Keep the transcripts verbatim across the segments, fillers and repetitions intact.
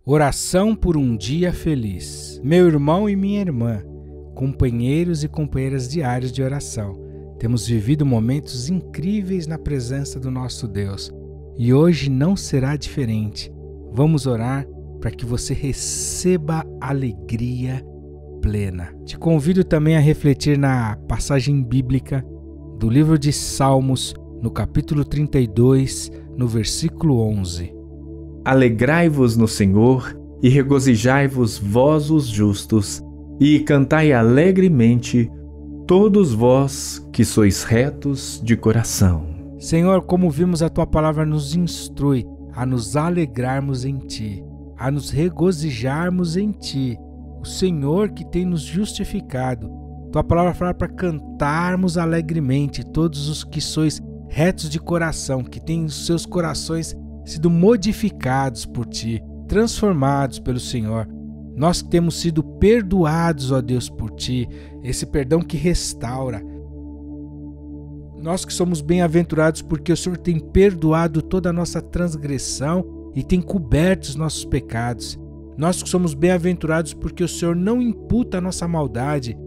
Oração por um dia feliz. Meu irmão e minha irmã, companheiros e companheiras diários de oração, temos vivido momentos incríveis na presença do nosso Deus e hoje não será diferente. Vamos orar para que você receba alegria plena. Te convido também a refletir na passagem bíblica do livro de Salmos, no capítulo trinta e dois, no versículo onze. Alegrai-vos no Senhor e regozijai-vos vós os justos, e cantai alegremente todos vós que sois retos de coração. Senhor, como vimos, a Tua palavra nos instrui a nos alegrarmos em Ti, a nos regozijarmos em Ti, o Senhor que tem nos justificado. Tua palavra fala para cantarmos alegremente todos os que sois retos de coração, que têm os seus corações sido modificados por Ti, transformados pelo Senhor. Nós que temos sido perdoados, ó Deus, por Ti, esse perdão que restaura. Nós que somos bem-aventurados porque o Senhor tem perdoado toda a nossa transgressão e tem coberto os nossos pecados. Nós que somos bem-aventurados porque o Senhor não imputa a nossa maldade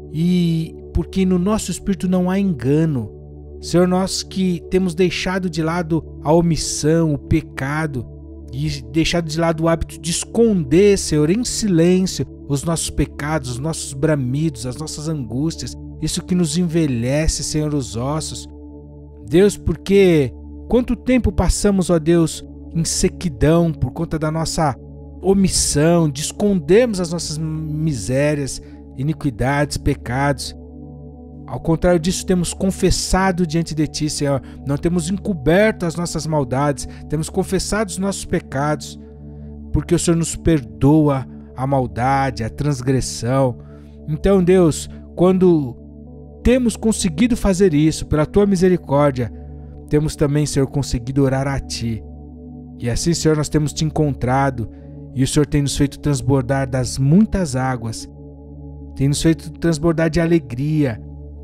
e porque no nosso espírito não há engano. Senhor, nós que temos deixado de lado a omissão, o pecado e deixado de lado o hábito de esconder, Senhor, em silêncio os nossos pecados, os nossos bramidos, as nossas angústias, isso que nos envelhece, Senhor, os ossos. Deus, porque quanto tempo passamos, ó Deus, em sequidão por conta da nossa omissão, de escondermos as nossas misérias, iniquidades, pecados. Ao contrário disso, temos confessado diante de Ti, Senhor. Não temos encoberto as nossas maldades, temos confessado os nossos pecados, porque o Senhor nos perdoa a maldade, a transgressão. Então, Deus, quando temos conseguido fazer isso, pela Tua misericórdia, temos também, Senhor, conseguido orar a Ti. E assim, Senhor, nós temos Te encontrado, e o Senhor tem nos feito transbordar das muitas águas, tem nos feito transbordar de alegria,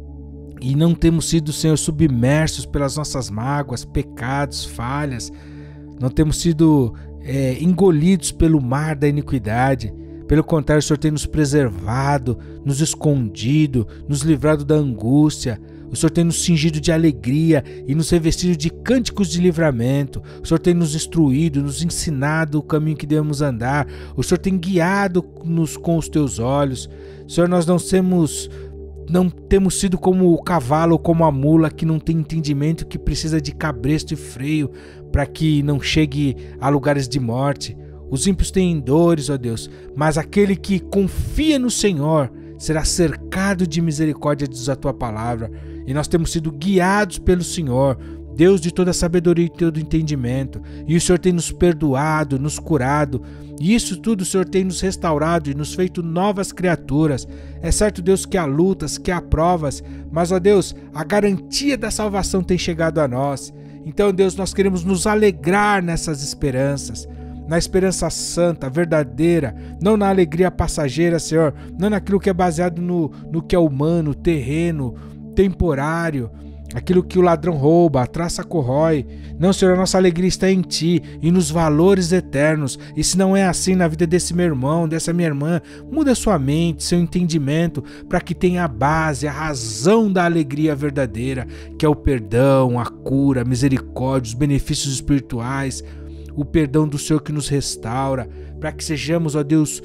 e não temos sido, Senhor, submersos pelas nossas mágoas, pecados, falhas. Não temos sido é, engolidos pelo mar da iniquidade. Pelo contrário, o Senhor tem nos preservado, nos escondido, nos livrado da angústia. O Senhor tem nos cingido de alegria e nos revestido de cânticos de livramento. O Senhor tem nos instruído, nos ensinado o caminho que devemos andar. O Senhor tem guiado-nos com os Teus olhos. Senhor, nós não temos... Não temos sido como o cavalo ou como a mula que não tem entendimento, que precisa de cabresto e freio para que não chegue a lugares de morte. Os ímpios têm dores, ó Deus, mas aquele que confia no Senhor será cercado de misericórdia, diz a Tua palavra. E nós temos sido guiados pelo Senhor, Deus de toda sabedoria e todo entendimento. E o Senhor tem nos perdoado, nos curado. E isso tudo o Senhor tem nos restaurado e nos feito novas criaturas. É certo, Deus, que há lutas, que há provas, mas, ó Deus, a garantia da salvação tem chegado a nós. Então, Deus, nós queremos nos alegrar nessas esperanças, na esperança santa, verdadeira, não na alegria passageira, Senhor, não naquilo que é baseado no, no que é humano, terreno, temporário, aquilo que o ladrão rouba, a traça corrói. Não, Senhor, a nossa alegria está em Ti e nos valores eternos. E se não é assim na vida desse meu irmão, dessa minha irmã, muda sua mente, seu entendimento, para que tenha a base, a razão da alegria verdadeira, que é o perdão, a cura, a misericórdia, os benefícios espirituais, o perdão do Senhor que nos restaura, para que sejamos, ó Deus,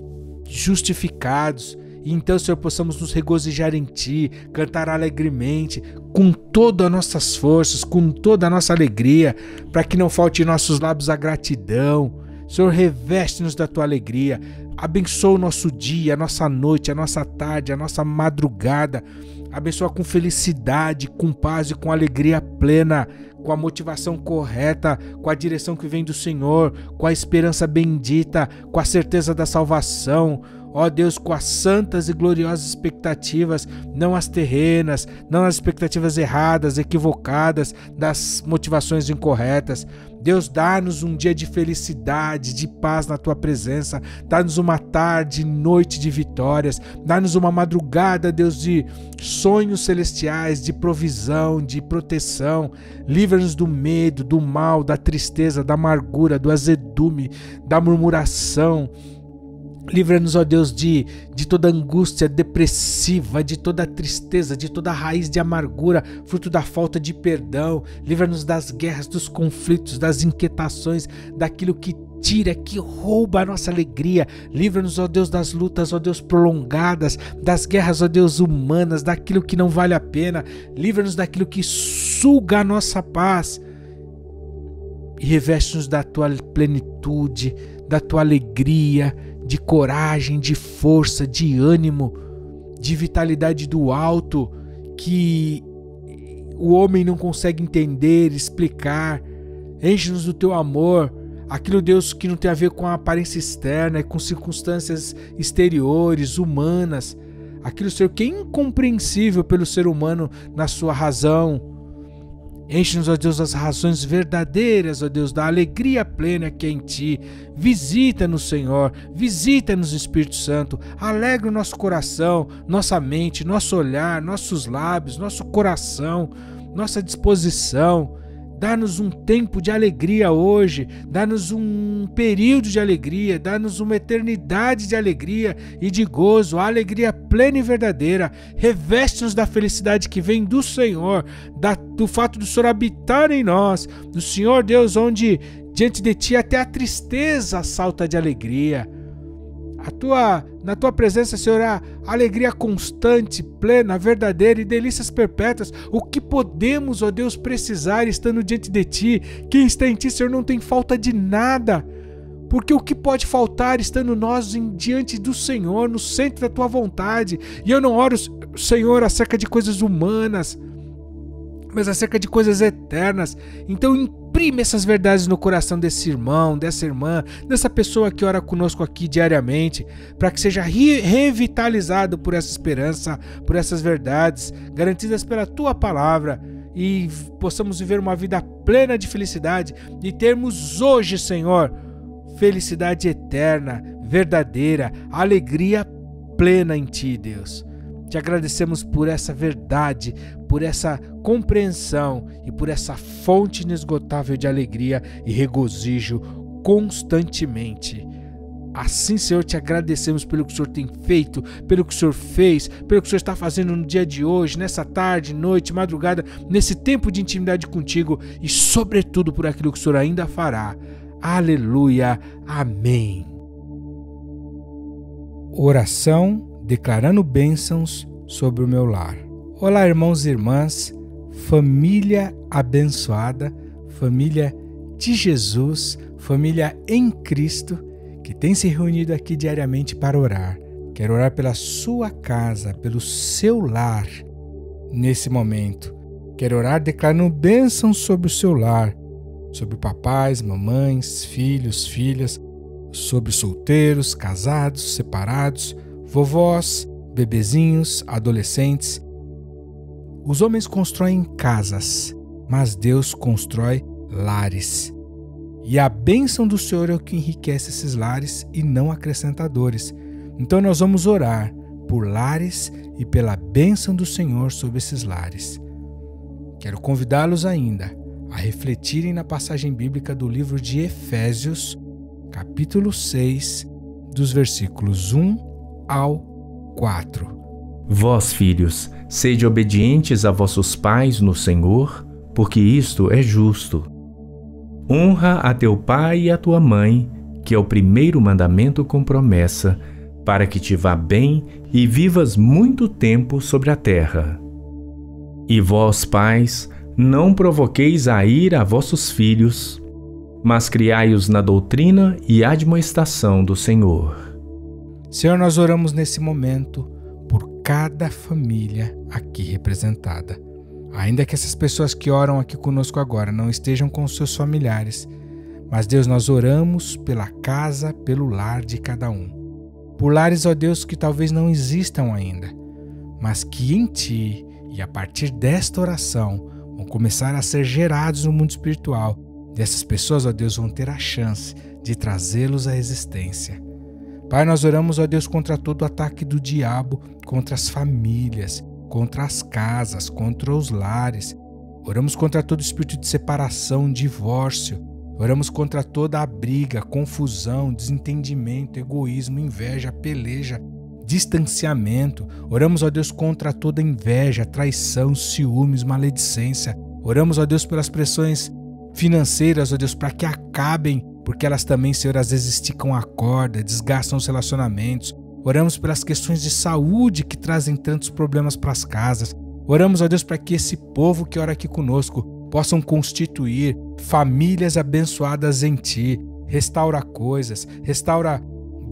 justificados. E então, Senhor, possamos nos regozijar em Ti, cantar alegremente, com todas as nossas forças, com toda a nossa alegria, para que não falte em nossos lábios a gratidão. Senhor, reveste-nos da Tua alegria, abençoa o nosso dia, a nossa noite, a nossa tarde, a nossa madrugada. Abençoa com felicidade, com paz e com alegria plena, com a motivação correta, com a direção que vem do Senhor, com a esperança bendita, com a certeza da salvação. ó Deus, com as santas e gloriosas expectativas, não as terrenas, não as expectativas erradas, equivocadas, das motivações incorretas. Deus, dá-nos um dia de felicidade, de paz na Tua presença, dá-nos uma tarde, noite de vitórias, dá-nos uma madrugada, Deus, de sonhos celestiais, de provisão, de proteção. Livra-nos do medo, do mal, da tristeza, da amargura, do azedume, da murmuração. Livra-nos, ó Deus, de, de toda angústia depressiva, de toda tristeza, de toda raiz de amargura, fruto da falta de perdão. Livra-nos das guerras, dos conflitos, das inquietações, daquilo que tira, que rouba a nossa alegria. Livra-nos, ó Deus, das lutas, ó Deus, prolongadas, das guerras, ó Deus, humanas, daquilo que não vale a pena. Livra-nos daquilo que suga a nossa paz. E reveste-nos da Tua plenitude, da Tua alegria, de coragem, de força, de ânimo, de vitalidade do alto, que o homem não consegue entender, explicar. Enche-nos do Teu amor, aquilo, Deus, que não tem a ver com a aparência externa, com circunstâncias exteriores, humanas. Aquilo, Senhor, que é incompreensível pelo ser humano na sua razão. Enche-nos, ó Deus, das razões verdadeiras, ó Deus, da alegria plena que é em Ti. Visita-nos, Senhor, visita-nos, Espírito Santo. Alegra o nosso coração, nossa mente, nosso olhar, nossos lábios, nosso coração, nossa disposição. Dá-nos um tempo de alegria hoje, dá-nos um período de alegria, dá-nos uma eternidade de alegria e de gozo, a alegria plena e verdadeira. Reveste-nos da felicidade que vem do Senhor, da, do fato do Senhor habitar em nós, do Senhor, Deus, onde diante de Ti até a tristeza salta de alegria. A tua, na Tua presença, Senhor, há alegria constante, plena, verdadeira e delícias perpétuas. O que podemos, ó Deus, precisar estando diante de Ti? Quem está em Ti, Senhor, não tem falta de nada. Porque o que pode faltar estando nós em, diante do Senhor, no centro da Tua vontade? E eu não oro, Senhor, acerca de coisas humanas, mas acerca de coisas eternas. Então imprime essas verdades no coração desse irmão, dessa irmã, dessa pessoa que ora conosco aqui diariamente, para que seja re revitalizado por essa esperança, por essas verdades garantidas pela Tua palavra, e possamos viver uma vida plena de felicidade e termos hoje, Senhor, felicidade eterna, verdadeira, alegria plena em Ti, Deus. Te agradecemos por essa verdade, por essa compreensão e por essa fonte inesgotável de alegria e regozijo constantemente. Assim, Senhor, te agradecemos pelo que o Senhor tem feito, pelo que o Senhor fez, pelo que o Senhor está fazendo no dia de hoje, nessa tarde, noite, madrugada, nesse tempo de intimidade contigo e, sobretudo, por aquilo que o Senhor ainda fará. Aleluia. Amém. Oração declarando bênçãos sobre o meu lar. Olá, irmãos e irmãs, família abençoada, família de Jesus, família em Cristo, que tem se reunido aqui diariamente para orar. Quero orar pela sua casa, pelo seu lar nesse momento. Quero orar declarando bênçãos sobre o seu lar, sobre papais, mamães, filhos, filhas, sobre solteiros, casados, separados, vovós, bebezinhos, adolescentes. Os homens constroem casas, mas Deus constrói lares. E a bênção do Senhor é o que enriquece esses lares e não acrescentadores. Então nós vamos orar por lares e pela bênção do Senhor sobre esses lares. Quero convidá-los ainda a refletirem na passagem bíblica do livro de Efésios, capítulo seis, dos versículos um ao quatro. Vós, filhos, sede obedientes a vossos pais no Senhor, porque isto é justo. Honra a teu pai e a tua mãe, que é o primeiro mandamento com promessa, para que te vá bem e vivas muito tempo sobre a terra. E vós, pais, não provoqueis a ira a vossos filhos, mas criai-os na doutrina e admoestação do Senhor. Senhor, nós oramos nesse momento por cada família aqui representada. Ainda que essas pessoas que oram aqui conosco agora não estejam com os seus familiares, mas Deus, nós oramos pela casa, pelo lar de cada um. por lares, ó Deus, que talvez não existam ainda, mas que em Ti e a partir desta oração vão começar a ser gerados no mundo espiritual. E essas pessoas, ó Deus, vão ter a chance de trazê-los à existência. Pai, nós oramos, ó Deus, contra todo o ataque do diabo, contra as famílias, contra as casas, contra os lares. Oramos contra todo espírito de separação, divórcio. Oramos contra toda a briga, confusão, desentendimento, egoísmo, inveja, peleja, distanciamento. Oramos, ó Deus, contra toda inveja, traição, ciúmes, maledicência. Oramos, ó Deus, pelas pressões financeiras, ó Deus, para que acabem, porque elas também, Senhor, às vezes esticam a corda, desgastam os relacionamentos. Oramos pelas questões de saúde que trazem tantos problemas para as casas. Oramos, ó Deus, para que esse povo que ora aqui conosco possam constituir famílias abençoadas em Ti. Restaura coisas, restaura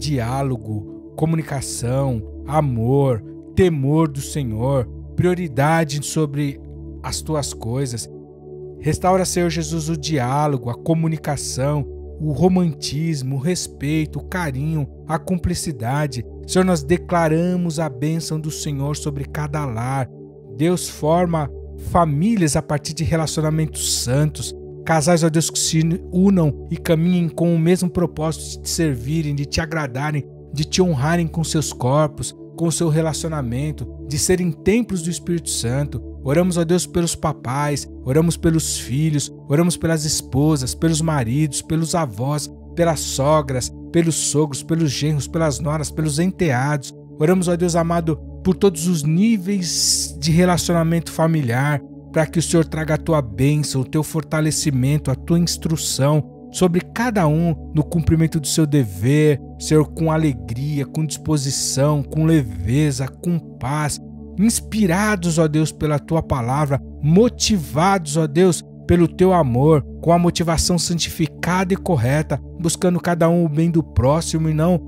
diálogo, comunicação, amor, temor do Senhor, prioridade sobre as Tuas coisas. Restaura, Senhor Jesus, o diálogo, a comunicação, o romantismo, o respeito, o carinho, a cumplicidade. Senhor, nós declaramos a bênção do Senhor sobre cada lar. Deus forma famílias a partir de relacionamentos santos. Casais, ó Deus, que se unam e caminhem com o mesmo propósito de te servirem, de te agradarem, de te honrarem com seus corpos, com o seu relacionamento, de serem templos do Espírito Santo. Oramos, ó Deus, pelos papais, oramos pelos filhos, oramos pelas esposas, pelos maridos, pelos avós, pelas sogras, pelos sogros, pelos genros, pelas noras, pelos enteados. Oramos, ó Deus amado, por todos os níveis de relacionamento familiar, para que o Senhor traga a Tua bênção, o Teu fortalecimento, a Tua instrução sobre cada um no cumprimento do seu dever, Senhor, com alegria, com disposição, com leveza, com paz, inspirados, ó Deus, pela Tua palavra, motivados, ó Deus, pelo Teu amor, com a motivação santificada e correta, buscando cada um o bem do próximo e não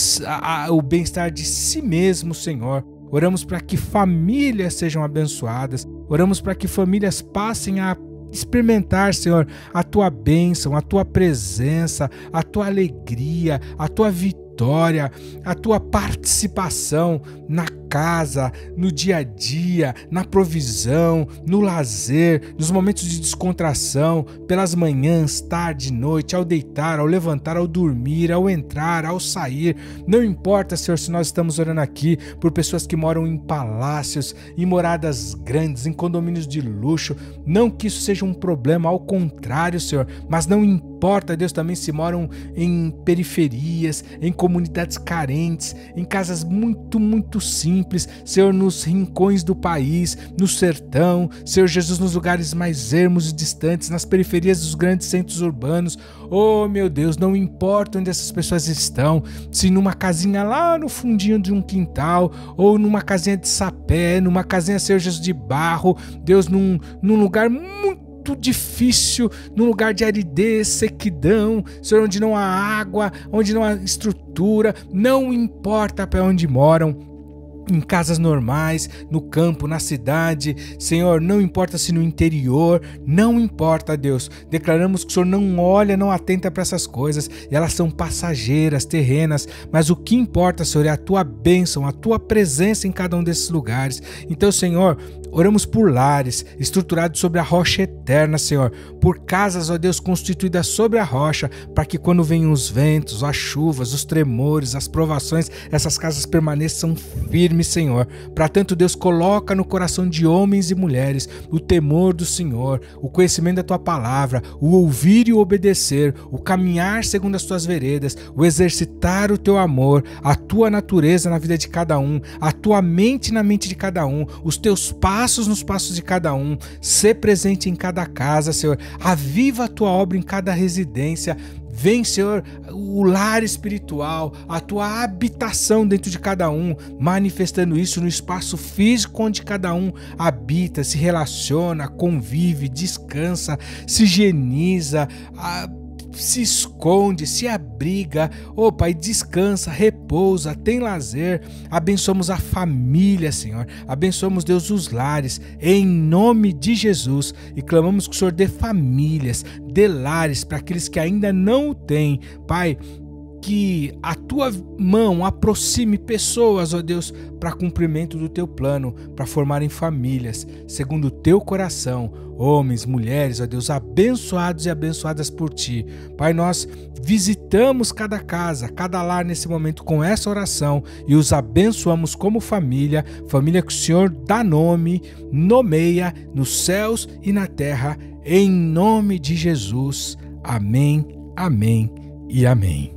a, a, o bem-estar de si mesmo, Senhor. Oramos para que famílias sejam abençoadas, oramos para que famílias passem a experimentar, Senhor, a Tua bênção, a Tua presença, a Tua alegria, a Tua vitória, a Tua participação na casa, no dia a dia, na provisão, no lazer, nos momentos de descontração, pelas manhãs, tarde, noite, ao deitar, ao levantar, ao dormir, ao entrar, ao sair. Não importa, Senhor, se nós estamos orando aqui por pessoas que moram em palácios, em moradas grandes, em condomínios de luxo, não que isso seja um problema, ao contrário, Senhor, mas não importa, Deus, também se moram em periferias, em comunidades carentes, em casas muito, muito simples, Senhor, nos rincões do país, no sertão, Senhor Jesus, nos lugares mais ermos e distantes, nas periferias dos grandes centros urbanos. Oh, meu Deus, não importa onde essas pessoas estão, se numa casinha lá no fundinho de um quintal, ou numa casinha de sapé, numa casinha, Senhor Jesus, de barro, Deus, num, num lugar muito muito difícil, num lugar de aridez, sequidão, Senhor, onde não há água, onde não há estrutura, não importa para onde moram, em casas normais, no campo, na cidade, Senhor, não importa se no interior, não importa, Deus, declaramos que o Senhor não olha, não atenta para essas coisas, e elas são passageiras, terrenas, mas o que importa, Senhor, é a Tua bênção, a Tua presença em cada um desses lugares. Então, Senhor, oramos por lares estruturados sobre a rocha eterna, Senhor, por casas, ó Deus, constituídas sobre a rocha, para que quando venham os ventos, as chuvas, os tremores, as provações, essas casas permaneçam firmes, Senhor. Para tanto, Deus, coloca no coração de homens e mulheres o temor do Senhor, o conhecimento da Tua palavra, o ouvir e o obedecer, o caminhar segundo as Tuas veredas, o exercitar o Teu amor, a Tua natureza na vida de cada um, a Tua mente na mente de cada um, os Teus passos nos passos de cada um, ser presente em cada casa, Senhor, aviva a Tua obra em cada residência. Vem, Senhor, o lar espiritual, a Tua habitação dentro de cada um, manifestando isso no espaço físico onde cada um habita, se relaciona, convive, descansa, se higieniza, a... se esconde, se abriga, oh Pai, descansa, repousa, tem lazer. Abençoamos a família, Senhor, abençoamos, Deus, os lares, em nome de Jesus, e clamamos que o Senhor dê famílias, dê lares para aqueles que ainda não o têm, Pai. que a tua mão aproxime pessoas, ó Deus, para cumprimento do teu plano, para formarem famílias, segundo o teu coração, homens, mulheres, ó Deus, abençoados e abençoadas por ti. Pai, nós visitamos cada casa, cada lar nesse momento com essa oração e os abençoamos como família, família que o Senhor dá nome, nomeia nos céus e na terra, em nome de Jesus. Amém, amém e amém.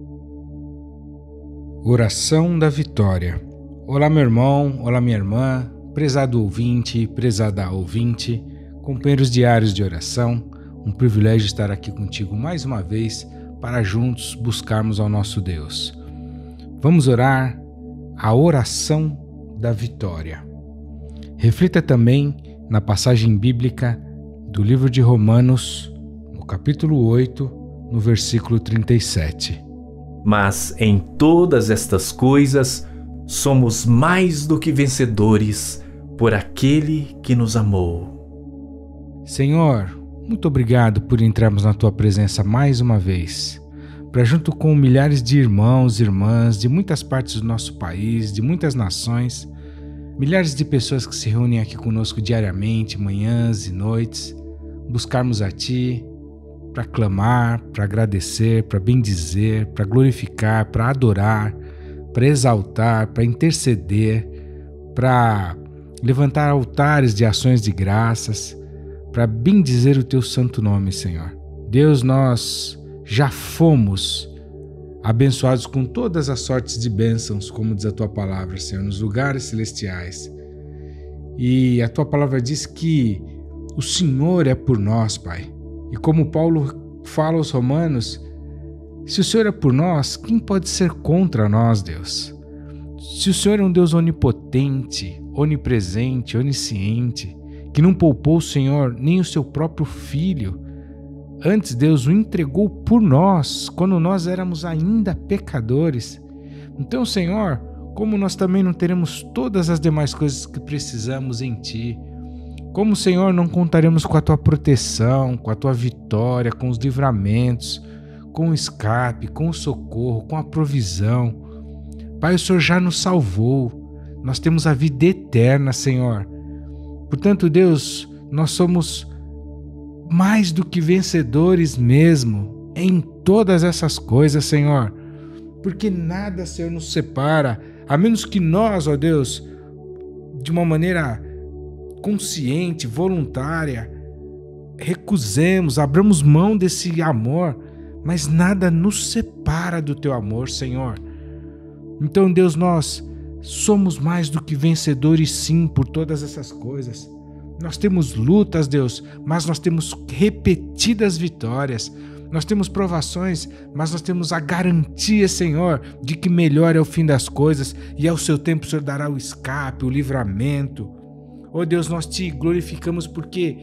Oração da Vitória. Olá, meu irmão, olá, minha irmã, prezado ouvinte, prezada ouvinte, companheiros diários de oração, um privilégio estar aqui contigo mais uma vez para juntos buscarmos ao nosso Deus. Vamos orar a oração da vitória. Reflita também na passagem bíblica do livro de Romanos, no capítulo oito, no versículo trinta e sete. Mas em todas estas coisas somos mais do que vencedores por aquele que nos amou. Senhor, muito obrigado por entrarmos na Tua presença mais uma vez, para junto com milhares de irmãos e irmãs de muitas partes do nosso país, de muitas nações, milhares de pessoas que se reúnem aqui conosco diariamente, manhãs e noites, buscarmos a Ti, para clamar, para agradecer, para bendizer, para glorificar, para adorar, para exaltar, para interceder, para levantar altares de ações de graças, para bendizer o Teu santo nome, Senhor. Deus, nós já fomos abençoados com todas as sortes de bênçãos, como diz a Tua palavra, Senhor, nos lugares celestiais. E a Tua palavra diz que o Senhor é por nós, Pai. E como Paulo fala aos Romanos, se o Senhor é por nós, quem pode ser contra nós, Deus? Se o Senhor é um Deus onipotente, onipresente, onisciente, que não poupou o Senhor nem o seu próprio Filho, antes Deus o entregou por nós, quando nós éramos ainda pecadores. Então, Senhor, como nós também não teremos todas as demais coisas que precisamos em Ti, como, Senhor, não contaremos com a Tua proteção, com a Tua vitória, com os livramentos, com o escape, com o socorro, com a provisão. Pai, o Senhor já nos salvou. Nós temos a vida eterna, Senhor. Portanto, Deus, nós somos mais do que vencedores mesmo em todas essas coisas, Senhor. Porque nada, Senhor, nos separa, a menos que nós, ó Deus, de uma maneira consciente, voluntária, recusemos, abramos mão desse amor, mas nada nos separa do Teu amor, Senhor. Então, Deus, nós somos mais do que vencedores, sim, por todas essas coisas. Nós temos lutas, Deus, mas nós temos repetidas vitórias. Nós temos provações, mas nós temos a garantia, Senhor, de que melhor é o fim das coisas e ao seu tempo o Senhor dará o escape, o livramento. Oh Deus, nós Te glorificamos porque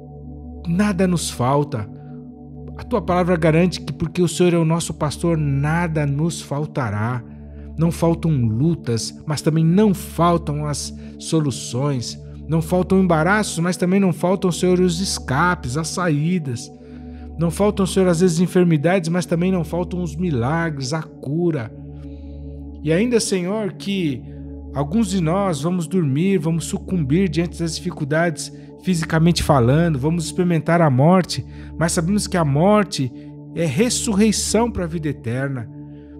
nada nos falta. A Tua palavra garante que porque o Senhor é o nosso pastor, nada nos faltará. Não faltam lutas, mas também não faltam as soluções. Não faltam embaraços, mas também não faltam, Senhor, os escapes, as saídas. Não faltam, Senhor, às vezes enfermidades, mas também não faltam os milagres, a cura. E ainda, Senhor, que alguns de nós vamos dormir, vamos sucumbir diante das dificuldades fisicamente falando, vamos experimentar a morte, mas sabemos que a morte é ressurreição para a vida eterna.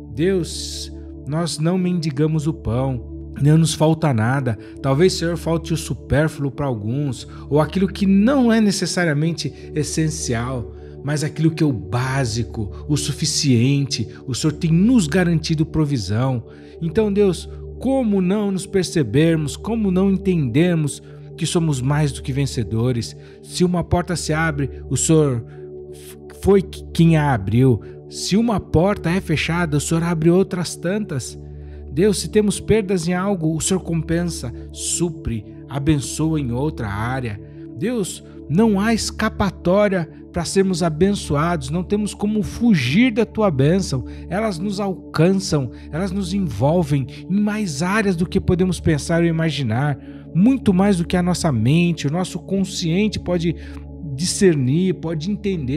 Deus, nós não mendigamos o pão, não nos falta nada. Talvez, Senhor, falte o supérfluo para alguns, ou aquilo que não é necessariamente essencial, mas aquilo que é o básico, o suficiente. O Senhor tem nos garantido provisão. Então, Deus, como não nos percebermos, como não entendermos que somos mais do que vencedores? Se uma porta se abre, o Senhor foi quem a abriu. Se uma porta é fechada, o Senhor abre outras tantas. Deus, se temos perdas em algo, o Senhor compensa, supre, abençoa em outra área. Deus, não há escapatória para sermos abençoados, não temos como fugir da Tua bênção. Elas nos alcançam, elas nos envolvem em mais áreas do que podemos pensar ou imaginar, muito mais do que a nossa mente, o nosso consciente pode discernir, pode entender,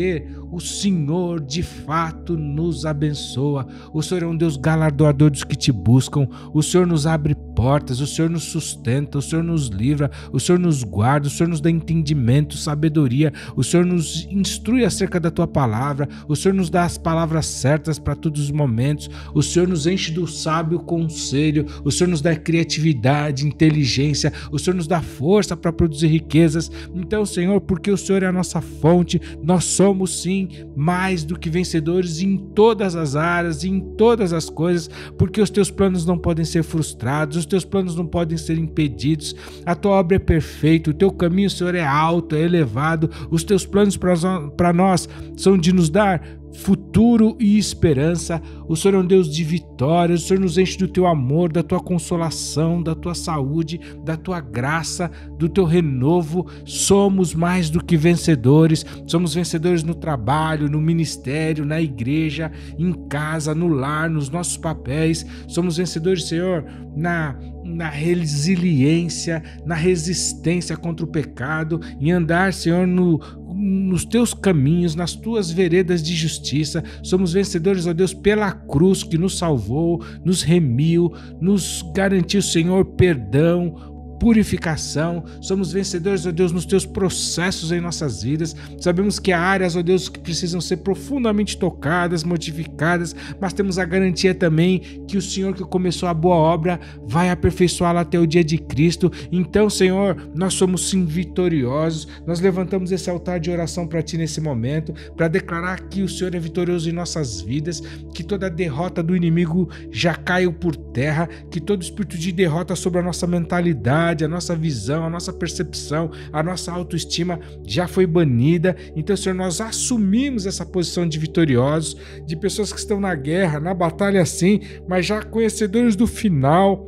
o Senhor de fato nos abençoa. O Senhor é um Deus galardoador dos que te buscam. O Senhor nos abre portas, o Senhor nos sustenta, o Senhor nos livra, o Senhor nos guarda, o Senhor nos dá entendimento, sabedoria, o Senhor nos instrui acerca da tua palavra, o Senhor nos dá as palavras certas para todos os momentos, o Senhor nos enche do sábio conselho, o Senhor nos dá criatividade, inteligência, o Senhor nos dá força para produzir riquezas. Então, Senhor, porque o Senhor é a nossa fonte, nós somos sim mais do que vencedores em todas as áreas, em todas as coisas, porque os teus planos não podem ser frustrados, os teus planos não podem ser impedidos, a tua obra é perfeita, o teu caminho, Senhor, é alto, é elevado, os teus planos para nós são de nos dar futuro e esperança. O Senhor é um Deus de vitória, o Senhor nos enche do teu amor, da tua consolação, da tua saúde, da tua graça, do teu renovo. Somos mais do que vencedores, somos vencedores no trabalho, no ministério, na igreja, em casa, no lar, nos nossos papéis. Somos vencedores, Senhor, na, na resiliência, na resistência contra o pecado, em andar, Senhor, no nos teus caminhos, nas tuas veredas de justiça. Somos vencedores, ó Deus, pela cruz que nos salvou, nos remiu, nos garantiu, Senhor, perdão, purificação. Somos vencedores, ó Deus, nos teus processos em nossas vidas. Sabemos que há áreas, ó Deus, que precisam ser profundamente tocadas, modificadas, mas temos a garantia também que o Senhor que começou a boa obra vai aperfeiçoá-la até o dia de Cristo. Então, Senhor, nós somos sim vitoriosos. Nós levantamos esse altar de oração para Ti nesse momento, para declarar que o Senhor é vitorioso em nossas vidas, que toda derrota do inimigo já caiu por terra, que todo espírito de derrota sobre a nossa mentalidade, a nossa visão, a nossa percepção, a nossa autoestima já foi banida. Então, Senhor, nós assumimos essa posição de vitoriosos, de pessoas que estão na guerra, na batalha sim, mas já conhecedores do final,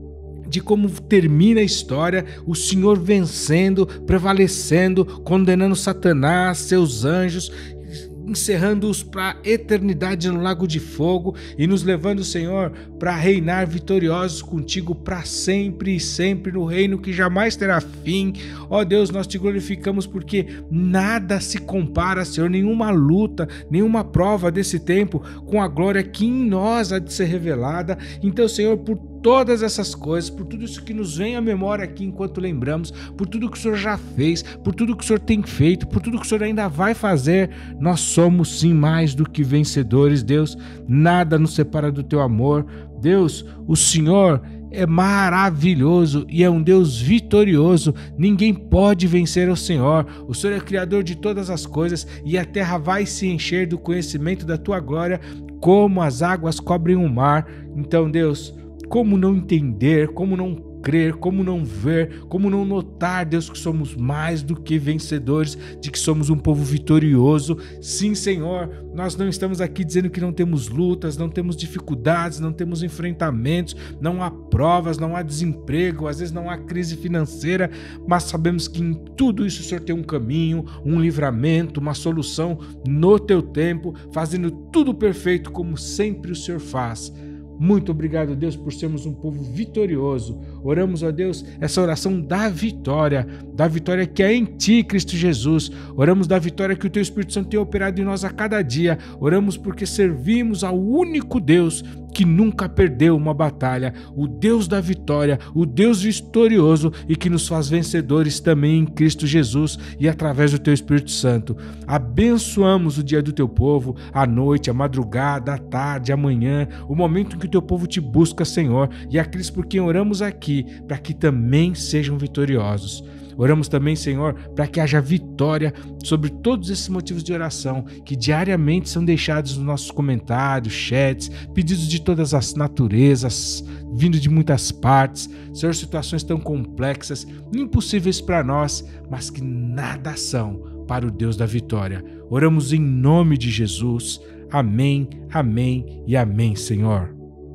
de como termina a história, o Senhor vencendo, prevalecendo, condenando Satanás, seus anjos, encerrando-os para a eternidade no lago de fogo e nos levando, Senhor, para reinar vitoriosos contigo para sempre e sempre no reino que jamais terá fim. Ó Deus, nós te glorificamos porque nada se compara, Senhor, nenhuma luta, nenhuma prova desse tempo com a glória que em nós há de ser revelada. Então, Senhor, por todas essas coisas, por tudo isso que nos vem à memória aqui enquanto lembramos, por tudo que o Senhor já fez, por tudo que o Senhor tem feito, por tudo que o Senhor ainda vai fazer, nós somos sim mais do que vencedores, Deus. Nada nos separa do teu amor. Deus, o Senhor é maravilhoso e é um Deus vitorioso. Ninguém pode vencer o Senhor. O Senhor é criador de todas as coisas e a terra vai se encher do conhecimento da tua glória, como as águas cobrem o mar. Então, Deus, como não entender, como não crer, como não ver, como não notar, Deus, que somos mais do que vencedores, de que somos um povo vitorioso. Sim, Senhor, nós não estamos aqui dizendo que não temos lutas, não temos dificuldades, não temos enfrentamentos, não há provas, não há desemprego, às vezes não há crise financeira, mas sabemos que em tudo isso o Senhor tem um caminho, um livramento, uma solução no teu tempo, fazendo tudo perfeito como sempre o Senhor faz. Muito obrigado, Deus, por sermos um povo vitorioso. Oramos, ó Deus, essa oração da vitória, da vitória que é em Ti, Cristo Jesus. Oramos da vitória que o Teu Espírito Santo tem operado em nós a cada dia. Oramos porque servimos ao único Deus que nunca perdeu uma batalha, o Deus da vitória, o Deus vitorioso e que nos faz vencedores também em Cristo Jesus e através do Teu Espírito Santo. Abençoamos o dia do Teu povo, a noite, a madrugada, a tarde, a manhã, o momento em que o Teu povo te busca, Senhor, e aqueles por quem oramos aqui, para que também sejam vitoriosos. Oramos também, Senhor, para que haja vitória sobre todos esses motivos de oração que diariamente são deixados nos nossos comentários, chats, pedidos de todas as naturezas, vindo de muitas partes. Senhor, situações tão complexas, impossíveis para nós, mas que nada são para o Deus da vitória. Oramos em nome de Jesus. Amém, amém e amém, Senhor.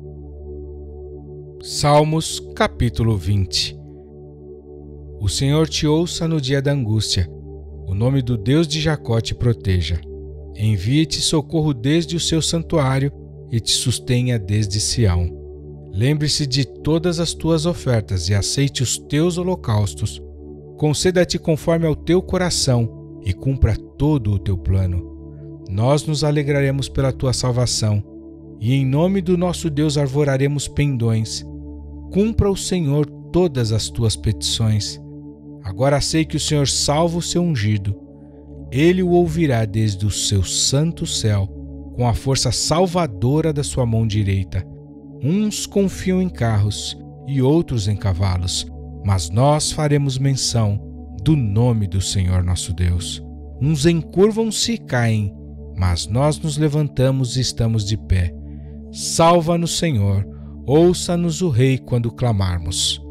Salmos, capítulo vinte. O Senhor te ouça no dia da angústia. O nome do Deus de Jacó te proteja. Envie-te socorro desde o seu santuário e te sustenha desde Sião. Lembre-se de todas as tuas ofertas e aceite os teus holocaustos. Conceda-te conforme ao teu coração e cumpra todo o teu plano. nós nos alegraremos pela tua salvação, e em nome do nosso Deus arvoraremos pendões. Cumpra o Senhor todas as tuas petições. Agora sei que o Senhor salva o seu ungido. Ele o ouvirá desde o seu santo céu, com a força salvadora da sua mão direita. Uns confiam em carros e outros em cavalos, mas nós faremos menção do nome do Senhor nosso Deus. Uns encurvam-se e caem, mas nós nos levantamos e estamos de pé. Salva-nos, Senhor, ouça-nos o Rei quando clamarmos.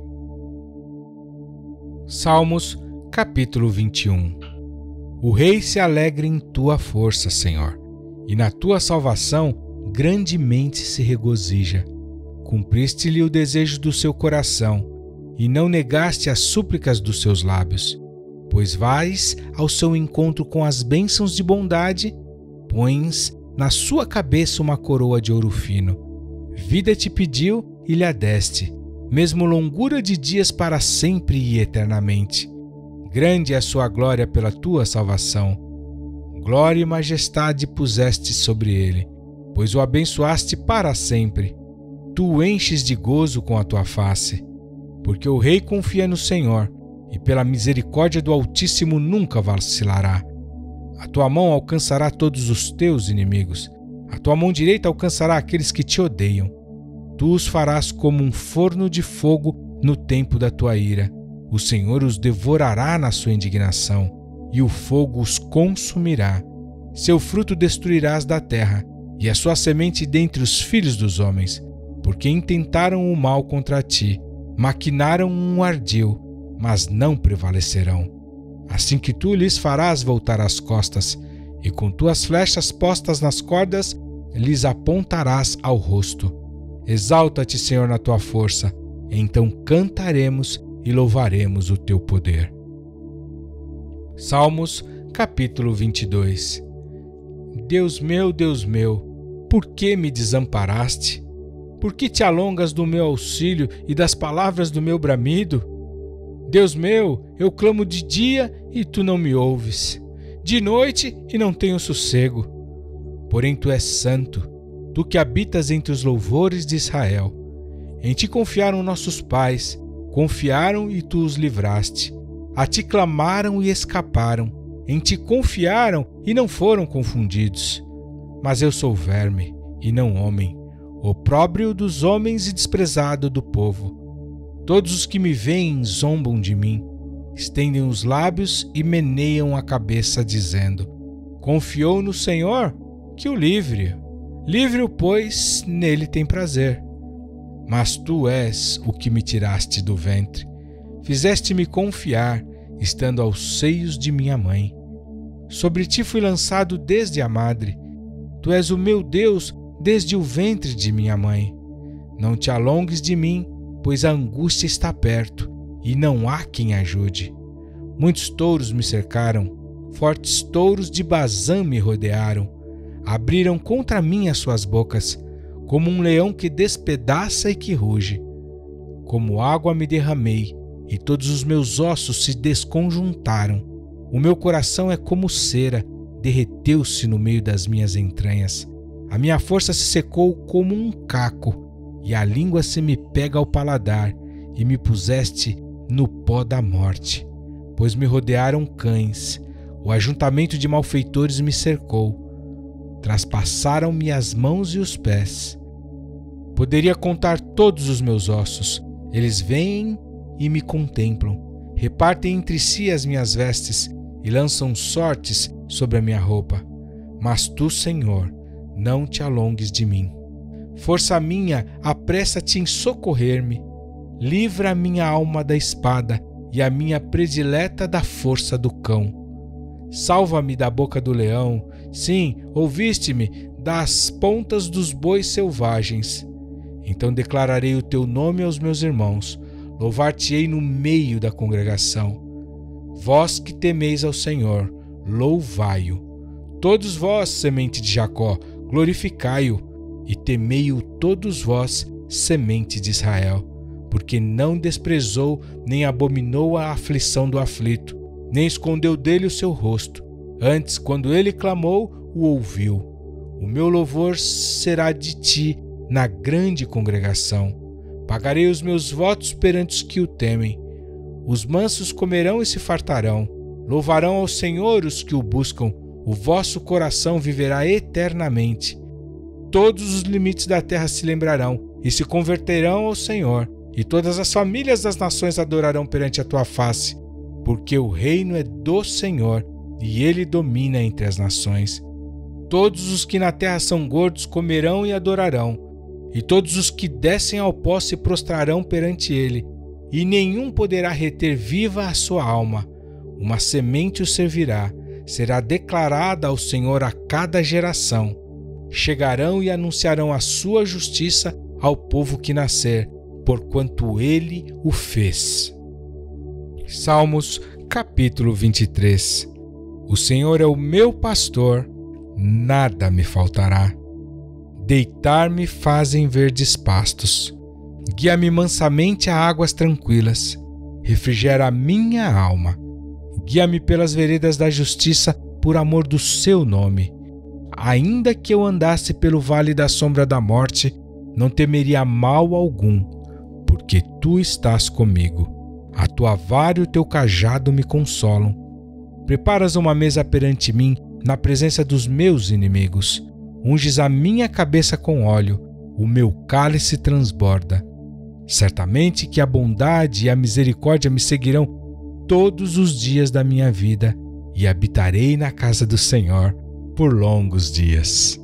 Salmos, capítulo vinte e um. O Rei se alegra em tua força, Senhor, e na tua salvação grandemente se regozija. Cumpriste-lhe o desejo do seu coração, e não negaste as súplicas dos seus lábios, pois vais ao seu encontro com as bênçãos de bondade, pões na sua cabeça uma coroa de ouro fino. Vida te pediu e lhe a deste, mesmo longura de dias para sempre e eternamente. Grande é a sua glória pela tua salvação. Glória e majestade puseste sobre ele, pois o abençoaste para sempre. Tu o enches de gozo com a tua face, porque o rei confia no Senhor, e pela misericórdia do Altíssimo nunca vacilará. A tua mão alcançará todos os teus inimigos, a tua mão direita alcançará aqueles que te odeiam. Tu os farás como um forno de fogo no tempo da tua ira. O Senhor os devorará na sua indignação, e o fogo os consumirá. Seu fruto destruirás da terra, e a sua semente dentre os filhos dos homens, porque intentaram o mal contra ti, maquinaram um ardil, mas não prevalecerão. Assim que tu lhes farás voltar as costas, e com tuas flechas postas nas cordas, lhes apontarás ao rosto. Exalta-te, Senhor, na tua força, então cantaremos e louvaremos o teu poder. Salmos, capítulo vinte e dois. Deus meu, Deus meu, por que me desamparaste? Por que te alongas do meu auxílio e das palavras do meu bramido? Deus meu, eu clamo de dia e tu não me ouves, de noite e não tenho sossego. Porém tu és santo, tu que habitas entre os louvores de Israel. Em ti confiaram nossos pais, confiaram e tu os livraste. A ti clamaram e escaparam, em ti confiaram e não foram confundidos. Mas eu sou verme e não homem, opróbrio dos homens e desprezado do povo. Todos os que me veem zombam de mim, estendem os lábios e meneiam a cabeça, dizendo: confiou no Senhor, que o livre. Livre-o, pois nele tem prazer. Mas tu és o que me tiraste do ventre, fizeste-me confiar, estando aos seios de minha mãe. Sobre ti fui lançado desde a madre, tu és o meu Deus desde o ventre de minha mãe. Não te alongues de mim, pois a angústia está perto, e não há quem ajude. Muitos touros me cercaram, fortes touros de Bazã me rodearam. Abriram contra mim as suas bocas, como um leão que despedaça e que ruge. Como água me derramei, e todos os meus ossos se desconjuntaram. O meu coração é como cera, derreteu-se no meio das minhas entranhas. A minha força se secou como um caco, e a língua se me pega ao paladar, e me puseste no pó da morte. Pois me rodearam cães, o ajuntamento de malfeitores me cercou. Traspassaram-me as mãos e os pés. Poderia contar todos os meus ossos. Eles vêm e me contemplam, repartem entre si as minhas vestes e lançam sortes sobre a minha roupa. Mas tu, Senhor, não te alongues de mim. Força minha, apressa-te em socorrer-me. Livra a minha alma da espada e a minha predileta da força do cão. Salva-me da boca do leão, sim, ouviste-me, das pontas dos bois selvagens. Então declararei o teu nome aos meus irmãos, louvar-te-ei no meio da congregação. Vós que temeis ao Senhor, louvai-o. Todos vós, semente de Jacó, glorificai-o, e temei-o todos vós, semente de Israel, porque não desprezou nem abominou a aflição do aflito, nem escondeu dele o seu rosto. Antes, quando ele clamou, o ouviu. O meu louvor será de ti na grande congregação. Pagarei os meus votos perante os que o temem. Os mansos comerão e se fartarão. Louvarão ao Senhor os que o buscam. O vosso coração viverá eternamente. Todos os limites da terra se lembrarão e se converterão ao Senhor, e todas as famílias das nações adorarão perante a tua face, porque o reino é do Senhor e ele domina entre as nações. Todos os que na terra são gordos comerão e adorarão, e todos os que descem ao pó se prostrarão perante ele, e nenhum poderá reter viva a sua alma. Uma semente o servirá, será declarada ao Senhor a cada geração. Chegarão e anunciarão a sua justiça ao povo que nascer, porquanto ele o fez. Salmos, capítulo vinte e três. O Senhor é o meu pastor, nada me faltará. Deitar-me fazem verdes pastos. Guia-me mansamente a águas tranquilas. Refrigera a minha alma. Guia-me pelas veredas da justiça por amor do seu nome. Ainda que eu andasse pelo vale da sombra da morte, não temeria mal algum, porque tu estás comigo. A tua vara e o teu cajado me consolam. Preparas uma mesa perante mim na presença dos meus inimigos. Unges a minha cabeça com óleo, o meu cálice transborda. Certamente que a bondade e a misericórdia me seguirão todos os dias da minha vida, e habitarei na casa do Senhor por longos dias.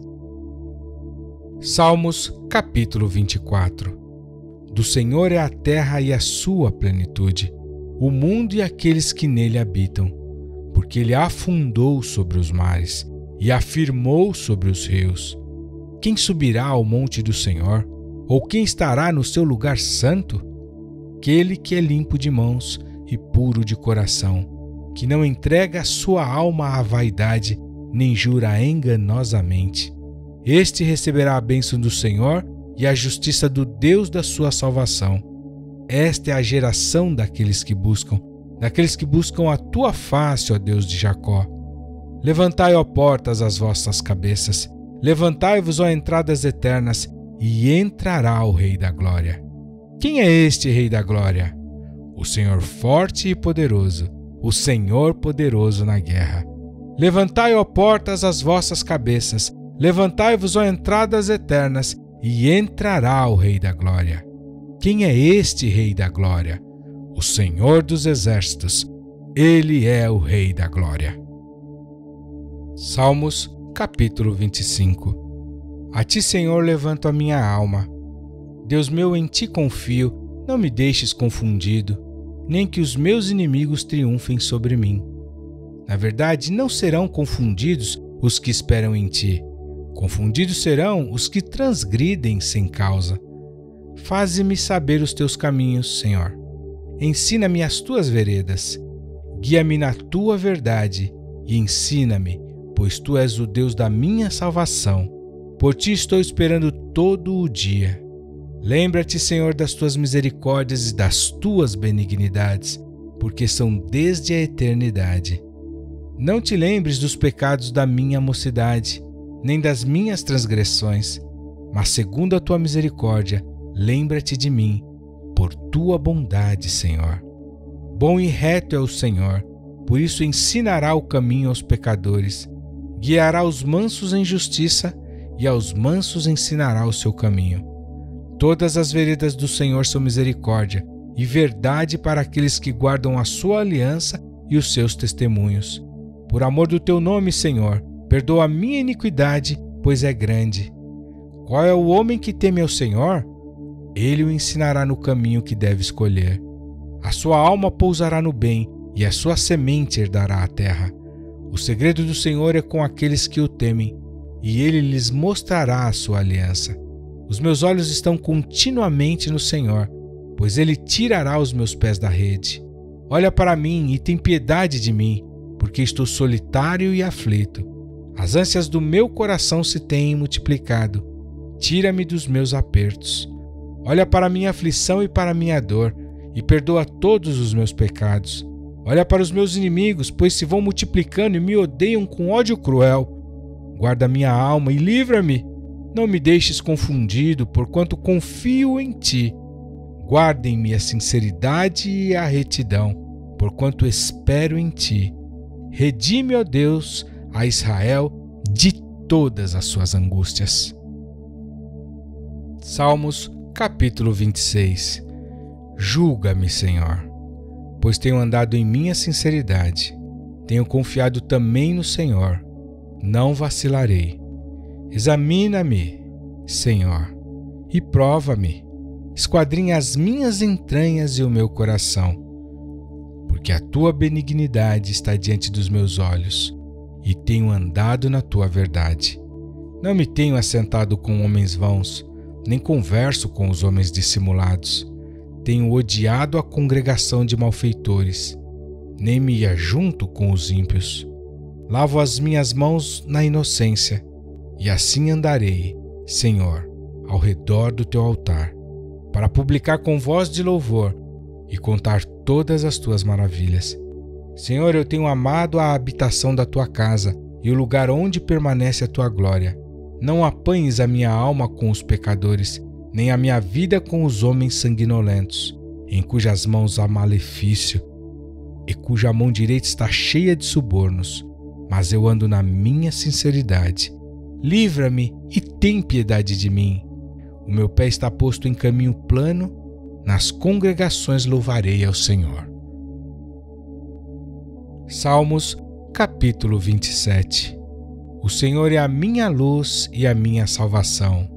Salmos, capítulo vinte e quatro. Do Senhor é a terra e a sua plenitude, o mundo e aqueles que nele habitam, porque ele afundou sobre os mares e afirmou sobre os rios. Quem subirá ao monte do Senhor? Ou quem estará no seu lugar santo? Aquele que é limpo de mãos e puro de coração, que não entrega a sua alma à vaidade, nem jura enganosamente. Este receberá a bênção do Senhor e a justiça do Deus da sua salvação. Esta é a geração daqueles que buscam, daqueles que buscam a tua face, ó Deus de Jacó. Levantai, ó portas, as vossas cabeças, levantai-vos, ó entradas eternas, e entrará o Rei da Glória. Quem é este Rei da Glória? O Senhor forte e poderoso, o Senhor poderoso na guerra. Levantai, ó portas, as vossas cabeças, levantai-vos, ó entradas eternas, e entrará o Rei da Glória. Quem é este Rei da Glória? O Senhor dos Exércitos, ele é o Rei da Glória. Salmos, capítulo vinte e cinco. A ti, Senhor, levanto a minha alma. Deus meu, em ti confio, não me deixes confundido, nem que os meus inimigos triunfem sobre mim. Na verdade, não serão confundidos os que esperam em ti. Confundidos serão os que transgridem sem causa. Faze-me saber os teus caminhos, Senhor. Ensina-me as tuas veredas. Guia-me na tua verdade e ensina-me, pois tu és o Deus da minha salvação. Por ti estou esperando todo o dia. Lembra-te, Senhor, das tuas misericórdias e das tuas benignidades, porque são desde a eternidade. Não te lembres dos pecados da minha mocidade, nem das minhas transgressões, mas segundo a tua misericórdia, lembra-te de mim, por tua bondade, Senhor. Bom e reto é o Senhor, por isso ensinará o caminho aos pecadores, guiará os mansos em justiça, e aos mansos ensinará o seu caminho. Todas as veredas do Senhor são misericórdia e verdade para aqueles que guardam a sua aliança e os seus testemunhos. Por amor do teu nome, Senhor, perdoa a minha iniquidade, pois é grande. Qual é o homem que teme ao Senhor? Ele o ensinará no caminho que deve escolher. A sua alma pousará no bem e a sua semente herdará a terra. O segredo do Senhor é com aqueles que o temem, e ele lhes mostrará a sua aliança. Os meus olhos estão continuamente no Senhor, pois ele tirará os meus pés da rede. Olha para mim e tem piedade de mim, porque estou solitário e aflito. As ânsias do meu coração se têm multiplicado. Tira-me dos meus apertos. Olha para a minha aflição e para a minha dor, e perdoa todos os meus pecados. Olha para os meus inimigos, pois se vão multiplicando e me odeiam com ódio cruel. Guarda minha alma e livra-me. Não me deixes confundido, porquanto confio em ti. Guardem-me a sinceridade e a retidão, porquanto espero em ti. Redime, ó Deus, a Israel de todas as suas angústias. Salmos, capítulo vinte e seis. Julga-me, Senhor, pois tenho andado em minha sinceridade. Tenho confiado também no Senhor. Não vacilarei. Examina-me, Senhor, e prova-me. Esquadrinha as minhas entranhas e o meu coração, porque a tua benignidade está diante dos meus olhos, e tenho andado na tua verdade. Não me tenho assentado com homens vãos, nem converso com os homens dissimulados. Tenho odiado a congregação de malfeitores, nem me ajunto com os ímpios. Lavo as minhas mãos na inocência, e assim andarei, Senhor, ao redor do teu altar, para publicar com voz de louvor e contar todas as tuas maravilhas. Senhor, eu tenho amado a habitação da tua casa e o lugar onde permanece a tua glória. Não apanhes a minha alma com os pecadores, nem a minha vida com os homens sanguinolentos, em cujas mãos há malefício e cuja mão direita está cheia de subornos. Mas eu ando na minha sinceridade. Livra-me e tem piedade de mim. O meu pé está posto em caminho plano, nas congregações louvarei ao Senhor. Salmos, capítulo vinte e sete. O Senhor é a minha luz e a minha salvação.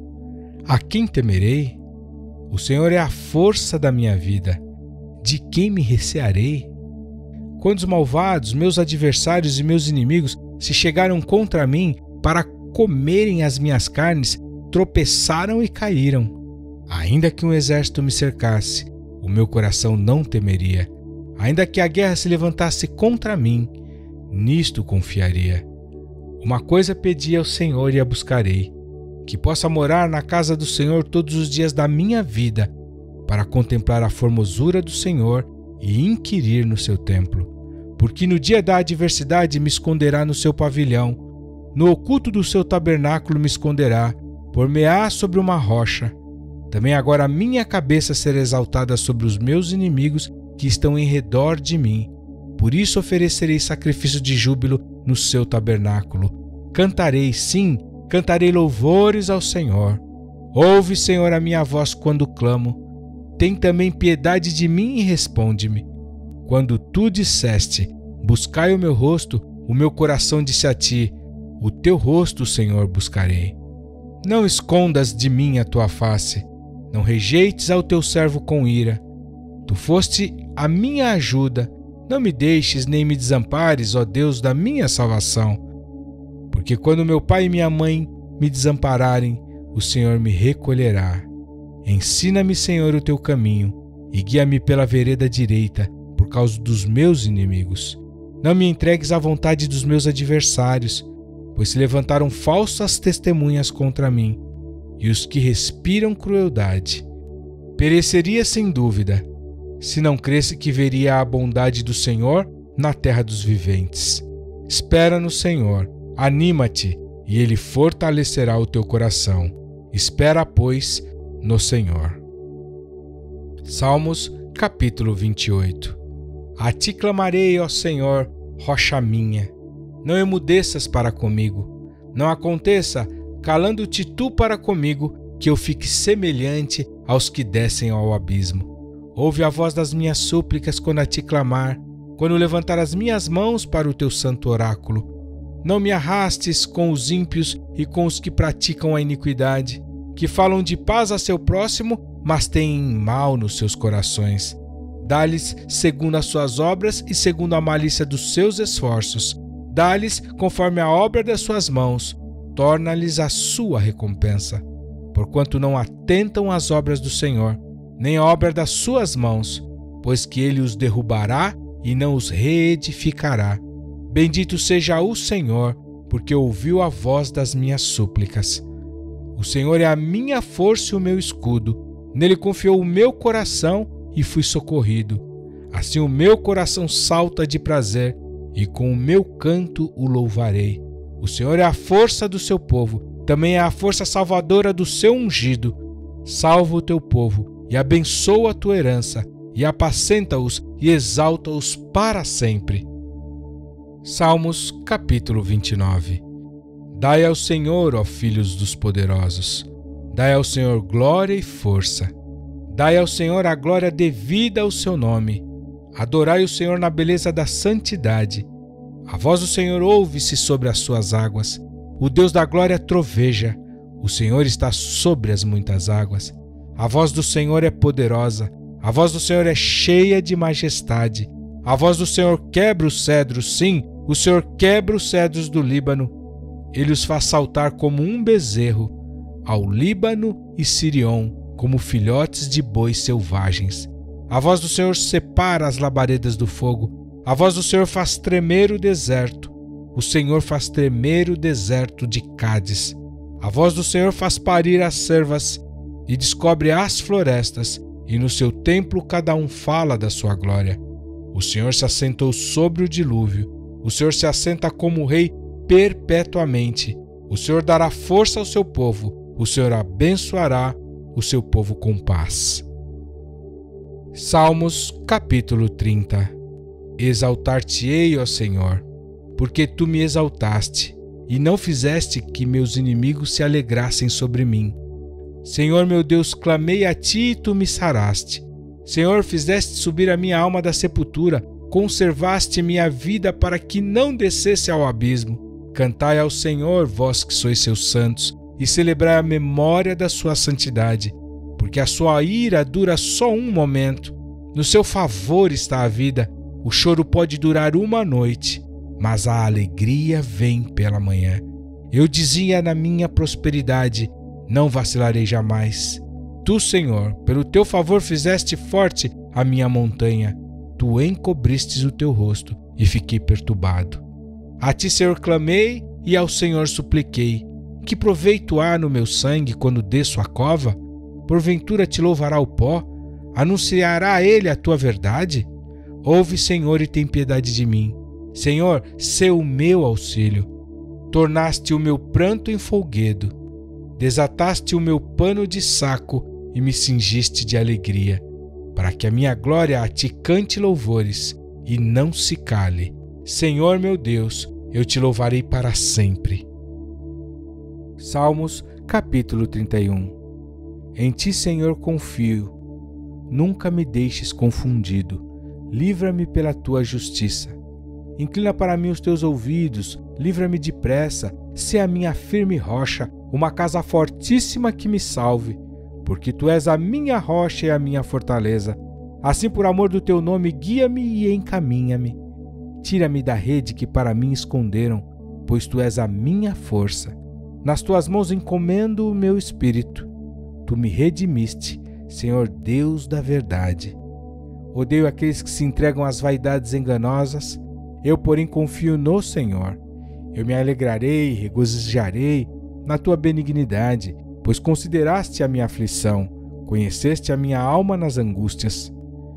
A quem temerei? O Senhor é a força da minha vida. De quem me recearei? Quando os malvados, meus adversários e meus inimigos se chegaram contra mim para comerem as minhas carnes, tropeçaram e caíram. Ainda que um exército me cercasse, o meu coração não temeria. Ainda que a guerra se levantasse contra mim, nisto confiaria. Uma coisa pedi ao Senhor e a buscarei, que possa morar na casa do Senhor todos os dias da minha vida, para contemplar a formosura do Senhor e inquirir no seu templo. Porque no dia da adversidade me esconderá no seu pavilhão, no oculto do seu tabernáculo me esconderá, por-me-á sobre uma rocha. Também agora a minha cabeça será exaltada sobre os meus inimigos que estão em redor de mim. Por isso oferecerei sacrifício de júbilo no seu tabernáculo. Cantarei, sim, cantarei louvores ao Senhor. Ouve, Senhor, a minha voz quando clamo. Tem também piedade de mim e responde-me. Quando tu disseste, buscai o meu rosto, o meu coração disse a ti, o teu rosto, Senhor, buscarei. Não escondas de mim a tua face, não rejeites ao teu servo com ira. Tu foste a minha ajuda, não me deixes nem me desampares, ó Deus da minha salvação. Porque quando meu pai e minha mãe me desampararem, o Senhor me recolherá. Ensina-me, Senhor, o teu caminho e guia-me pela vereda direita, por causa dos meus inimigos. Não me entregues à vontade dos meus adversários, pois se levantaram falsas testemunhas contra mim, e os que respiram crueldade. Pereceria sem dúvida, se não cresse que veria a bondade do Senhor na terra dos viventes. Espera no Senhor, anima-te, e Ele fortalecerá o teu coração. Espera, pois, no Senhor. Salmos, capítulo vinte e oito. A ti clamarei, ó Senhor, rocha minha. Não emudeças para comigo. Não aconteça, calando-te tu para comigo, que eu fique semelhante aos que descem ao abismo. Ouve a voz das minhas súplicas quando a ti clamar, quando levantar as minhas mãos para o teu santo oráculo. Não me arrastes com os ímpios e com os que praticam a iniquidade, que falam de paz a seu próximo, mas têm mal nos seus corações. Dá-lhes segundo as suas obras e segundo a malícia dos seus esforços. Dá-lhes conforme a obra das suas mãos. Torna-lhes a sua recompensa. Porquanto não atentam às obras do Senhor, nem a obra das suas mãos, pois que ele os derrubará e não os reedificará. Bendito seja o Senhor, porque ouviu a voz das minhas súplicas. O Senhor é a minha força e o meu escudo. Nele confiou o meu coração e fui socorrido. Assim o meu coração salta de prazer, e com o meu canto o louvarei. O Senhor é a força do seu povo, também é a força salvadora do seu ungido. Salva o teu povo e abençoa a tua herança, e apacenta-os e exalta-os para sempre. Salmos capítulo vinte e nove. Dai ao Senhor, ó filhos dos poderosos, dai ao Senhor glória e força. Dai ao Senhor a glória devida ao seu nome. Adorai o Senhor na beleza da santidade. A voz do Senhor ouve-se sobre as suas águas. O Deus da glória troveja. O Senhor está sobre as muitas águas. A voz do Senhor é poderosa. A voz do Senhor é cheia de majestade. A voz do Senhor quebra os cedros, sim, o Senhor quebra os cedros do Líbano. Ele os faz saltar como um bezerro, ao Líbano e Sirion, como filhotes de bois selvagens. A voz do Senhor separa as labaredas do fogo. A voz do Senhor faz tremer o deserto. O Senhor faz tremer o deserto de Cádiz. A voz do Senhor faz parir as cervas e descobre as florestas, e no seu templo cada um fala da sua glória. O Senhor se assentou sobre o dilúvio. O Senhor se assenta como rei perpetuamente. O Senhor dará força ao seu povo. O Senhor abençoará o seu povo com paz. Salmos capítulo trinta. Exaltar-te-ei, ó Senhor, porque tu me exaltaste, e não fizeste que meus inimigos se alegrassem sobre mim. Senhor meu Deus, clamei a ti e tu me saraste. Senhor, fizeste subir a minha alma da sepultura, conservaste minha vida para que não descesse ao abismo. Cantai ao Senhor, vós que sois seus santos, e celebrai a memória da sua santidade, porque a sua ira dura só um momento. No seu favor está a vida. O choro pode durar uma noite, mas a alegria vem pela manhã. Eu dizia na minha prosperidade: não vacilarei jamais. Tu, Senhor, pelo teu favor fizeste forte a minha montanha. Tu encobristes o teu rosto e fiquei perturbado. A ti, Senhor, clamei e ao Senhor supliquei. Que proveito há no meu sangue quando desço a cova? Porventura te louvará o pó? Anunciará ele a tua verdade? Ouve, Senhor, e tem piedade de mim. Senhor, sê o meu auxílio. Tornaste o meu pranto em folguedo. Desataste o meu pano de saco e me cingiste de alegria, para que a minha glória a ti cante louvores e não se cale. Senhor meu Deus, eu te louvarei para sempre. Salmos capítulo trinta e um. Em ti, Senhor, confio. Nunca me deixes confundido. Livra-me pela tua justiça. Inclina para mim os teus ouvidos, livra-me depressa, sê a minha firme rocha, uma casa fortíssima que me salve, porque tu és a minha rocha e a minha fortaleza. Assim, por amor do teu nome, guia-me e encaminha-me. Tira-me da rede que para mim esconderam, pois tu és a minha força. Nas tuas mãos encomendo o meu espírito. Tu me redimiste, Senhor Deus da verdade. Odeio aqueles que se entregam às vaidades enganosas. Eu, porém, confio no Senhor. Eu me alegrarei e regozijarei na tua benignidade, pois consideraste a minha aflição, conheceste a minha alma nas angústias,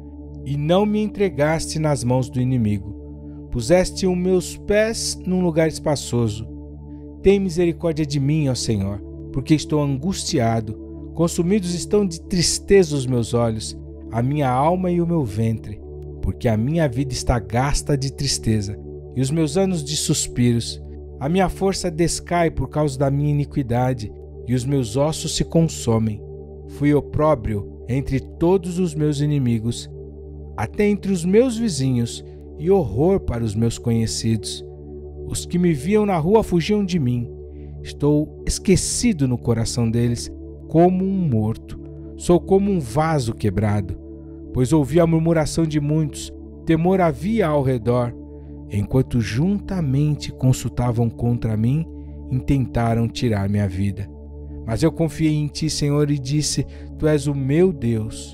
e não me entregaste nas mãos do inimigo. Puseste os meus pés num lugar espaçoso. Tem misericórdia de mim, ó Senhor, porque estou angustiado. Consumidos estão de tristeza os meus olhos, a minha alma e o meu ventre, porque a minha vida está gasta de tristeza, e os meus anos de suspiros. A minha força descai por causa da minha iniquidade, e os meus ossos se consomem. Fui opróbrio entre todos os meus inimigos, até entre os meus vizinhos, e horror para os meus conhecidos. Os que me viam na rua fugiam de mim. Estou esquecido no coração deles, como um morto. Sou como um vaso quebrado, pois ouvi a murmuração de muitos, temor havia ao redor. Enquanto juntamente consultavam contra mim, intentaram tirar minha vida. Mas eu confiei em ti, Senhor, e disse: tu és o meu Deus.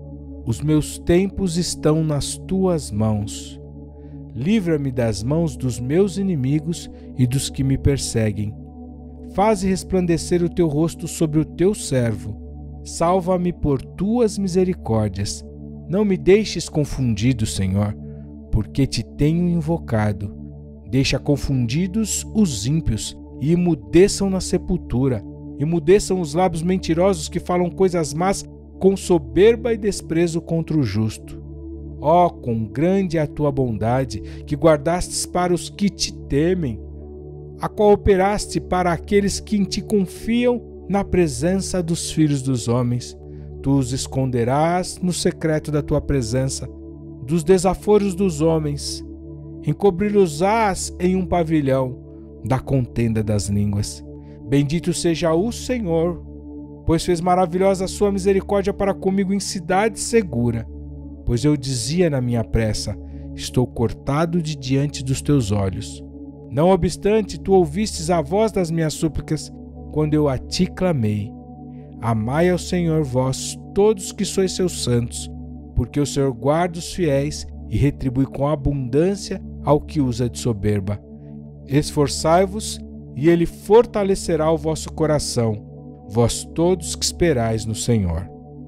Os meus tempos estão nas tuas mãos. Livra-me das mãos dos meus inimigos e dos que me perseguem. Faze resplandecer o teu rosto sobre o teu servo. Salva-me por tuas misericórdias. Não me deixes confundido, Senhor, porque te tenho invocado. Deixa confundidos os ímpios e emudeçam na sepultura. Emudeçam os lábios mentirosos que falam coisas más com soberba e desprezo contra o justo. Ó, oh, quão grande é a tua bondade, que guardastes para os que te temem, a qual operaste para aqueles que em ti confiam na presença dos filhos dos homens. Tu os esconderás no secreto da tua presença, dos desaforos dos homens. Encobri-los-ás em um pavilhão da contenda das línguas. Bendito seja o Senhor, pois fez maravilhosa a sua misericórdia para comigo em cidade segura. Pois eu dizia na minha pressa: estou cortado de diante dos teus olhos. Não obstante, tu ouvistes a voz das minhas súplicas, quando eu a ti clamei. Amai ao Senhor vós, todos que sois seus santos, porque o Senhor guarda os fiéis e retribui com abundância ao que usa de soberba. Esforçai-vos, e ele fortalecerá o vosso coração, vós todos que esperais no Senhor.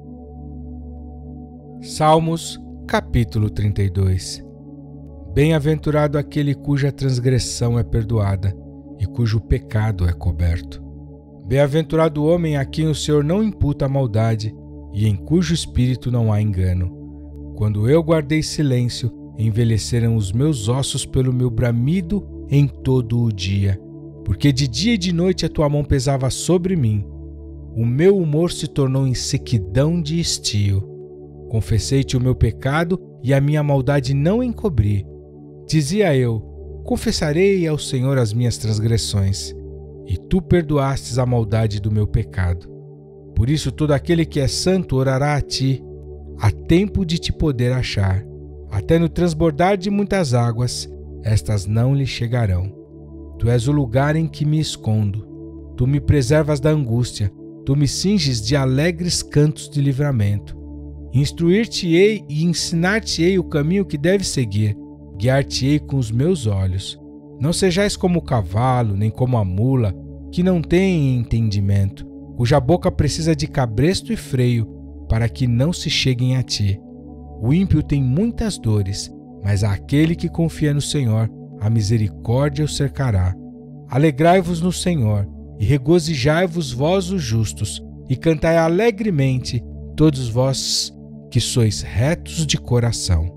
Salmos, capítulo trinta e dois. Bem-aventurado aquele cuja transgressão é perdoada e cujo pecado é coberto. Bem-aventurado o homem a quem o Senhor não imputa a maldade e em cujo espírito não há engano. Quando eu guardei silêncio, envelheceram os meus ossos pelo meu bramido em todo o dia, porque de dia e de noite a tua mão pesava sobre mim. O meu humor se tornou em sequidão de estio. Confessei-te o meu pecado e a minha maldade não encobri. Dizia eu: confessarei ao Senhor as minhas transgressões, e tu perdoastes a maldade do meu pecado. Por isso todo aquele que é santo orará a ti, há tempo de te poder achar. Até no transbordar de muitas águas, estas não lhe chegarão. Tu és o lugar em que me escondo. Tu me preservas da angústia, tu me cinges de alegres cantos de livramento. Instruir-te-ei e ensinar-te-ei o caminho que deves seguir, guiar-te-ei com os meus olhos. Não sejais como o cavalo, nem como a mula, que não tem entendimento, cuja boca precisa de cabresto e freio, para que não se cheguem a ti. O ímpio tem muitas dores, mas àquele que confia no Senhor, a misericórdia o cercará. Alegrai-vos no Senhor, e regozijai-vos vós os justos, e cantai alegremente, todos vós que sois retos de coração.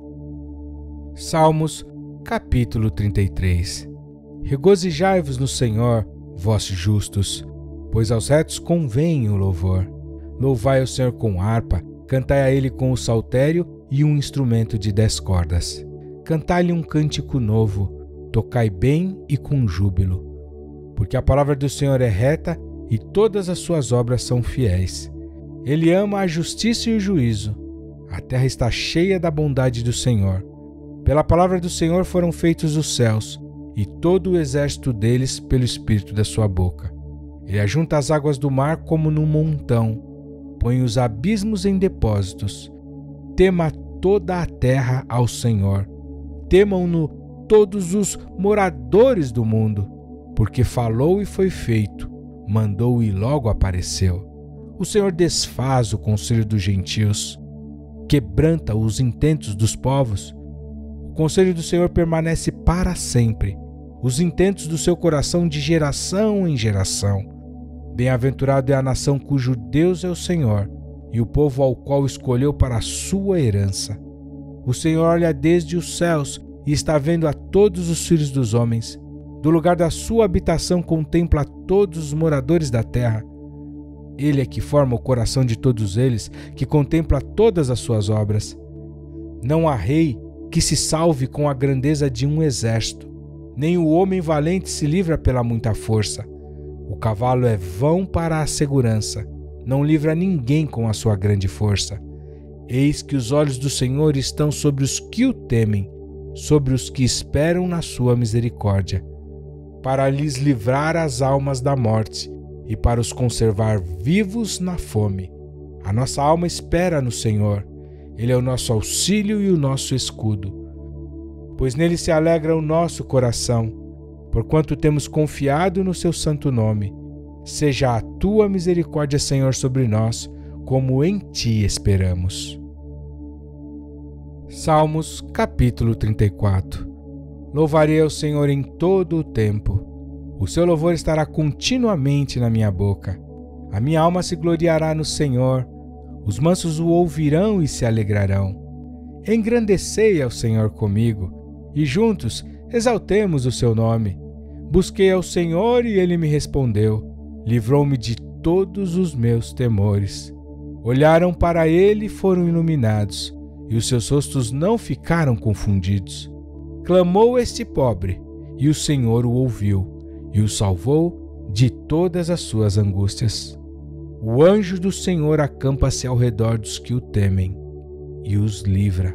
Salmos, capítulo trinta e três. Regozijai-vos no Senhor, vós justos, pois aos retos convém o louvor. Louvai ao Senhor com harpa, cantai a ele com o saltério e um instrumento de dez cordas. Cantai-lhe um cântico novo, tocai bem e com júbilo. Porque a palavra do Senhor é reta e todas as suas obras são fiéis. Ele ama a justiça e o juízo. A terra está cheia da bondade do Senhor. Pela palavra do Senhor foram feitos os céus, e todo o exército deles pelo espírito da sua boca. Ele ajunta as águas do mar como num montão, põe os abismos em depósitos. Tema toda a terra ao Senhor. Temam-no todos os moradores do mundo, porque falou e foi feito, mandou e logo apareceu. O Senhor desfaz o conselho dos gentios, quebranta os intentos dos povos. O conselho do Senhor permanece para sempre, os intentos do seu coração de geração em geração. Bem-aventurado é a nação cujo Deus é o Senhor, e o povo ao qual escolheu para a sua herança. O Senhor olha desde os céus e está vendo a todos os filhos dos homens. Do lugar da sua habitação contempla a todos os moradores da terra. Ele é que forma o coração de todos eles, que contempla todas as suas obras. Não há rei que se salve com a grandeza de um exército, nem o homem valente se livra pela muita força. O cavalo é vão para a segurança, não livra ninguém com a sua grande força. Eis que os olhos do Senhor estão sobre os que o temem, sobre os que esperam na sua misericórdia, para lhes livrar as almas da morte e para os conservar vivos na fome. A nossa alma espera no Senhor, Ele é o nosso auxílio e o nosso escudo. Pois nele se alegra o nosso coração, porquanto temos confiado no seu santo nome. Seja a tua misericórdia, Senhor, sobre nós, como em ti esperamos. Salmos, capítulo trinta e quatro. Louvarei ao Senhor em todo o tempo. O seu louvor estará continuamente na minha boca. A minha alma se gloriará no Senhor. Os mansos o ouvirão e se alegrarão. Engrandecei ao Senhor comigo, e juntos exaltemos o seu nome. Busquei ao Senhor e ele me respondeu. Livrou-me de todos os meus temores. Olharam para ele e foram iluminados, e os seus rostos não ficaram confundidos. Clamou este pobre, e o Senhor o ouviu, e o salvou de todas as suas angústias. O anjo do Senhor acampa-se ao redor dos que o temem, e os livra.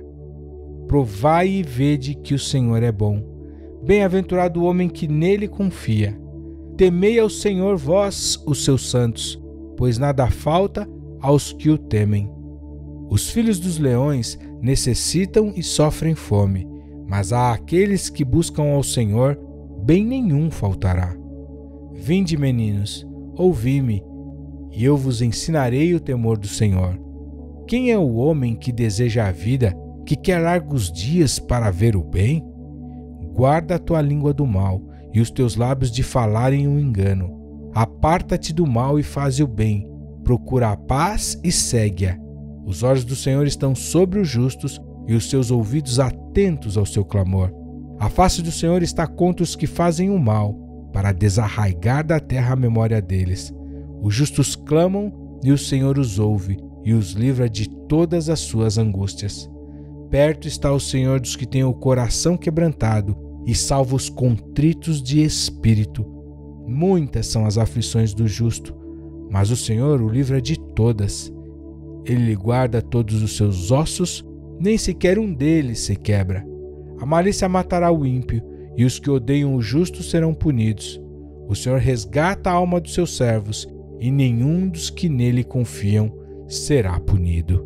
Provai e vede que o Senhor é bom. Bem-aventurado o homem que nele confia. Temei ao Senhor vós, os seus santos, pois nada falta aos que o temem. Os filhos dos leões necessitam e sofrem fome, mas a aqueles que buscam ao Senhor, bem nenhum faltará. Vinde, meninos, ouvi-me, e eu vos ensinarei o temor do Senhor. Quem é o homem que deseja a vida, que quer largos dias para ver o bem? Guarda a tua língua do mal, e os teus lábios de falarem o engano. Aparta-te do mal e faze o bem. Procura a paz e segue-a. Os olhos do Senhor estão sobre os justos e os seus ouvidos atentos ao seu clamor. A face do Senhor está contra os que fazem o mal, para desarraigar da terra a memória deles. Os justos clamam e o Senhor os ouve e os livra de todas as suas angústias. Perto está o Senhor dos que têm o coração quebrantado e salva os contritos de espírito. Muitas são as aflições do justo, mas o Senhor o livra de todas. Ele lhe guarda todos os seus ossos, nem sequer um deles se quebra. A malícia matará o ímpio, e os que odeiam o justo serão punidos. O Senhor resgata a alma dos seus servos, e nenhum dos que nele confiam será punido.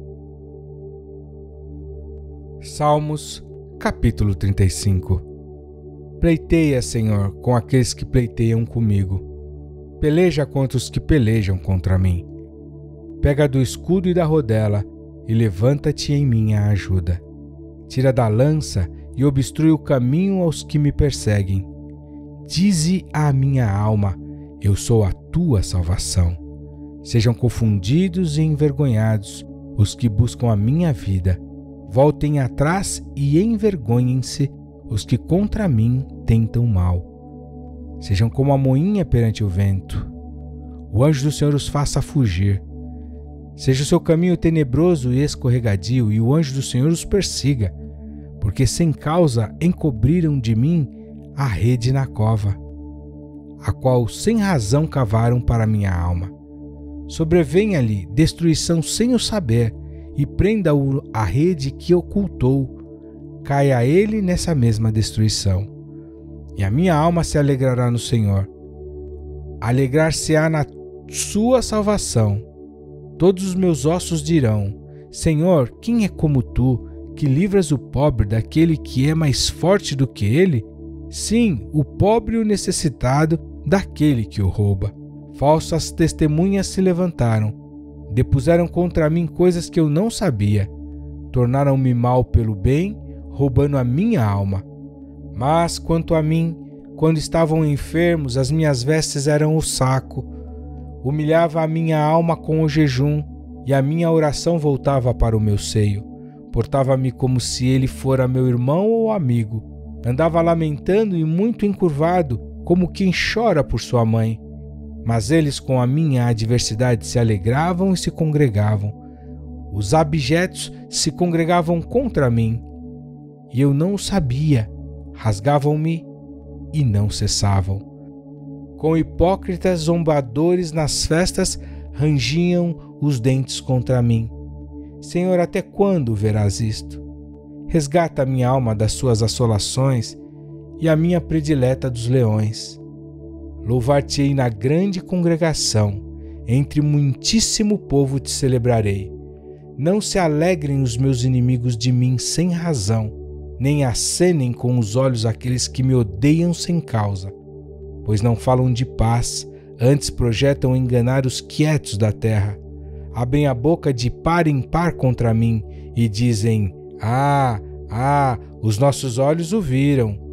Salmos, capítulo trinta e cinco. Pleiteia, Senhor, com aqueles que pleiteiam comigo. Peleja contra os que pelejam contra mim. Pega do escudo e da rodela, e levanta-te em minha ajuda. Tira da lança e obstrui o caminho aos que me perseguem. Dize à minha alma, eu sou a tua salvação. Sejam confundidos e envergonhados os que buscam a minha vida. Voltem atrás e envergonhem-se os que contra mim tentam mal. Sejam como a moinha perante o vento. O anjo do Senhor os faça fugir. Seja o seu caminho tenebroso e escorregadio, e o anjo do Senhor os persiga, porque sem causa encobriram de mim a rede na cova, a qual sem razão cavaram para minha alma. Sobrevenha-lhe destruição sem o saber, e prenda-o a rede que ocultou. Caia ele nessa mesma destruição. E a minha alma se alegrará no Senhor. Alegrar-se-á na sua salvação. Todos os meus ossos dirão, Senhor, quem é como tu, que livras o pobre daquele que é mais forte do que ele? Sim, o pobre e o necessitado daquele que o rouba. Falsas testemunhas se levantaram, depuseram contra mim coisas que eu não sabia. Tornaram-me mal pelo bem, roubando a minha alma. Mas, quanto a mim, quando estavam enfermos, as minhas vestes eram o saco. Humilhava a minha alma com o jejum, e a minha oração voltava para o meu seio. Portava-me como se ele fora meu irmão ou amigo. Andava lamentando e muito encurvado, como quem chora por sua mãe. Mas eles com a minha adversidade se alegravam e se congregavam. Os abjetos se congregavam contra mim, e eu não o sabia. Rasgavam-me e não cessavam. Com hipócritas zombadores nas festas rangiam os dentes contra mim. Senhor, até quando verás isto? Resgata a minha alma das suas assolações e a minha predileta dos leões. Louvar-te-ei na grande congregação, entre muitíssimo povo te celebrarei. Não se alegrem os meus inimigos de mim sem razão, nem acenem com os olhos aqueles que me odeiam sem causa. Pois não falam de paz, antes projetam enganar os quietos da terra. Abrem a boca de par em par contra mim e dizem, ah, ah, os nossos olhos o viram.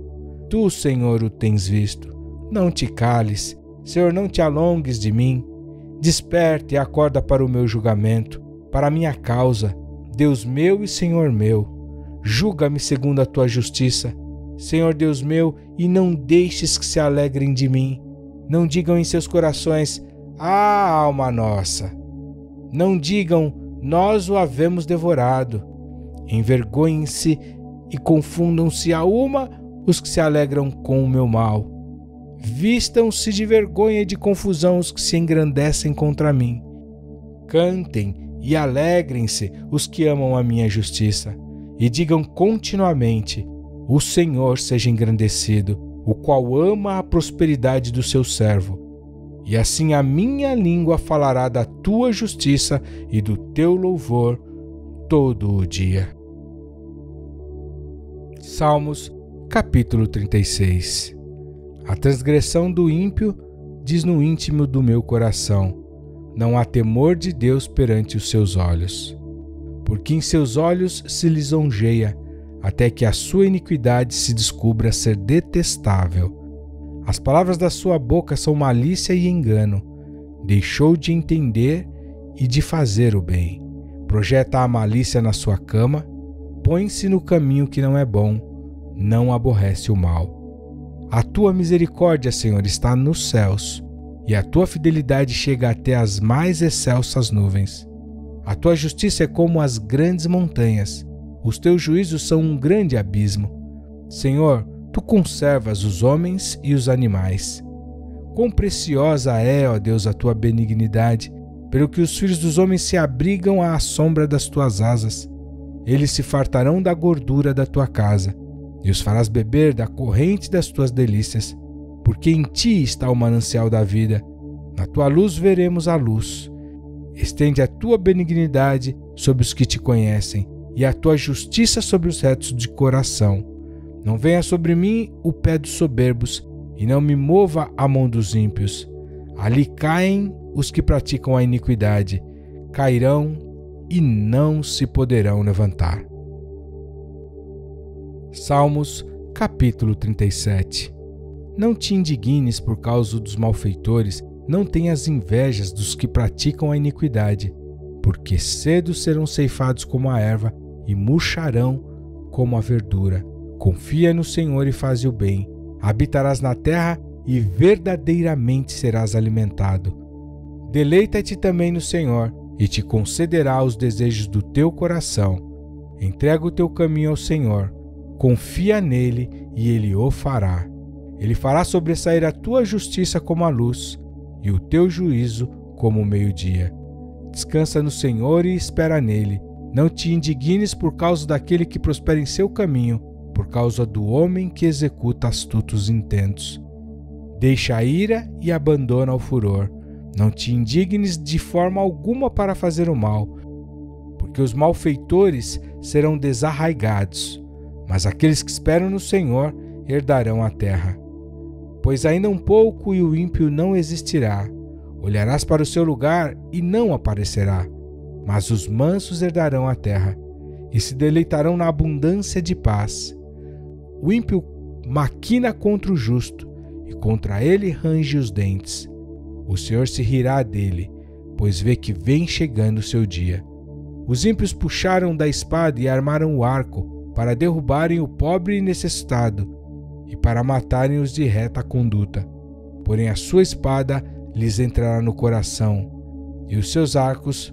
Tu, Senhor, o tens visto. Não te cales, Senhor, não te alongues de mim. Desperta e acorda para o meu julgamento, para a minha causa, Deus meu e Senhor meu. Julga-me segundo a tua justiça, Senhor Deus meu, e não deixes que se alegrem de mim. Não digam em seus corações: ah, alma nossa. Não digam: nós o havemos devorado. Envergonhem-se e confundam-se a uma os que se alegram com o meu mal. Vistam-se de vergonha e de confusão os que se engrandecem contra mim. Cantem e alegrem-se os que amam a minha justiça, e digam continuamente: o Senhor seja engrandecido, o qual ama a prosperidade do seu servo. E assim a minha língua falará da tua justiça e do teu louvor todo o dia. Salmos, capítulo trinta e seis. A transgressão do ímpio diz no íntimo do meu coração: não há temor de Deus perante os seus olhos. Porque em seus olhos se lisonjeia, até que a sua iniquidade se descubra ser detestável. As palavras da sua boca são malícia e engano. Deixou de entender e de fazer o bem. Projeta a malícia na sua cama, põe-se no caminho que não é bom, não aborrece o mal. A tua misericórdia, Senhor, está nos céus, e a tua fidelidade chega até as mais excelsas nuvens. A tua justiça é como as grandes montanhas, os teus juízos são um grande abismo. Senhor, tu conservas os homens e os animais. Quão preciosa é, ó Deus, a tua benignidade, pelo que os filhos dos homens se abrigam à sombra das tuas asas. Eles se fartarão da gordura da tua casa, e os farás beber da corrente das tuas delícias, porque em ti está o manancial da vida. Na tua luz veremos a luz. Estende a tua benignidade sobre os que te conhecem, e a tua justiça sobre os retos de coração. Não venha sobre mim o pé dos soberbos, e não me mova a mão dos ímpios. Ali caem os que praticam a iniquidade, cairão e não se poderão levantar. Salmos, capítulo trinta e sete. Não te indignes por causa dos malfeitores, não tenhas invejas dos que praticam a iniquidade, porque cedo serão ceifados como a erva e murcharão como a verdura. Confia no Senhor e faze o bem. Habitarás na terra e verdadeiramente serás alimentado. Deleita-te também no Senhor e te concederá os desejos do teu coração. Entrega o teu caminho ao Senhor. Confia nele e ele o fará. Ele fará sobressair a tua justiça como a luz e o teu juízo como o meio-dia. Descansa no Senhor e espera nele. Não te indignes por causa daquele que prospera em seu caminho, por causa do homem que executa astutos intentos. Deixa a ira e abandona o furor. Não te indignes de forma alguma para fazer o mal, porque os malfeitores serão desarraigados, mas aqueles que esperam no Senhor herdarão a terra. Pois ainda um pouco e o ímpio não existirá. Olharás para o seu lugar e não aparecerá. Mas os mansos herdarão a terra e se deleitarão na abundância de paz. O ímpio maquina contra o justo e contra ele range os dentes. O Senhor se rirá dele, pois vê que vem chegando o seu dia. Os ímpios puxaram da espada e armaram o arco para derrubarem o pobre e necessitado e para matarem os de reta conduta. Porém a sua espada lhes entrará no coração e os seus arcos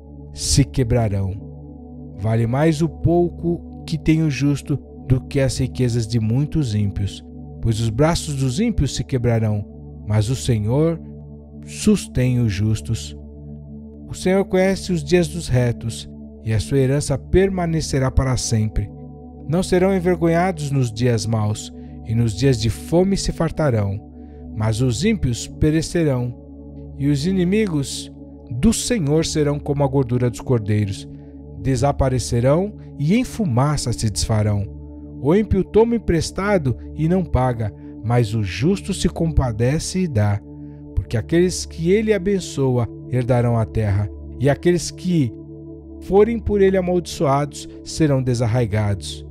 se quebrarão. Vale mais o pouco que tem o justo do que as riquezas de muitos ímpios, pois os braços dos ímpios se quebrarão, mas o Senhor sustém os justos. O Senhor conhece os dias dos retos, e a sua herança permanecerá para sempre. Não serão envergonhados nos dias maus, e nos dias de fome se fartarão, mas os ímpios perecerão, e os inimigos do Senhor serão como a gordura dos cordeiros, desaparecerão e em fumaça se desfarão. O ímpio toma emprestado e não paga, mas o justo se compadece e dá, porque aqueles que ele abençoa herdarão a terra, e aqueles que forem por ele amaldiçoados serão desarraigados.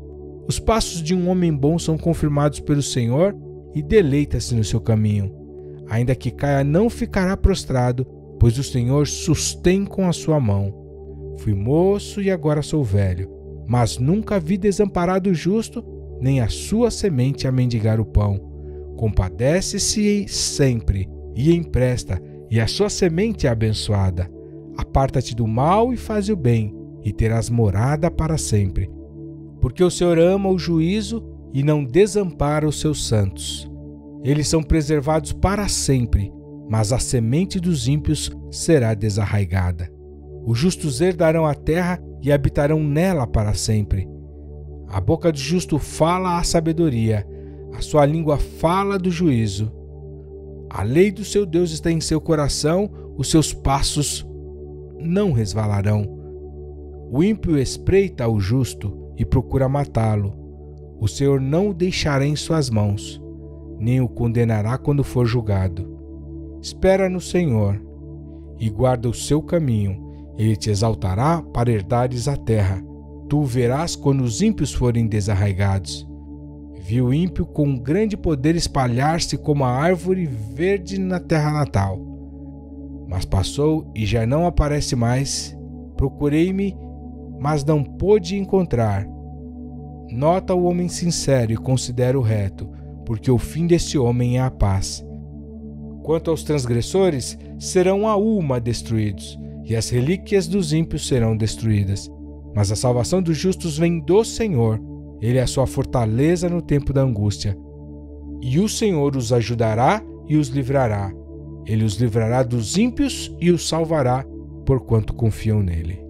Os passos de um homem bom são confirmados pelo Senhor e deleita-se no seu caminho. Ainda que caia, não ficará prostrado, pois o Senhor sustém com a sua mão. Fui moço e agora sou velho, mas nunca vi desamparado o justo, nem a sua semente a mendigar o pão. Compadece-se sempre e empresta, e a sua semente é abençoada. Aparta-te do mal e faz o bem, e terás morada para sempre. Porque o Senhor ama o juízo e não desampara os seus santos. Eles são preservados para sempre, mas a semente dos ímpios será desarraigada. Os justos herdarão a terra e habitarão nela para sempre. A boca do justo fala a sabedoria, a sua língua fala do juízo. A lei do seu Deus está em seu coração, os seus passos não resvalarão. O ímpio espreita o justo e procura matá-lo. O Senhor não o deixará em suas mãos, nem o condenará quando for julgado. Espera no Senhor e guarda o seu caminho. Ele te exaltará para herdares a terra. Tu o verás quando os ímpios forem desarraigados. Vi o ímpio com grande poder espalhar-se como a árvore verde na terra natal. Mas passou e já não aparece mais. Procurei-me, mas não pude encontrar. Nota o homem sincero e considera o reto, porque o fim desse homem é a paz. Quanto aos transgressores, serão a uma destruídos, e as relíquias dos ímpios serão destruídas. Mas a salvação dos justos vem do Senhor. Ele é a sua fortaleza no tempo da angústia. E o Senhor os ajudará e os livrará. Ele os livrará dos ímpios e os salvará, porquanto confiam nele.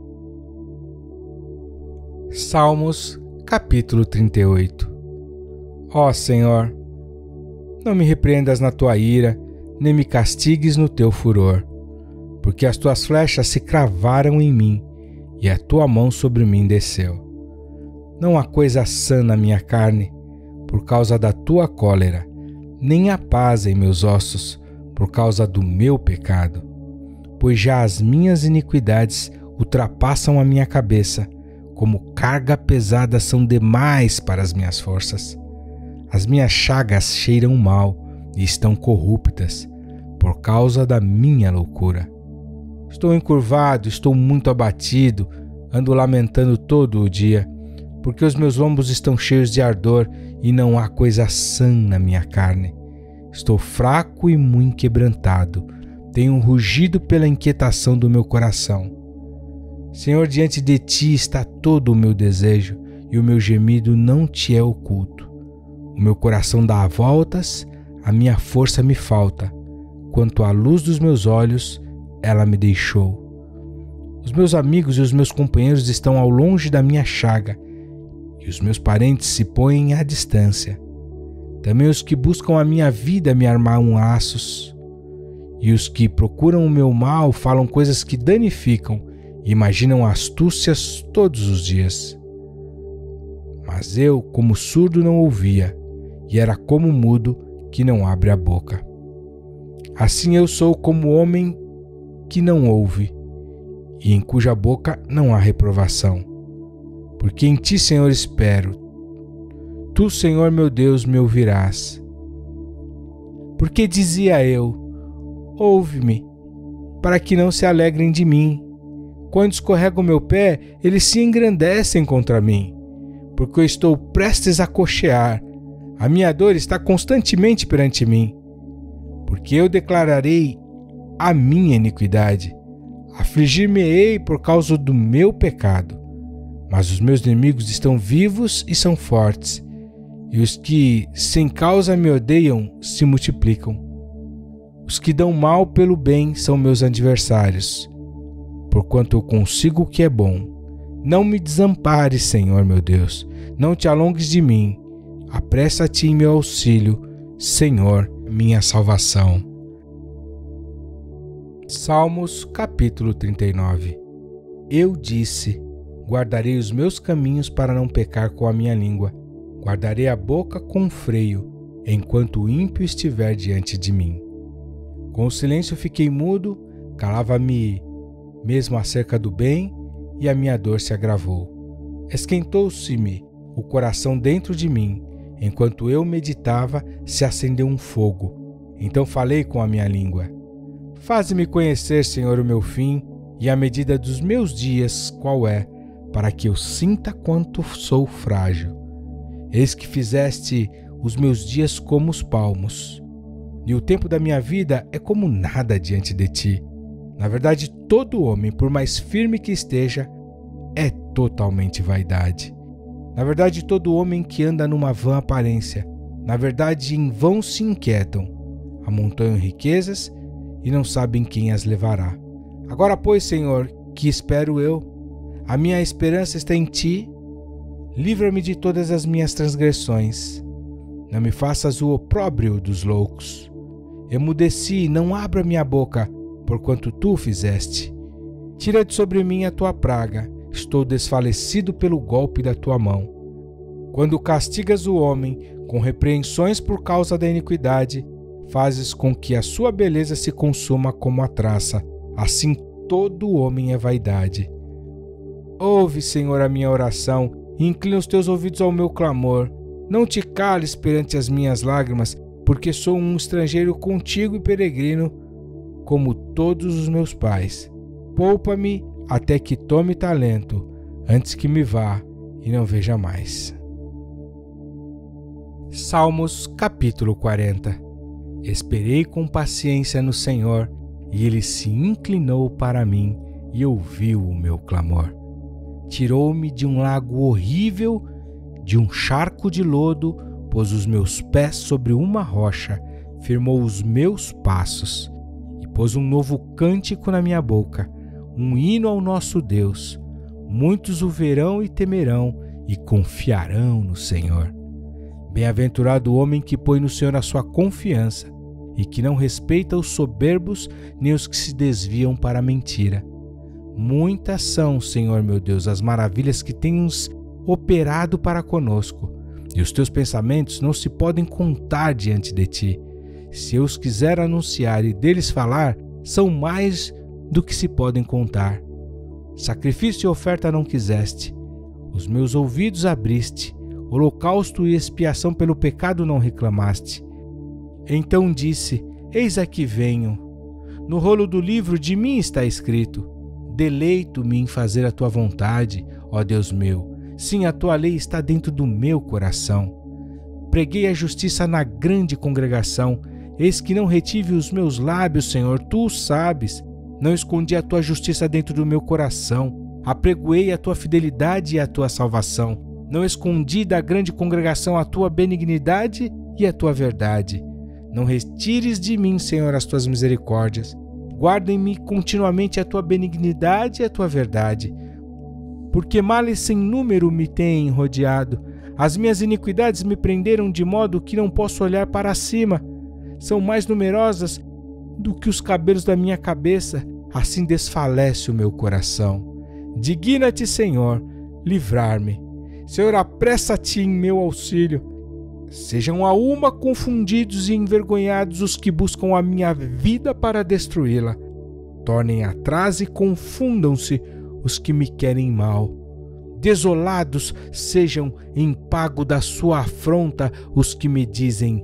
Salmos, capítulo trinta e oito. Ó Senhor, não me repreendas na tua ira, nem me castigues no teu furor, porque as tuas flechas se cravaram em mim, e a tua mão sobre mim desceu. Não há coisa sã na minha carne, por causa da tua cólera, nem há paz em meus ossos, por causa do meu pecado. Pois já as minhas iniquidades ultrapassam a minha cabeça, como carga pesada são demais para as minhas forças. As minhas chagas cheiram mal e estão corruptas, por causa da minha loucura. Estou encurvado, estou muito abatido, ando lamentando todo o dia, porque os meus lombos estão cheios de ardor e não há coisa sã na minha carne. Estou fraco e muito quebrantado, tenho um rugido pela inquietação do meu coração. Senhor, diante de ti está todo o meu desejo, e o meu gemido não te é oculto. O meu coração dá voltas, a minha força me falta. Quanto à luz dos meus olhos, ela me deixou. Os meus amigos e os meus companheiros estão ao longe da minha chaga, e os meus parentes se põem à distância. Também os que buscam a minha vida me armam laços, e os que procuram o meu mal falam coisas que danificam e imaginam astúcias todos os dias. Mas eu, como surdo, não ouvia, e era como mudo que não abre a boca. Assim eu sou como homem que não ouve, e em cuja boca não há reprovação. Porque em ti, Senhor, espero. Tu, Senhor meu Deus, me ouvirás. Porque dizia eu, ouve-me, para que não se alegrem de mim. Quando escorrega o meu pé, eles se engrandecem contra mim, porque eu estou prestes a coxear. A minha dor está constantemente perante mim, porque eu declararei a minha iniquidade. Afligir-me-ei por causa do meu pecado. Mas os meus inimigos estão vivos e são fortes, e os que sem causa me odeiam se multiplicam. Os que dão mal pelo bem são meus adversários, porquanto eu consigo o que é bom. Não me desampares, Senhor meu Deus, não te alongues de mim. Apressa-te em meu auxílio, Senhor, minha salvação. Salmos, capítulo trinta e nove. Eu disse: guardarei os meus caminhos para não pecar com a minha língua. Guardarei a boca com freio, enquanto o ímpio estiver diante de mim. Com o silêncio fiquei mudo, calava-me mesmo acerca do bem, e a minha dor se agravou. Esquentou-se-me o coração dentro de mim. Enquanto eu meditava, se acendeu um fogo. Então falei com a minha língua. Faze-me conhecer, Senhor, o meu fim e a medida dos meus dias qual é, para que eu sinta quanto sou frágil. Eis que fizeste os meus dias como os palmos, e o tempo da minha vida é como nada diante de ti. Na verdade, todo homem, por mais firme que esteja, é totalmente vaidade. Na verdade, todo homem que anda numa vã aparência, na verdade, em vão se inquietam, amontoam riquezas e não sabem quem as levará. Agora, pois, Senhor, que espero eu? A minha esperança está em ti. Livra-me de todas as minhas transgressões. Não me faças o opróbrio dos loucos. Emudeci, não abra minha boca, porquanto tu o fizeste. Tira de sobre mim a tua praga. Estou desfalecido pelo golpe da tua mão. Quando castigas o homem com repreensões por causa da iniquidade, fazes com que a sua beleza se consuma como a traça. Assim todo homem é vaidade. Ouve, Senhor, a minha oração e inclina os teus ouvidos ao meu clamor. Não te cales perante as minhas lágrimas, porque sou um estrangeiro contigo e peregrino, como todos os meus pais. Poupa-me até que tome talento, antes que me vá e não veja mais. Salmos capítulo quarenta. Esperei com paciência no Senhor, e Ele se inclinou para mim e ouviu o meu clamor. Tirou-me de um lago horrível, de um charco de lodo, pôs os meus pés sobre uma rocha, firmou os meus passos, e pôs um novo cântico na minha boca, um hino ao nosso Deus. Muitos o verão e temerão, e confiarão no Senhor. Bem-aventurado o homem que põe no Senhor a sua confiança, e que não respeita os soberbos, nem os que se desviam para a mentira. Muitas são, Senhor meu Deus, as maravilhas que tens operado para conosco, e os teus pensamentos não se podem contar diante de ti. Se eu os quiser anunciar e deles falar, são mais do que se podem contar. Sacrifício e oferta não quiseste, os meus ouvidos abriste, holocausto e expiação pelo pecado não reclamaste. Então disse: eis aqui venho. No rolo do livro de mim está escrito: deleito-me em fazer a tua vontade, ó Deus meu. Sim, a tua lei está dentro do meu coração. Preguei a justiça na grande congregação. Eis que não retive os meus lábios, Senhor, tu o sabes. Não escondi a tua justiça dentro do meu coração. Apregoei a tua fidelidade e a tua salvação. Não escondi da grande congregação a tua benignidade e a tua verdade. Não retires de mim, Senhor, as tuas misericórdias. Guardem-me continuamente a tua benignidade e a tua verdade. Porque males sem número me têm rodeado. As minhas iniquidades me prenderam de modo que não posso olhar para cima. São mais numerosas do que os cabelos da minha cabeça. Assim desfalece o meu coração. Digna-te, Senhor, livrar-me. Senhor, apressa-te em meu auxílio. Sejam a uma confundidos e envergonhados os que buscam a minha vida para destruí-la. Tornem atrás e confundam-se os que me querem mal. Desolados sejam em pago da sua afronta os que me dizem: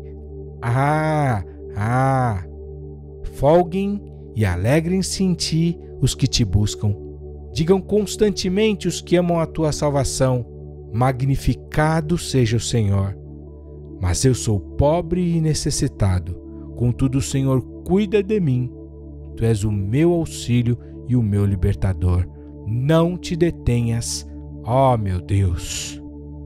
ah, ah. Folguem e alegrem-se em ti os que te buscam. Digam constantemente os que amam a tua salvação: magnificado seja o Senhor. Mas eu sou pobre e necessitado, contudo o Senhor cuida de mim. Tu és o meu auxílio e o meu libertador. Não te detenhas, ó meu Deus.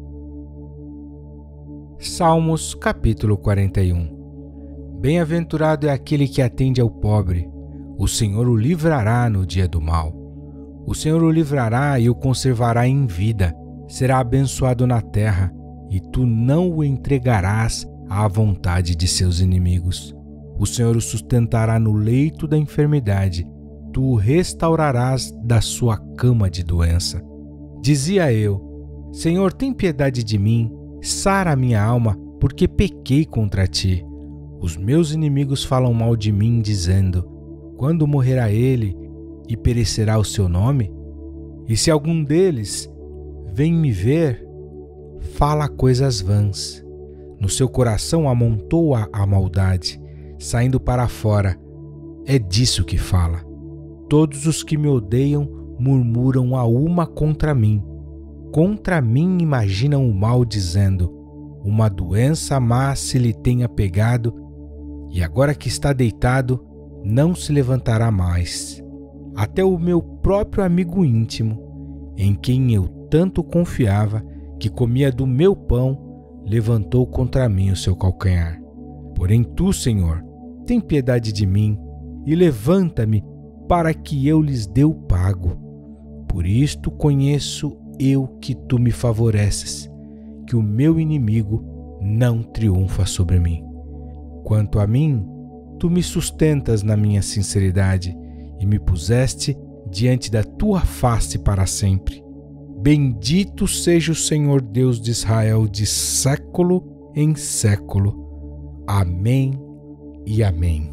Salmos capítulo quarenta e um. Bem-aventurado é aquele que atende ao pobre. O Senhor o livrará no dia do mal. O Senhor o livrará e o conservará em vida. Será abençoado na terra, e tu não o entregarás à vontade de seus inimigos. O Senhor o sustentará no leito da enfermidade, tu o restaurarás da sua cama de doença. Dizia eu: Senhor, tem piedade de mim, sara a minha alma, porque pequei contra ti. Os meus inimigos falam mal de mim, dizendo: quando morrerá ele e perecerá o seu nome? E se algum deles vem me ver, fala coisas vãs. No seu coração amontoa a maldade, saindo para fora. É disso que fala. Todos os que me odeiam murmuram a uma contra mim. Contra mim imaginam o mal, dizendo: uma doença má se lhe tenha pegado, e agora que está deitado, não se levantará mais. Até o meu próprio amigo íntimo, em quem eu tanto confiava, que comia do meu pão, levantou contra mim o seu calcanhar. Porém tu, Senhor, tem piedade de mim e levanta-me para que eu lhes dê o pago. Por isto conheço eu que tu me favoreces, que o meu inimigo não triunfa sobre mim. Quanto a mim, tu me sustentas na minha sinceridade e me puseste diante da tua face para sempre. Bendito seja o Senhor Deus de Israel de século em século. Amém e amém.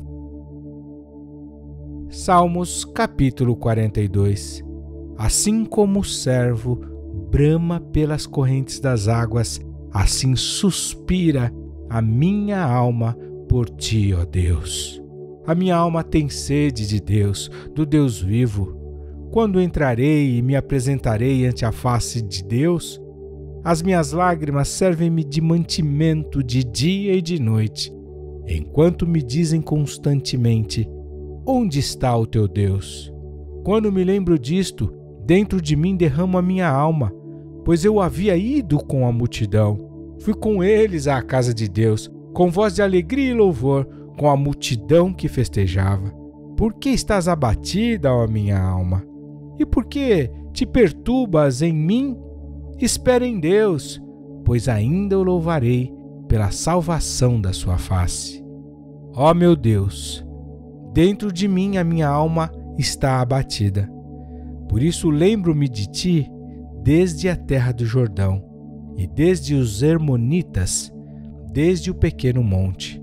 Salmos capítulo quarenta e dois. Assim como o servo brama pelas correntes das águas, assim suspira a minha alma por ti, ó Deus. A minha alma tem sede de Deus, do Deus vivo. Quando entrarei e me apresentarei ante a face de Deus, as minhas lágrimas servem-me de mantimento de dia e de noite, enquanto me dizem constantemente: onde está o teu Deus? Quando me lembro disto, dentro de mim derramo a minha alma, pois eu havia ido com a multidão. Fui com eles à casa de Deus, com voz de alegria e louvor, com a multidão que festejava. Por que estás abatida, ó minha alma? E por que te perturbas em mim? Espera em Deus, pois ainda o louvarei pela salvação da sua face. Ó meu Deus, dentro de mim a minha alma está abatida. Por isso lembro-me de ti desde a terra do Jordão e desde os Hermonitas, desde o pequeno monte.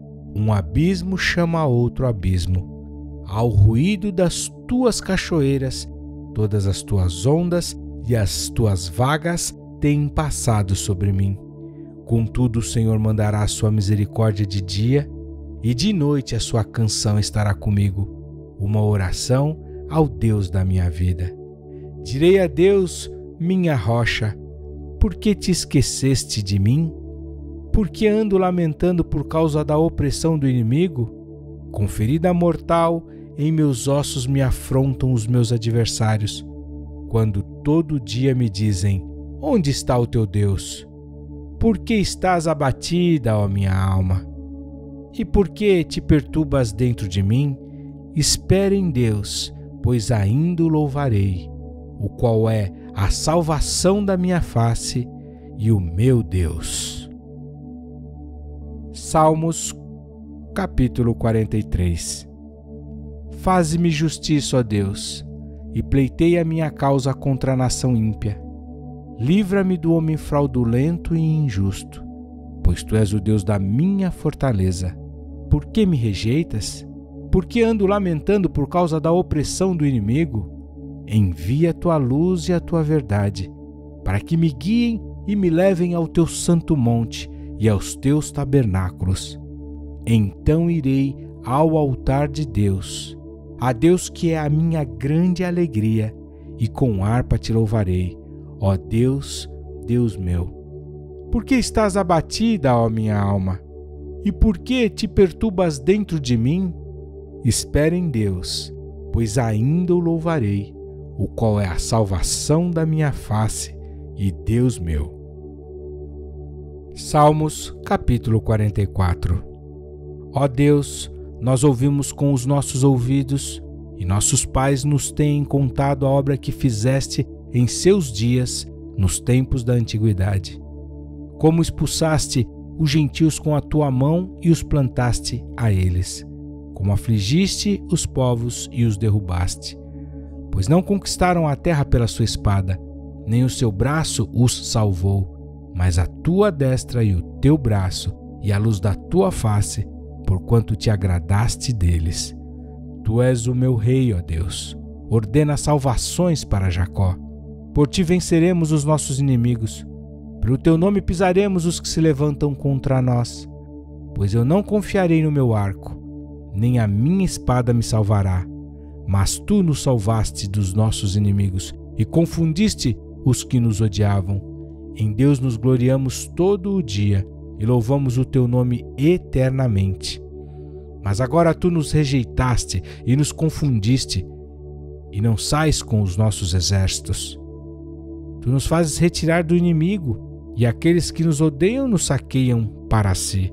Um abismo chama outro abismo. Ao ruído das tuas cachoeiras, todas as tuas ondas e as tuas vagas têm passado sobre mim. Contudo, o Senhor mandará a sua misericórdia de dia, e de noite a sua canção estará comigo, uma oração ao Deus da minha vida. Direi a Deus, minha rocha: por que te esqueceste de mim? Por que ando lamentando por causa da opressão do inimigo? Com ferida mortal, em meus ossos me afrontam os meus adversários, quando todo dia me dizem: onde está o teu Deus? Por que estás abatida, ó minha alma? E por que te perturbas dentro de mim? Espere em Deus, pois ainda o louvarei, o qual é a salvação da minha face e o meu Deus. Salmos capítulo quarenta e três. Faze-me justiça, ó Deus, e pleiteia a minha causa contra a nação ímpia. Livra-me do homem fraudulento e injusto, pois tu és o Deus da minha fortaleza. Por que me rejeitas? Por que ando lamentando por causa da opressão do inimigo? Envia a tua luz e a tua verdade, para que me guiem e me levem ao teu santo monte e aos teus tabernáculos. Então irei ao altar de Deus, a Deus que é a minha grande alegria, e com harpa te louvarei, ó Deus, Deus meu. Por que estás abatida, ó minha alma? E por que te perturbas dentro de mim? Espera em Deus, pois ainda o louvarei, o qual é a salvação da minha face e Deus meu. Salmos capítulo quarenta e quatro. Ó Deus, nós ouvimos com os nossos ouvidos, e nossos pais nos têm contado a obra que fizeste em seus dias, nos tempos da antiguidade. Como expulsaste os gentios com a tua mão e os plantaste a eles. Como afligiste os povos e os derrubaste. Pois não conquistaram a terra pela sua espada, nem o seu braço os salvou, mas a tua destra e o teu braço e a luz da tua face, porquanto te agradaste deles. Tu és o meu rei, ó Deus. Ordena salvações para Jacó. Por ti venceremos os nossos inimigos. Pelo teu nome pisaremos os que se levantam contra nós, pois eu não confiarei no meu arco, nem a minha espada me salvará. Mas tu nos salvaste dos nossos inimigos e confundiste os que nos odiavam. Em Deus nos gloriamos todo o dia e louvamos o teu nome eternamente. Mas agora tu nos rejeitaste e nos confundiste, e não sais com os nossos exércitos. Tu nos fazes retirar do inimigo, e aqueles que nos odeiam nos saqueiam para si.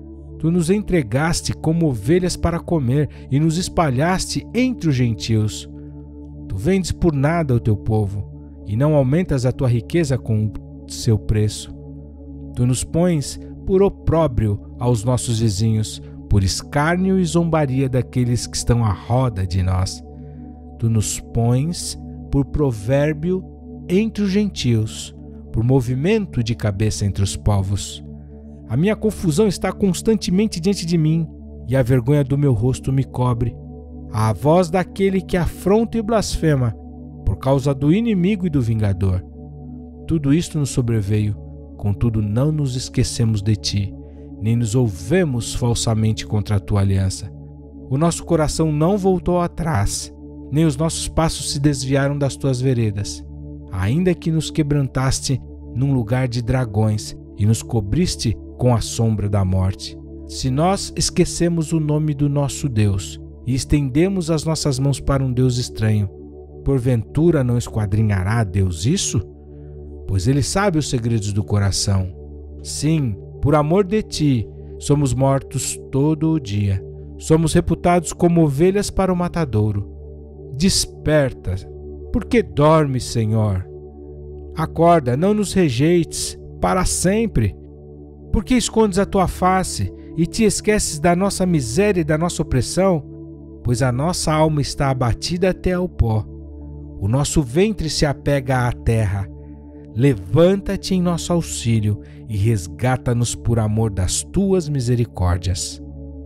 Tu nos entregaste como ovelhas para comer e nos espalhaste entre os gentios. Tu vendes por nada o teu povo e não aumentas a tua riqueza com o seu preço. Tu nos pões por opróbrio aos nossos vizinhos, por escárnio e zombaria daqueles que estão à roda de nós. Tu nos pões por provérbio entre os gentios, por movimento de cabeça entre os povos. A minha confusão está constantemente diante de mim, e a vergonha do meu rosto me cobre. A voz daquele que afronta e blasfema, por causa do inimigo e do vingador. Tudo isto nos sobreveio, contudo não nos esquecemos de ti, nem nos ouvemos falsamente contra a tua aliança. O nosso coração não voltou atrás, nem os nossos passos se desviaram das tuas veredas. Ainda que nos quebrantaste num lugar de dragões e nos cobriste com a sombra da morte. Se nós esquecemos o nome do nosso Deus e estendemos as nossas mãos para um Deus estranho, porventura não esquadrinhará Deus isso? Pois Ele sabe os segredos do coração. Sim, por amor de ti, somos mortos todo o dia. Somos reputados como ovelhas para o matadouro. Desperta, porque dormes, Senhor. Acorda, não nos rejeites para sempre. Por que escondes a tua face e te esqueces da nossa miséria e da nossa opressão? Pois a nossa alma está abatida até ao pó. O nosso ventre se apega à terra. Levanta-te em nosso auxílio e resgata-nos por amor das tuas misericórdias.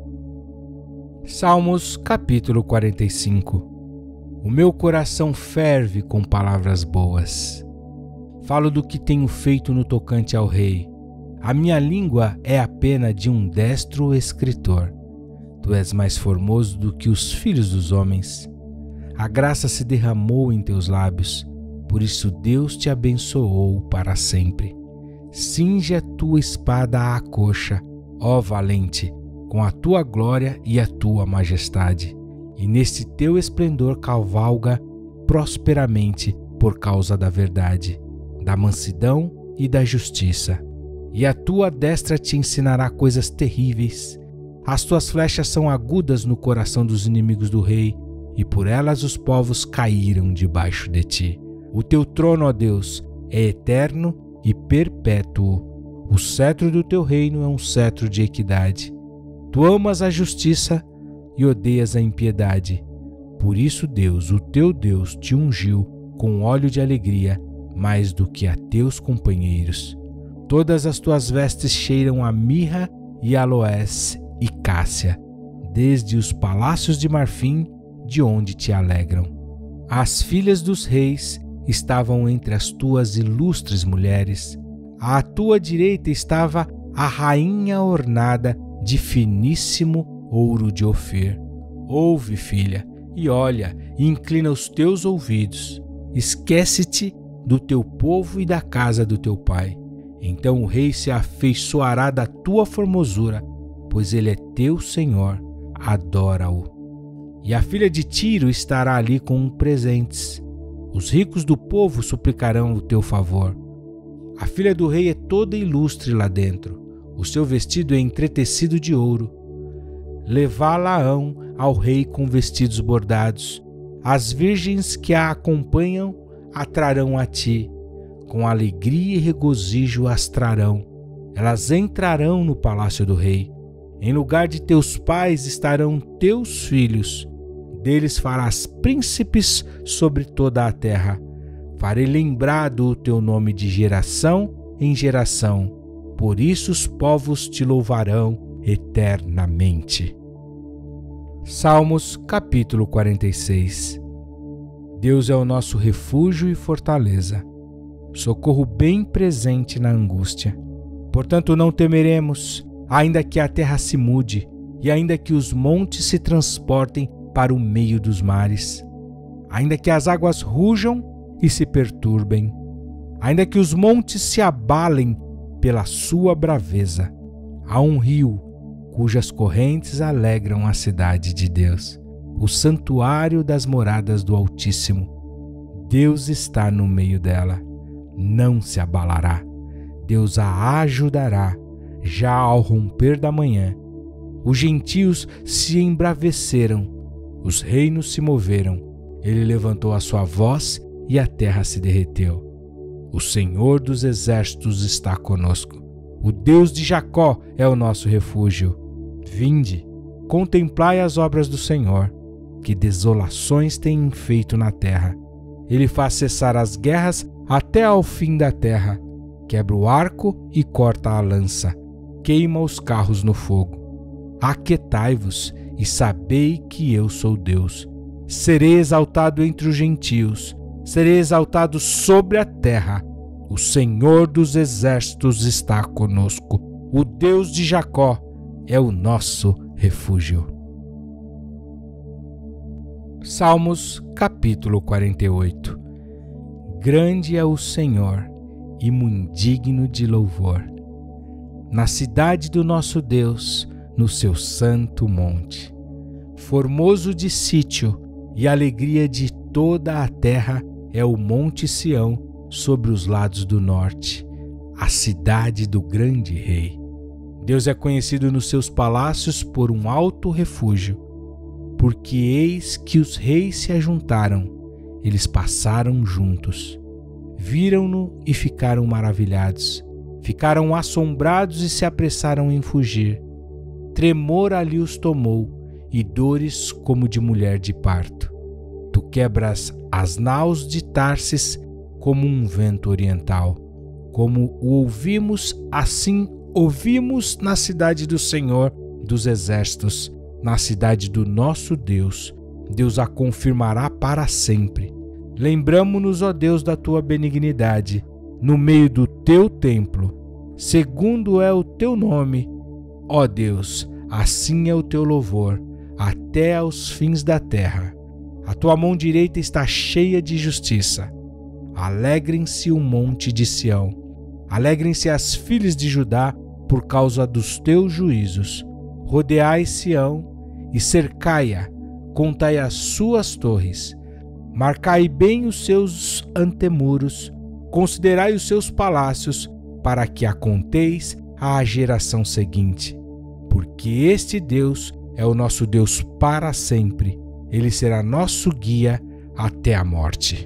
Salmos capítulo quarenta e cinco. O meu coração ferve com palavras boas. Falo do que tenho feito no tocante ao rei. A minha língua é a pena de um destro escritor. Tu és mais formoso do que os filhos dos homens. A graça se derramou em teus lábios, por isso Deus te abençoou para sempre. Cinge a tua espada à coxa, ó valente, com a tua glória e a tua majestade, e neste teu esplendor cavalga prosperamente por causa da verdade, da mansidão e da justiça. E a tua destra te ensinará coisas terríveis. As tuas flechas são agudas no coração dos inimigos do rei, e por elas os povos caíram debaixo de ti. O teu trono, ó Deus, é eterno e perpétuo. O cetro do teu reino é um cetro de equidade. Tu amas a justiça e odeias a impiedade. Por isso Deus, o teu Deus, te ungiu com óleo de alegria mais do que a teus companheiros. Todas as tuas vestes cheiram a mirra e aloés e cássia, desde os palácios de marfim, de onde te alegram. As filhas dos reis estavam entre as tuas ilustres mulheres. À tua direita estava a rainha ornada de finíssimo ouro de Ofir. Ouve, filha, e olha, e inclina os teus ouvidos. Esquece-te do teu povo e da casa do teu pai. Então o rei se afeiçoará da tua formosura, pois ele é teu Senhor, adora-o. E a filha de Tiro estará ali com presentes. Os ricos do povo suplicarão o teu favor. A filha do rei é toda ilustre lá dentro. O seu vestido é entretecido de ouro. Levá-la-ão ao rei com vestidos bordados. As virgens que a acompanham atrarão a ti. Com alegria e regozijo as trarão. Elas entrarão no palácio do rei. Em lugar de teus pais estarão teus filhos. Deles farás príncipes sobre toda a terra. Farei lembrado o teu nome de geração em geração. Por isso os povos te louvarão eternamente. Salmos capítulo quarenta e seis. Deus é o nosso refúgio e fortaleza. socorro bem presente na angústia. Portanto, não temeremos, ainda que a terra se mude, e ainda que os montes se transportem para o meio dos mares, ainda que as águas rujam e se perturbem, ainda que os montes se abalem pela sua braveza. Há um rio cujas correntes alegram a cidade de Deus, o santuário das moradas do Altíssimo. Deus está no meio dela, não se abalará. Deus a ajudará, já ao romper da manhã. Os gentios se embraveceram, os reinos se moveram. Ele levantou a sua voz e a terra se derreteu. O Senhor dos exércitos está conosco. O Deus de Jacó é o nosso refúgio. Vinde, contemplai as obras do Senhor, que desolações tem feito na terra. Ele faz cessar as guerras até ao fim da terra. Quebra o arco e corta a lança. Queima os carros no fogo. Aquietai-vos e sabei que eu sou Deus. Serei exaltado entre os gentios. Serei exaltado sobre a terra. O Senhor dos exércitos está conosco. O Deus de Jacó é o nosso refúgio. Salmos capítulo quarenta e oito. Grande é o Senhor e muito digno de louvor, na cidade do nosso Deus, no seu santo monte. Formoso de sítio e alegria de toda a terra é o monte Sião sobre os lados do norte, a cidade do grande rei. Deus é conhecido nos seus palácios por um alto refúgio, porque eis que os reis se ajuntaram, eles passaram juntos. Viram-no e ficaram maravilhados. Ficaram assombrados e se apressaram em fugir. Tremor ali os tomou e dores como de mulher de parto. Tu quebras as naus de Tarsis como um vento oriental. Como o ouvimos, assim ouvimos na cidade do Senhor dos exércitos, na cidade do nosso Deus. Deus a confirmará para sempre. Lembramo-nos, ó Deus, da tua benignidade, no meio do teu templo. Segundo é o teu nome, ó Deus, assim é o teu louvor, até aos fins da terra. A tua mão direita está cheia de justiça. Alegrem-se o monte de Sião. Alegrem-se as filhas de Judá por causa dos teus juízos. Rodeai Sião e cercai-a, contai as suas torres. Marcai bem os seus antemuros, considerai os seus palácios, para que a conteis à geração seguinte. Porque este Deus é o nosso Deus para sempre, ele será nosso guia até a morte.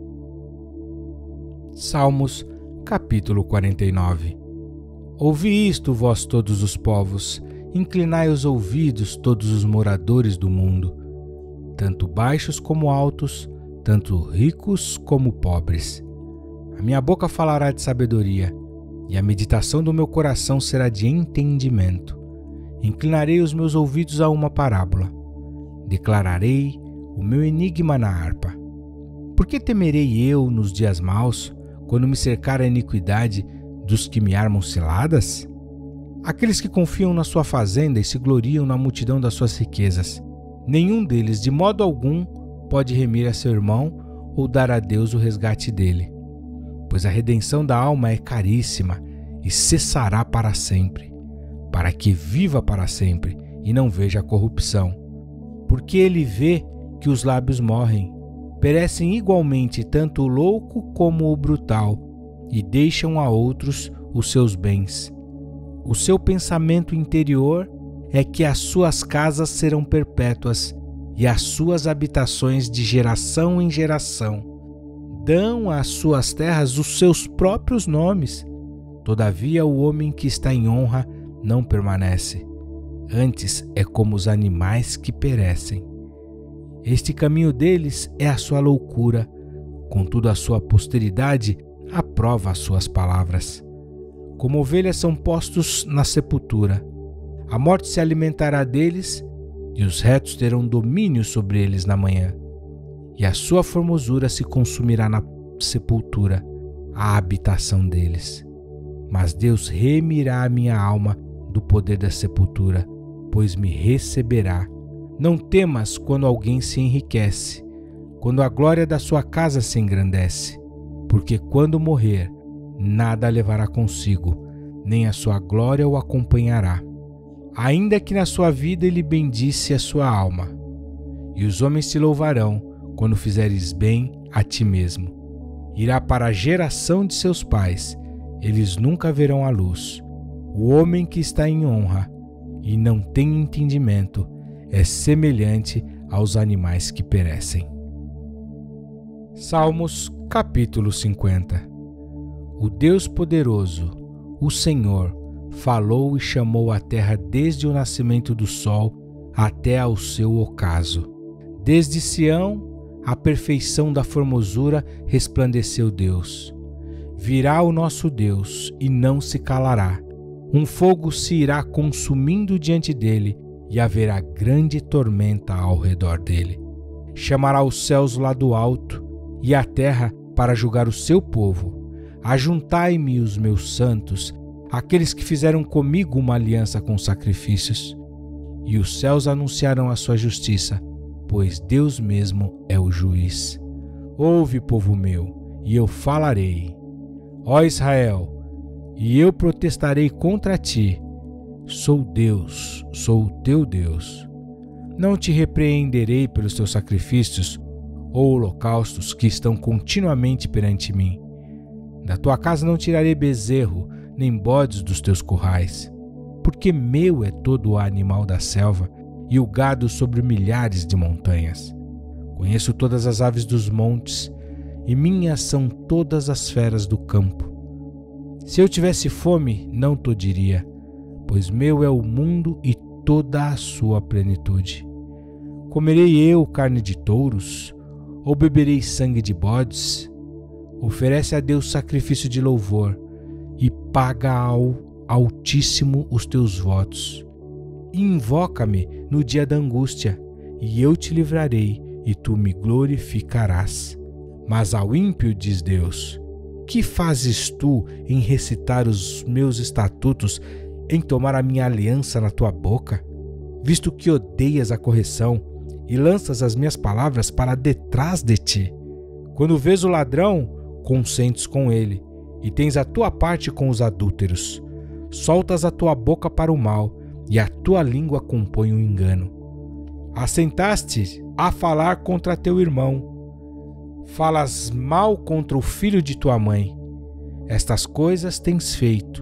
Salmos capítulo quarenta e nove. Ouvi isto, vós todos os povos, inclinai os ouvidos, todos os moradores do mundo, tanto baixos como altos, tanto ricos como pobres. A minha boca falará de sabedoria, e a meditação do meu coração será de entendimento. Inclinarei os meus ouvidos a uma parábola. Declararei o meu enigma na harpa. Por que temerei eu nos dias maus, quando me cercar a iniquidade dos que me armam ciladas? Aqueles que confiam na sua fazenda e se gloriam na multidão das suas riquezas. Nenhum deles, de modo algum, pode remir a seu irmão ou dar a Deus o resgate dele. Pois a redenção da alma é caríssima e cessará para sempre, para que viva para sempre e não veja a corrupção. Porque ele vê que os lábios morrem, perecem igualmente tanto o louco como o brutal, e deixam a outros os seus bens. O seu pensamento interior é que as suas casas serão perpétuas e as suas habitações de geração em geração. Dão às suas terras os seus próprios nomes. Todavia o homem que está em honra não permanece. Antes é como os animais que perecem. Este caminho deles é a sua loucura, contudo a sua posteridade aprova as suas palavras. Como ovelhas são postos na sepultura, a morte se alimentará deles, e os retos terão domínio sobre eles na manhã. E a sua formosura se consumirá na sepultura, a habitação deles. Mas Deus remirá a minha alma do poder da sepultura, pois me receberá. Não temas quando alguém se enriquece, quando a glória da sua casa se engrandece, porque quando morrer, nada levará consigo, nem a sua glória o acompanhará. Ainda que na sua vida ele bendisse a sua alma, e os homens te louvarão quando fizeres bem a ti mesmo. Irá para a geração de seus pais, eles nunca verão a luz. O homem que está em honra e não tem entendimento é semelhante aos animais que perecem. Salmos capítulo cinquenta. O Deus poderoso, o Senhor, falou e chamou a terra desde o nascimento do sol até ao seu ocaso. Desde Sião, a perfeição da formosura, resplandeceu Deus. Virá o nosso Deus e não se calará. Um fogo se irá consumindo diante dele e haverá grande tormenta ao redor dele. Chamará os céus lá do alto e a terra para julgar o seu povo. Ajuntai-me os meus santos, aqueles que fizeram comigo uma aliança com sacrifícios. E os céus anunciarão a sua justiça, pois Deus mesmo é o juiz. Ouve, povo meu, e eu falarei. Ó Israel, e eu protestarei contra ti. Sou Deus, sou o teu Deus. Não te repreenderei pelos teus sacrifícios ou holocaustos que estão continuamente perante mim. Da tua casa não tirarei bezerro, nem bodes dos teus currais, porque meu é todo o animal da selva e o gado sobre milhares de montanhas. Conheço todas as aves dos montes, e minhas são todas as feras do campo. Se eu tivesse fome, não te diria, pois meu é o mundo e toda a sua plenitude. Comerei eu carne de touros, ou beberei sangue de bodes? Oferece a Deus sacrifício de louvor, e paga ao Altíssimo os teus votos. Invoca-me no dia da angústia, e eu te livrarei, e tu me glorificarás. Mas ao ímpio diz Deus: que fazes tu em recitar os meus estatutos, em tomar a minha aliança na tua boca? Visto que odeias a correção e lanças as minhas palavras para detrás de ti. Quando vês o ladrão, consentes com ele, e tens a tua parte com os adúlteros. Soltas a tua boca para o mal, e a tua língua compõe o engano. Assentaste a falar contra teu irmão. Falas mal contra o filho de tua mãe. Estas coisas tens feito,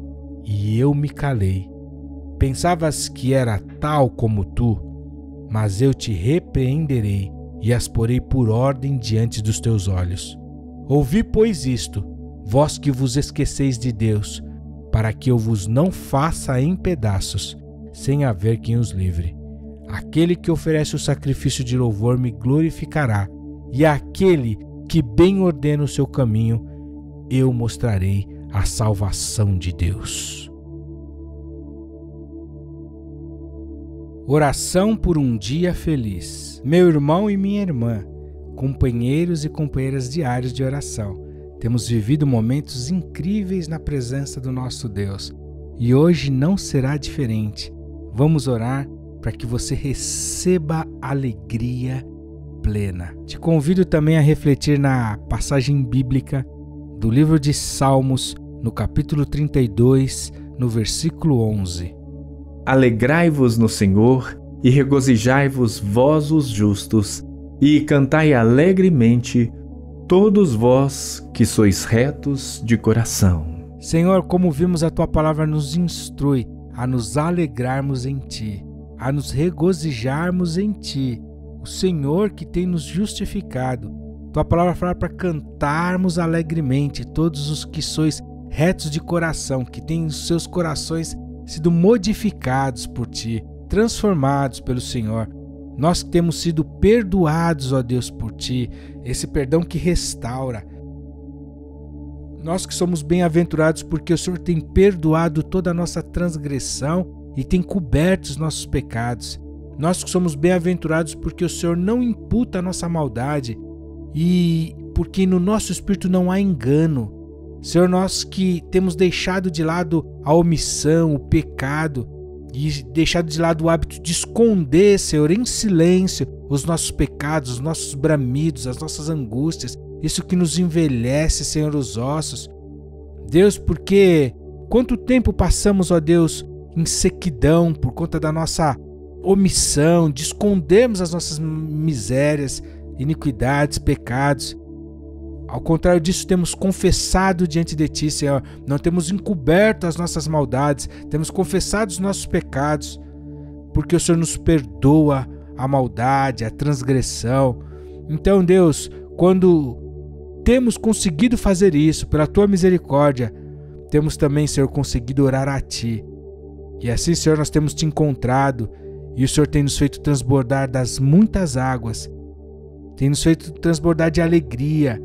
e eu me calei. Pensavas que era tal como tu, mas eu te repreenderei e as porei por ordem diante dos teus olhos. Ouvi, pois, isto, vós que vos esqueceis de Deus, para que eu vos não faça em pedaços, sem haver quem os livre. Aquele que oferece o sacrifício de louvor me glorificará, e aquele que bem ordena o seu caminho, eu mostrarei a salvação de Deus. Oração por um dia feliz. Meu irmão e minha irmã, companheiros e companheiras diários de oração, temos vivido momentos incríveis na presença do nosso Deus, e hoje não será diferente. Vamos orar para que você receba alegria plena. Te convido também a refletir na passagem bíblica do livro de Salmos, no capítulo trinta e dois, no versículo onze. Alegrai-vos no Senhor e regozijai-vos vós os justos, e cantai alegremente todos vós que sois retos de coração. Senhor, como vimos, a tua palavra nos instrui a nos alegrarmos em ti, a nos regozijarmos em ti, o Senhor que tem nos justificado. Tua palavra fala para cantarmos alegremente todos os que sois retos de coração, que têm os seus corações sido modificados por ti, transformados pelo Senhor. Nós que temos sido perdoados, ó Deus, por ti, esse perdão que restaura. Nós que somos bem-aventurados porque o Senhor tem perdoado toda a nossa transgressão e tem coberto os nossos pecados. Nós que somos bem-aventurados porque o Senhor não imputa a nossa maldade e porque no nosso espírito não há engano. Senhor, nós que temos deixado de lado a omissão, o pecado, e deixado de lado o hábito de esconder, Senhor, em silêncio, os nossos pecados, os nossos bramidos, as nossas angústias, isso que nos envelhece, Senhor, os ossos. Deus, porque quanto tempo passamos, ó Deus, em sequidão por conta da nossa omissão, de escondermos as nossas misérias, iniquidades, pecados. Ao contrário disso, temos confessado diante de Ti, Senhor. Não temos encoberto as nossas maldades, temos confessado os nossos pecados, porque o Senhor nos perdoa a maldade, a transgressão. Então, Deus, quando temos conseguido fazer isso, pela Tua misericórdia, temos também, Senhor, conseguido orar a Ti. E assim, Senhor, nós temos Te encontrado, e o Senhor tem nos feito transbordar das muitas águas, tem nos feito transbordar de alegria,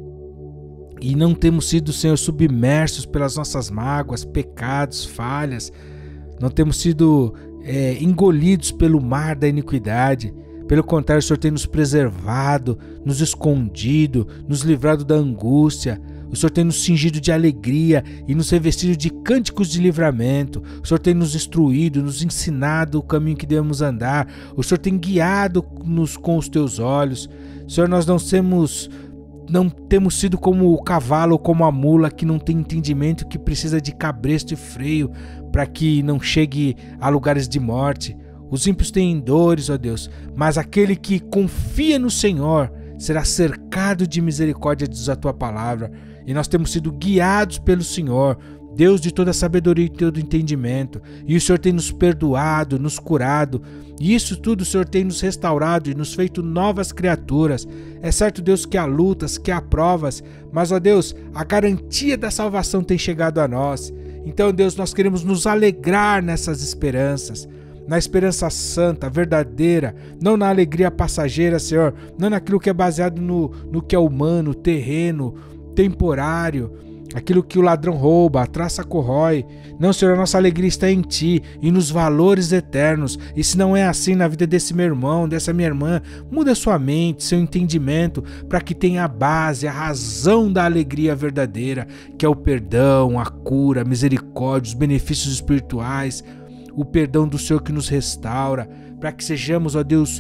e não temos sido, Senhor, submersos pelas nossas mágoas, pecados, falhas. Não temos sido é, engolidos pelo mar da iniquidade. Pelo contrário, o Senhor tem nos preservado, nos escondido, nos livrado da angústia. O Senhor tem nos cingido de alegria e nos revestido de cânticos de livramento. O Senhor tem nos instruído, nos ensinado o caminho que devemos andar. O Senhor tem guiado-nos com os teus olhos. Senhor, nós não temos... Não temos sido como o cavalo ou como a mula que não tem entendimento, que precisa de cabresto e freio para que não chegue a lugares de morte. Os ímpios têm dores, ó Deus, mas aquele que confia no Senhor será cercado de misericórdia, diz a Tua palavra. E nós temos sido guiados pelo Senhor, Deus de toda sabedoria e todo entendimento. E o Senhor tem nos perdoado, nos curado. E isso tudo o Senhor tem nos restaurado e nos feito novas criaturas. É certo, Deus, que há lutas, que há provas, mas, ó Deus, a garantia da salvação tem chegado a nós. Então, Deus, nós queremos nos alegrar nessas esperanças, na esperança santa, verdadeira, não na alegria passageira, Senhor, não naquilo que é baseado no, no que é humano, terreno, temporário, aquilo que o ladrão rouba, a traça corrói. Não, Senhor, a nossa alegria está em Ti e nos valores eternos. E se não é assim na vida desse meu irmão, dessa minha irmã, muda sua mente, seu entendimento, para que tenha a base, a razão da alegria verdadeira, que é o perdão, a cura, a misericórdia, os benefícios espirituais, o perdão do Senhor que nos restaura, para que sejamos, ó Deus,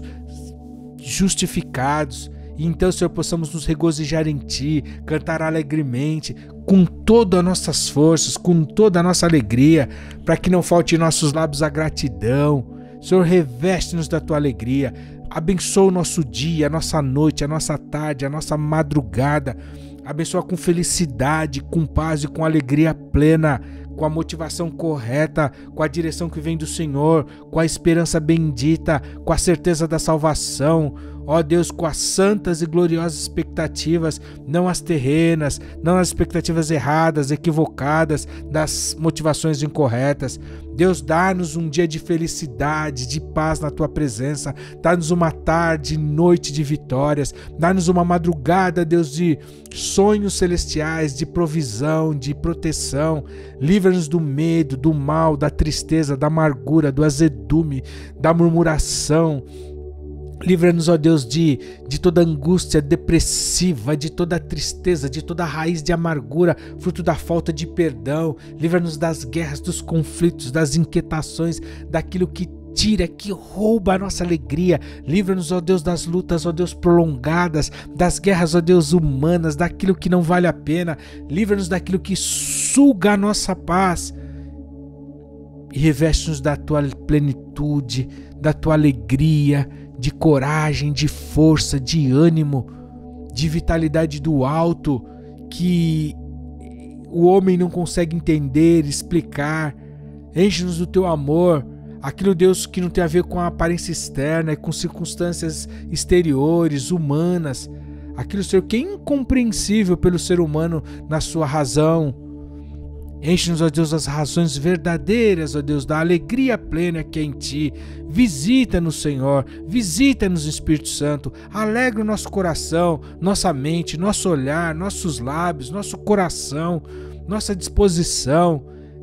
justificados. E então, Senhor, possamos nos regozijar em Ti, cantar alegremente, com todas as nossas forças, com toda a nossa alegria, para que não falte em nossos lábios a gratidão. Senhor, reveste-nos da Tua alegria, abençoa o nosso dia, a nossa noite, a nossa tarde, a nossa madrugada, abençoa com felicidade, com paz e com alegria plena, com a motivação correta, com a direção que vem do Senhor, com a esperança bendita, com a certeza da salvação. Ó Deus, com as santas e gloriosas expectativas, não as terrenas, não as expectativas erradas, equivocadas, das motivações incorretas. Deus, dá-nos um dia de felicidade, de paz na Tua presença, dá-nos uma tarde, noite de vitórias, dá-nos uma madrugada, Deus, de sonhos celestiais, de provisão, de proteção. Livra-nos do medo, do mal, da tristeza, da amargura, do azedume, da murmuração. Livra-nos, ó Deus, de, de toda angústia depressiva, de toda tristeza, de toda raiz de amargura, fruto da falta de perdão. Livra-nos das guerras, dos conflitos, das inquietações, daquilo que tira, que rouba a nossa alegria. Livra-nos, ó Deus, das lutas, ó Deus, prolongadas, das guerras, ó Deus, humanas, daquilo que não vale a pena. Livra-nos daquilo que suga a nossa paz. E reveste-nos da Tua plenitude, da Tua alegria, de coragem, de força, de ânimo, de vitalidade do alto, que o homem não consegue entender, explicar. Enche-nos do Teu amor, aquilo, Deus, que não tem a ver com a aparência externa e com circunstâncias exteriores, humanas, aquilo, Senhor, que é incompreensível pelo ser humano na sua razão. Enche-nos, ó Deus, das razões verdadeiras, ó Deus, da alegria plena que é em Ti. Visita-nos, Senhor, visita-nos, Espírito Santo, alegra o nosso coração, nossa mente, nosso olhar, nossos lábios, nosso coração, nossa disposição.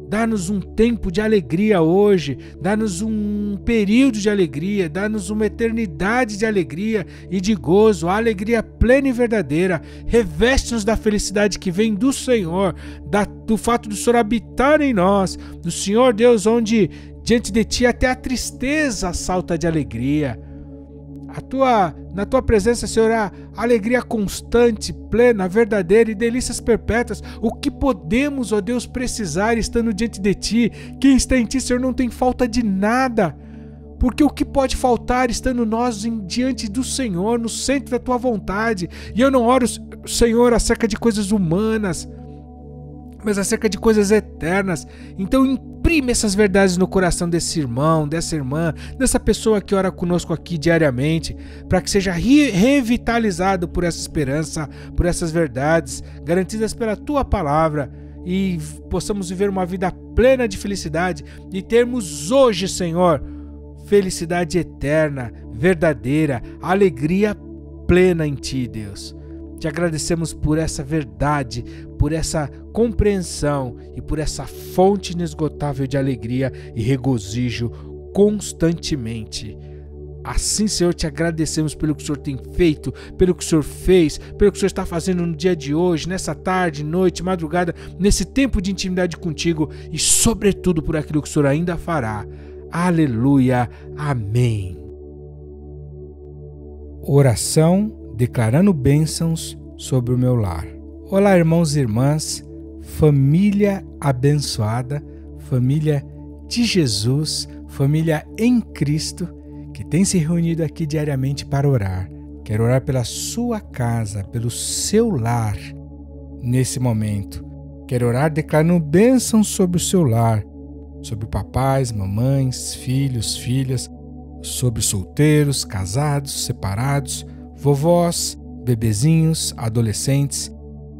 Dá-nos um tempo de alegria hoje, dá-nos um período de alegria, dá-nos uma eternidade de alegria e de gozo, a alegria plena e verdadeira. Reveste-nos da felicidade que vem do Senhor, da, do fato do Senhor habitar em nós, do Senhor Deus, onde diante de Ti até a tristeza salta de alegria. A tua, na tua presença, Senhor, há alegria constante, plena, verdadeira e delícias perpétuas. O que podemos, ó Deus, precisar estando diante de Ti? Quem está em Ti, Senhor, não tem falta de nada. Porque o que pode faltar estando nós em, diante do Senhor, no centro da Tua vontade? E eu não oro, Senhor, acerca de coisas humanas, mas acerca de coisas eternas. Então imprime essas verdades no coração desse irmão, dessa irmã, dessa pessoa que ora conosco aqui diariamente, para que seja re revitalizado por essa esperança, por essas verdades garantidas pela Tua palavra, e possamos viver uma vida plena de felicidade e termos hoje, Senhor, felicidade eterna, verdadeira, alegria plena em Ti, Deus. Te agradecemos por essa verdade, por essa compreensão e por essa fonte inesgotável de alegria e regozijo constantemente. Assim, Senhor, te agradecemos pelo que o Senhor tem feito, pelo que o Senhor fez, pelo que o Senhor está fazendo no dia de hoje, nessa tarde, noite, madrugada, nesse tempo de intimidade contigo e, sobretudo, por aquilo que o Senhor ainda fará. Aleluia. Amém. Oração declarando bênçãos sobre o meu lar. Olá, irmãos e irmãs, família abençoada, família de Jesus, família em Cristo, que tem se reunido aqui diariamente para orar. Quero orar pela sua casa, pelo seu lar nesse momento. Quero orar declarando bênçãos sobre o seu lar, sobre papais, mamães, filhos, filhas, sobre solteiros, casados, separados, vovós, bebezinhos, adolescentes.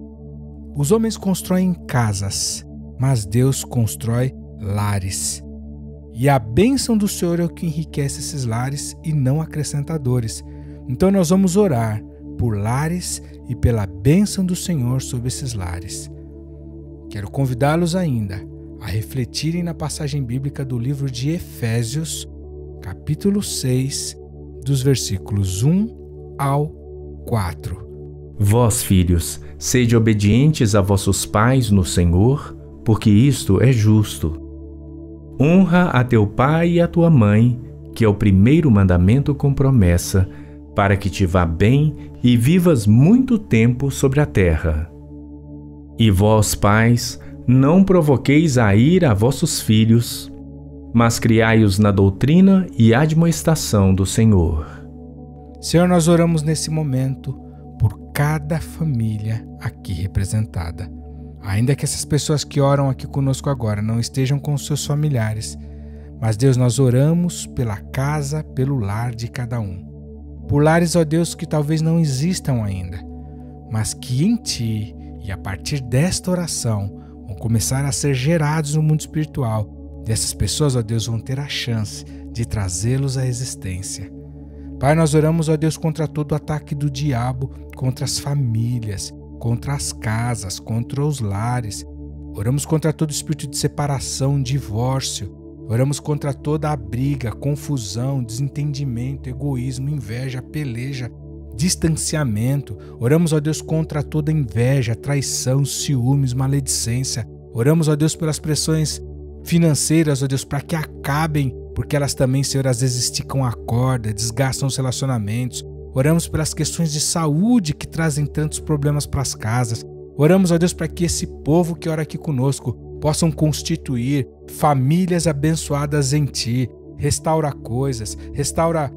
Os homens constroem casas, mas Deus constrói lares. E a bênção do Senhor é o que enriquece esses lares e não acrescenta dores. Então nós vamos orar por lares e pela bênção do Senhor sobre esses lares. Quero convidá-los ainda a refletirem na passagem bíblica do livro de Efésios, capítulo seis, dos versículos um ao quatro. Vós, filhos, sede obedientes a vossos pais no Senhor, porque isto é justo. Honra a teu pai e a tua mãe, que é o primeiro mandamento com promessa, para que te vá bem e vivas muito tempo sobre a terra. E vós, pais, não provoqueis a ira a vossos filhos, mas criai-os na doutrina e admoestação do Senhor. Senhor, nós oramos nesse momento por cada família aqui representada. Ainda que essas pessoas que oram aqui conosco agora não estejam com seus familiares, mas, Deus, nós oramos pela casa, pelo lar de cada um. Por lares, ó Deus, que talvez não existam ainda, mas que em Ti e a partir desta oração vão começar a ser gerados no mundo espiritual. E essas pessoas, ó Deus, vão ter a chance de trazê-los à existência. Pai, nós oramos, ó Deus, contra todo o ataque do diabo, contra as famílias, contra as casas, contra os lares. Oramos contra todo espírito de separação, divórcio. Oramos contra toda a briga, confusão, desentendimento, egoísmo, inveja, peleja, distanciamento. Oramos, ó Deus, contra toda inveja, traição, ciúmes, maledicência. Oramos, ó Deus, pelas pressões financeiras, ó Deus, para que acabem, porque elas também, Senhor, às vezes esticam a corda, desgastam os relacionamentos. Oramos pelas questões de saúde que trazem tantos problemas para as casas. Oramos, ó Deus, para que esse povo que ora aqui conosco possam constituir famílias abençoadas em Ti. Restaura coisas, restaura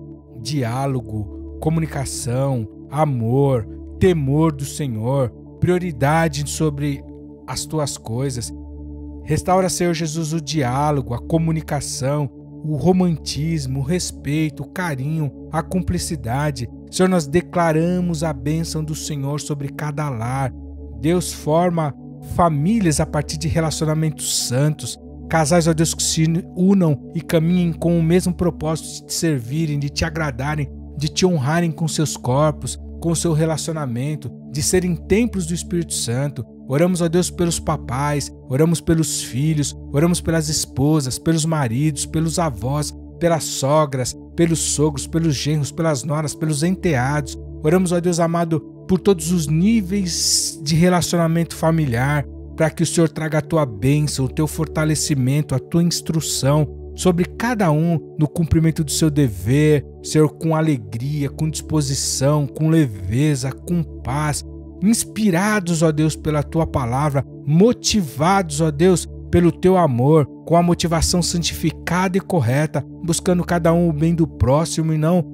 diálogo, comunicação, amor, temor do Senhor, prioridade sobre as Tuas coisas. Restaura, Senhor Jesus, o diálogo, a comunicação, o romantismo, o respeito, o carinho, a cumplicidade. Senhor, nós declaramos a bênção do Senhor sobre cada lar. Deus, forma famílias a partir de relacionamentos santos. Casais, ó Deus, que se unam e caminhem com o mesmo propósito de te servirem, de te agradarem, de te honrarem com seus corpos, com o seu relacionamento, de serem templos do Espírito Santo. Oramos, ó Deus, pelos papais, oramos pelos filhos, Oramos pelas esposas, pelos maridos, pelos avós, pelas sogras, pelos sogros, pelos genros, pelas noras, pelos enteados. Oramos, ó Deus amado, por todos os níveis de relacionamento familiar, para que o Senhor traga a tua bênção, o teu fortalecimento, a tua instrução sobre cada um no cumprimento do seu dever, Senhor, com alegria, com disposição, com leveza, com paz, inspirados, ó Deus, pela tua palavra, motivados, ó Deus, pelo teu amor, com a motivação santificada e correta, buscando cada um o bem do próximo e não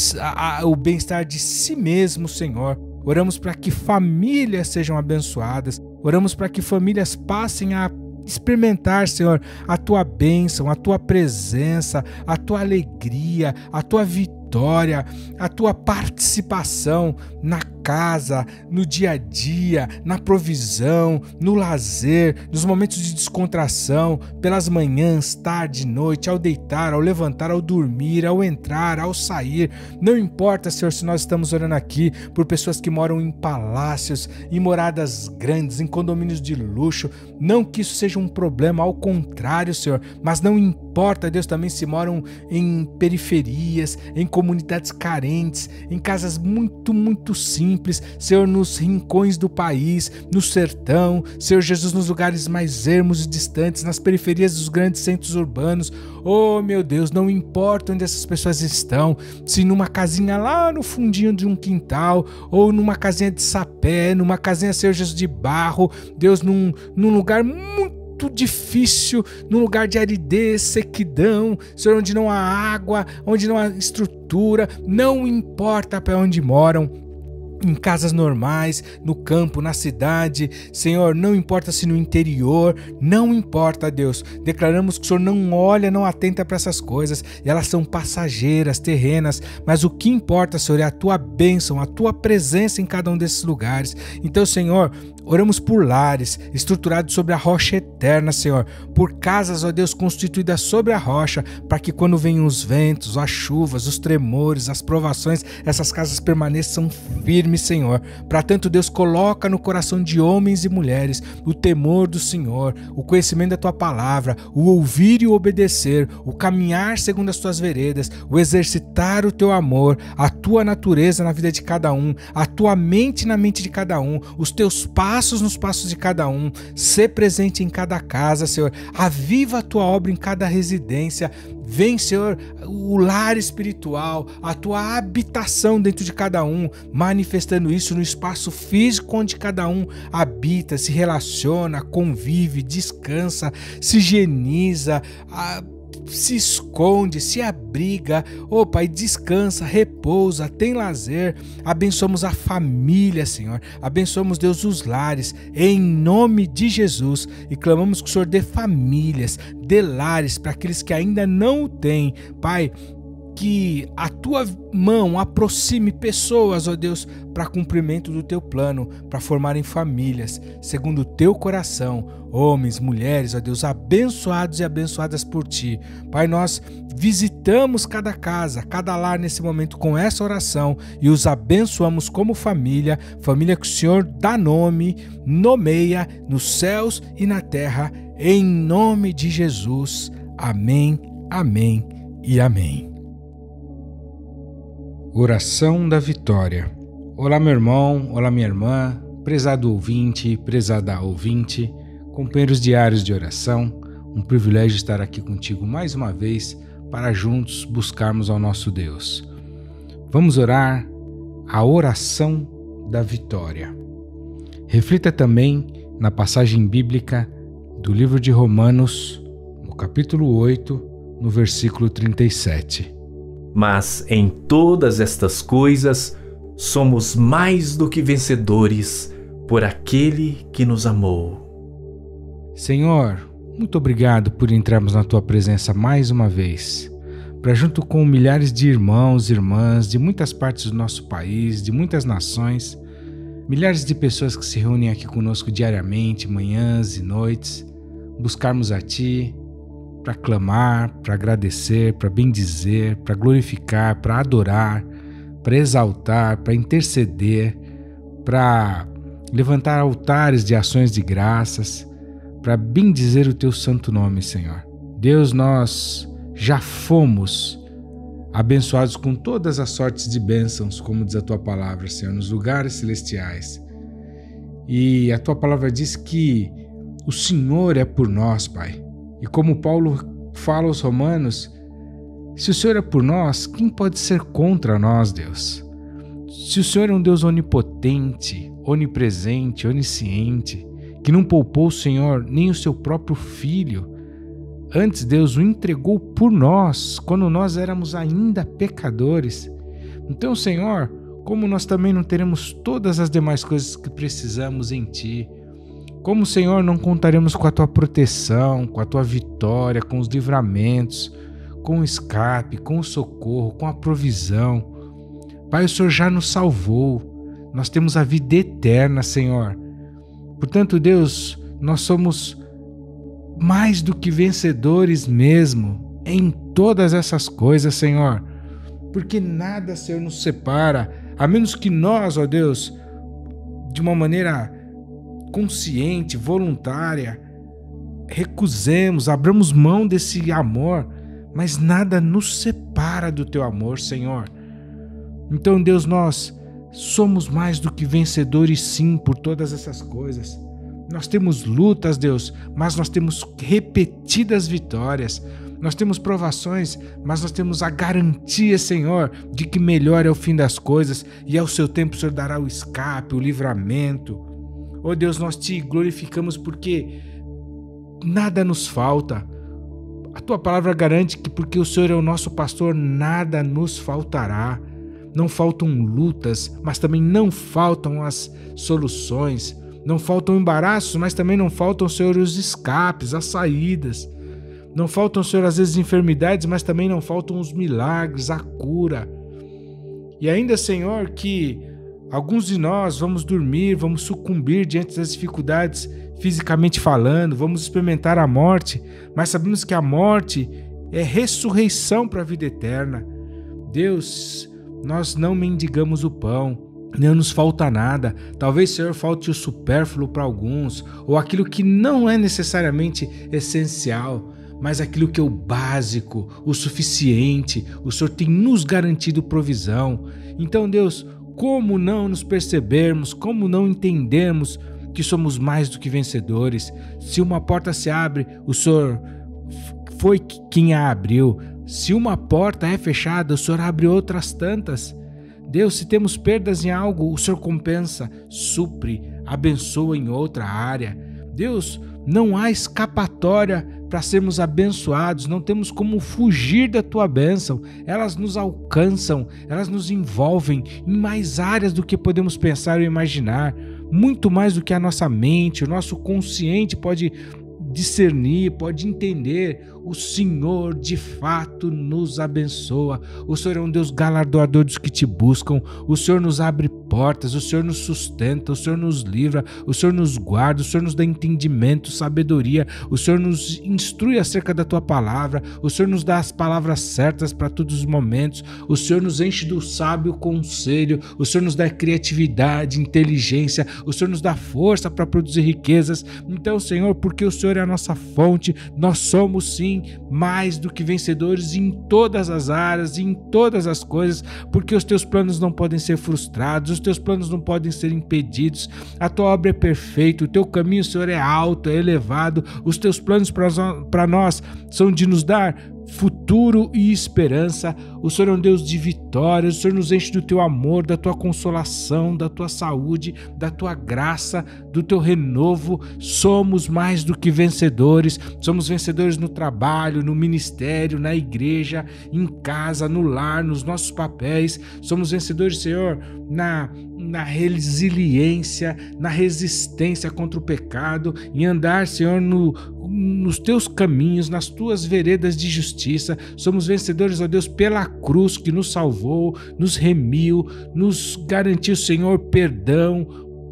o bem-estar de si mesmo, Senhor. Oramos para que famílias sejam abençoadas, oramos para que famílias passem a experimentar, Senhor, a tua bênção, a tua presença, a tua alegria, a tua vitória, a tua participação na casa, no dia a dia, na provisão, no lazer, nos momentos de descontração, pelas manhãs, tarde, noite, ao deitar, ao levantar, ao dormir, ao entrar, ao sair. Não importa, Senhor, se nós estamos orando aqui por pessoas que moram em palácios, em moradas grandes, em condomínios de luxo, não que isso seja um problema, ao contrário, Senhor, mas não importa, Deus, também se moram em periferias, em comunidades carentes, em casas muito, muito simples, Senhor, nos rincões do país, no sertão, Senhor Jesus, nos lugares mais ermos e distantes, nas periferias dos grandes centros urbanos. Oh, meu Deus, não importa onde essas pessoas estão, se numa casinha lá no fundinho de um quintal, ou numa casinha de sapé, numa casinha, Senhor Jesus, de barro, Deus, num, num lugar muito muito difícil, num lugar de aridez, sequidão, Senhor, onde não há água, onde não há estrutura, não importa para onde moram, em casas normais, no campo, na cidade, Senhor, não importa se no interior, não importa, Deus, declaramos que o Senhor não olha, não atenta para essas coisas, e elas são passageiras, terrenas, mas o que importa, Senhor, é a tua bênção, a tua presença em cada um desses lugares. Então, Senhor, oramos por lares estruturados sobre a rocha eterna, Senhor, por casas, ó Deus, constituídas sobre a rocha, para que quando venham os ventos, as chuvas, os tremores, as provações, essas casas permaneçam firmes, Senhor. Para tanto, Deus, coloca no coração de homens e mulheres o temor do Senhor, o conhecimento da tua palavra, o ouvir e o obedecer, o caminhar segundo as tuas veredas, o exercitar o teu amor, a tua natureza na vida de cada um, a tua mente na mente de cada um, os teus passos nos passos de cada um. Ser presente em cada casa, Senhor. Aviva a tua obra em cada residência. Vem, Senhor, o lar espiritual, a tua habitação dentro de cada um, manifestando isso no espaço físico onde cada um habita, se relaciona, convive, descansa, se higieniza, a... se esconde, se abriga, oh Pai, descansa, repousa, tem lazer. Abençoamos a família, Senhor, abençoamos, Deus, os lares, em nome de Jesus, e clamamos que o Senhor dê famílias, dê lares para aqueles que ainda não o têm, Pai, que a tua mão aproxime pessoas, ó Deus, para cumprimento do teu plano, para formarem famílias, segundo o teu coração, homens, mulheres, ó Deus, abençoados e abençoadas por ti. Pai, nós visitamos cada casa, cada lar nesse momento com essa oração e os abençoamos como família, família que o Senhor dá nome, nomeia nos céus e na terra, em nome de Jesus. Amém, amém e amém. Oração da Vitória. Olá, meu irmão, olá, minha irmã, prezado ouvinte, prezada ouvinte, companheiros diários de oração, um privilégio estar aqui contigo mais uma vez para juntos buscarmos ao nosso Deus. Vamos orar a oração da vitória. Reflita também na passagem bíblica do livro de Romanos, no capítulo oito, no versículo trinta e sete. Mas em todas estas coisas somos mais do que vencedores por aquele que nos amou. Senhor, muito obrigado por entrarmos na Tua presença mais uma vez, para junto com milhares de irmãos e irmãs de muitas partes do nosso país, de muitas nações, milhares de pessoas que se reúnem aqui conosco diariamente, manhãs e noites, buscarmos a Ti, para clamar, para agradecer, para bendizer, para glorificar, para adorar, para exaltar, para interceder, para levantar altares de ações de graças, para bendizer o teu santo nome, Senhor. Deus, nós já fomos abençoados com todas as sortes de bênçãos, como diz a tua palavra, Senhor, nos lugares celestiais. E a tua palavra diz que o Senhor é por nós, Pai. E como Paulo fala aos Romanos, se o Senhor é por nós, quem pode ser contra nós, Deus? Se o Senhor é um Deus onipotente, onipresente, onisciente, que não poupou o Senhor nem o seu próprio Filho, antes Deus o entregou por nós, quando nós éramos ainda pecadores. Então, Senhor, como nós também não teremos todas as demais coisas que precisamos em Ti, como, Senhor, não contaremos com a Tua proteção, com a Tua vitória, com os livramentos, com o escape, com o socorro, com a provisão. Pai, o Senhor já nos salvou, nós temos a vida eterna, Senhor. Portanto, Deus, nós somos mais do que vencedores mesmo em todas essas coisas, Senhor, porque nada, Senhor, nos separa, a menos que nós, ó Deus, de uma maneira consciente, voluntária, recusemos, abramos mão desse amor, mas nada nos separa do teu amor, Senhor. Então, Deus, nós somos mais do que vencedores, sim, por todas essas coisas. Nós temos lutas, Deus, mas nós temos repetidas vitórias. Nós temos provações, mas nós temos a garantia, Senhor, de que melhor é o fim das coisas e ao seu tempo o Senhor dará o escape, o livramento. Oh Deus, nós te glorificamos porque nada nos falta. A tua palavra garante que porque o Senhor é o nosso pastor, nada nos faltará. Não faltam lutas, mas também não faltam as soluções. Não faltam embaraços, mas também não faltam, Senhor, os escapes, as saídas. Não faltam, Senhor, às vezes enfermidades, mas também não faltam os milagres, a cura. E ainda, Senhor, que alguns de nós vamos dormir, vamos sucumbir diante das dificuldades fisicamente falando, vamos experimentar a morte, mas sabemos que a morte é ressurreição para a vida eterna. Deus, nós não mendigamos o pão, não nos falta nada. Talvez, Senhor, falte o supérfluo para alguns, ou aquilo que não é necessariamente essencial, mas aquilo que é o básico, o suficiente. O Senhor tem nos garantido provisão. Então, Deus, como não nos percebermos, como não entendermos que somos mais do que vencedores? Se uma porta se abre, o Senhor foi quem a abriu. Se uma porta é fechada, o Senhor abre outras tantas. Deus, se temos perdas em algo, o Senhor compensa, supre, abençoa em outra área. Deus, não há escapatória para sermos abençoados, não temos como fugir da tua bênção. Elas nos alcançam, elas nos envolvem em mais áreas do que podemos pensar ou imaginar, muito mais do que a nossa mente, o nosso consciente pode discernir, pode entender. O Senhor de fato nos abençoa. O Senhor é um Deus galardoador dos que te buscam. O Senhor nos abre portas, o Senhor nos sustenta, o Senhor nos livra, o Senhor nos guarda, o Senhor nos dá entendimento, sabedoria, o Senhor nos instrui acerca da tua palavra, o Senhor nos dá as palavras certas para todos os momentos, o Senhor nos enche do sábio conselho, o Senhor nos dá criatividade, inteligência, o Senhor nos dá força para produzir riquezas. Então, Senhor, porque o Senhor é a nossa fonte, nós somos sim mais do que vencedores em todas as áreas, em todas as coisas, porque os teus planos não podem ser frustrados, os teus planos não podem ser impedidos. A tua obra é perfeita, o teu caminho, Senhor, é alto, é elevado. Os teus planos para nós são de nos dar futuro e esperança. O Senhor é um Deus de vitórias. O Senhor nos enche do teu amor, da tua consolação, da tua saúde, da tua graça, do teu renovo. Somos mais do que vencedores. Somos vencedores no trabalho, no ministério, na igreja, em casa, no lar, nos nossos papéis. Somos vencedores, Senhor, na, na resiliência, na resistência contra o pecado, em andar, Senhor, no, nos teus caminhos, nas tuas veredas de justiça. Somos vencedores, ó Deus, pela cruz que nos salvou, nos remiu, nos garantiu, Senhor, perdão,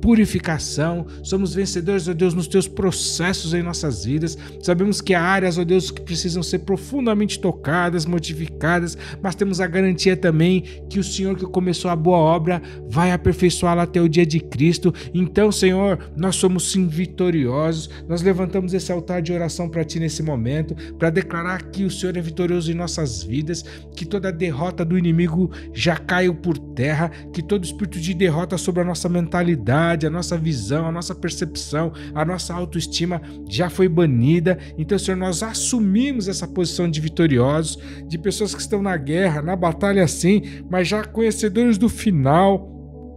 purificação, somos vencedores, ó Deus, nos teus processos em nossas vidas. Sabemos que há áreas, ó Deus, que precisam ser profundamente tocadas, modificadas, mas temos a garantia também que o Senhor que começou a boa obra vai aperfeiçoá-la até o dia de Cristo. Então, Senhor, nós somos sim vitoriosos. Nós levantamos esse altar de oração para Ti nesse momento, para declarar que o Senhor é vitorioso em nossas vidas, que toda derrota do inimigo já caiu por terra, que todo espírito de derrota sobre a nossa mentalidade, a nossa visão, a nossa percepção, a nossa autoestima já foi banida. Então, Senhor, nós assumimos essa posição de vitoriosos, de pessoas que estão na guerra, na batalha sim, mas já conhecedores do final,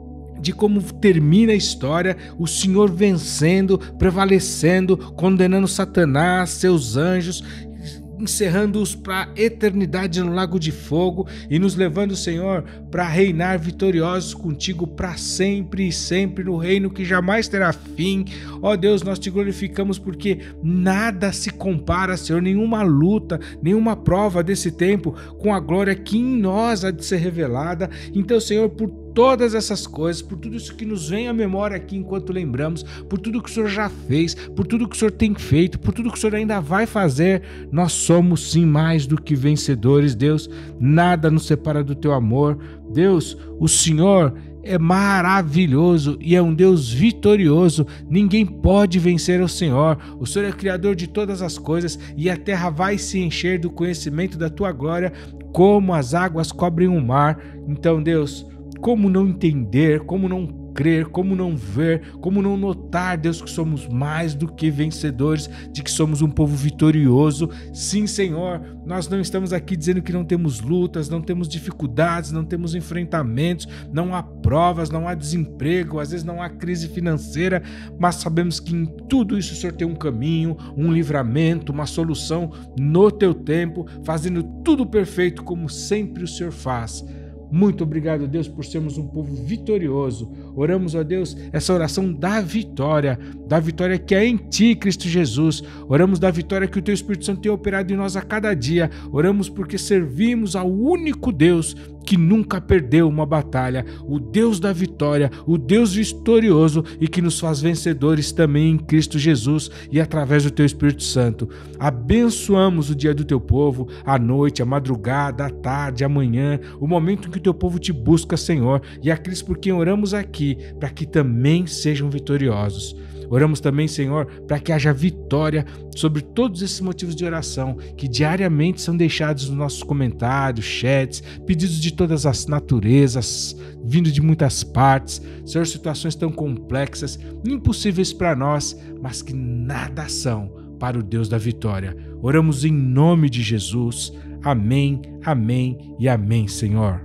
de como termina a história, o Senhor vencendo, prevalecendo, condenando Satanás, seus anjos, encerrando-os para a eternidade no lago de fogo e nos levando, Senhor, para reinar vitoriosos contigo para sempre e sempre no reino que jamais terá fim. Ó Deus, nós te glorificamos porque nada se compara, Senhor, nenhuma luta, nenhuma prova desse tempo com a glória que em nós há de ser revelada. Então, Senhor, por todas essas coisas, por tudo isso que nos vem à memória aqui enquanto lembramos, por tudo que o Senhor já fez, por tudo que o Senhor tem feito, por tudo que o Senhor ainda vai fazer, nós somos sim mais do que vencedores, Deus. Nada nos separa do teu amor. Deus, o Senhor é maravilhoso e é um Deus vitorioso. Ninguém pode vencer o Senhor. O Senhor é criador de todas as coisas e a terra vai se encher do conhecimento da tua glória, como as águas cobrem o mar. Então, Deus, como não entender, como não crer, como não ver, como não notar, Deus, que somos mais do que vencedores, de que somos um povo vitorioso. Sim, Senhor, nós não estamos aqui dizendo que não temos lutas, não temos dificuldades, não temos enfrentamentos, não há provas, não há desemprego, às vezes não há crise financeira, mas sabemos que em tudo isso o Senhor tem um caminho, um livramento, uma solução no teu tempo, fazendo tudo perfeito como sempre o Senhor faz. Muito obrigado, Deus, por sermos um povo vitorioso. Oramos, ó Deus, essa oração da vitória, da vitória que é em Ti, Cristo Jesus. Oramos da vitória que o Teu Espírito Santo tem operado em nós a cada dia. Oramos porque servimos ao único Deus que nunca perdeu uma batalha, o Deus da vitória, o Deus vitorioso e que nos faz vencedores também em Cristo Jesus e através do Teu Espírito Santo. Abençoamos o dia do Teu povo, a noite, a madrugada, a tarde, a manhã, o momento em que o Teu povo Te busca, Senhor, e aqueles por quem oramos aqui, para que também sejam vitoriosos. Oramos também, Senhor, para que haja vitória sobre todos esses motivos de oração que diariamente são deixados nos nossos comentários, chats, pedidos de todas as naturezas, vindo de muitas partes. Senhor, situações tão complexas, impossíveis para nós, mas que nada são para o Deus da vitória. Oramos em nome de Jesus. Amém, amém e amém, Senhor.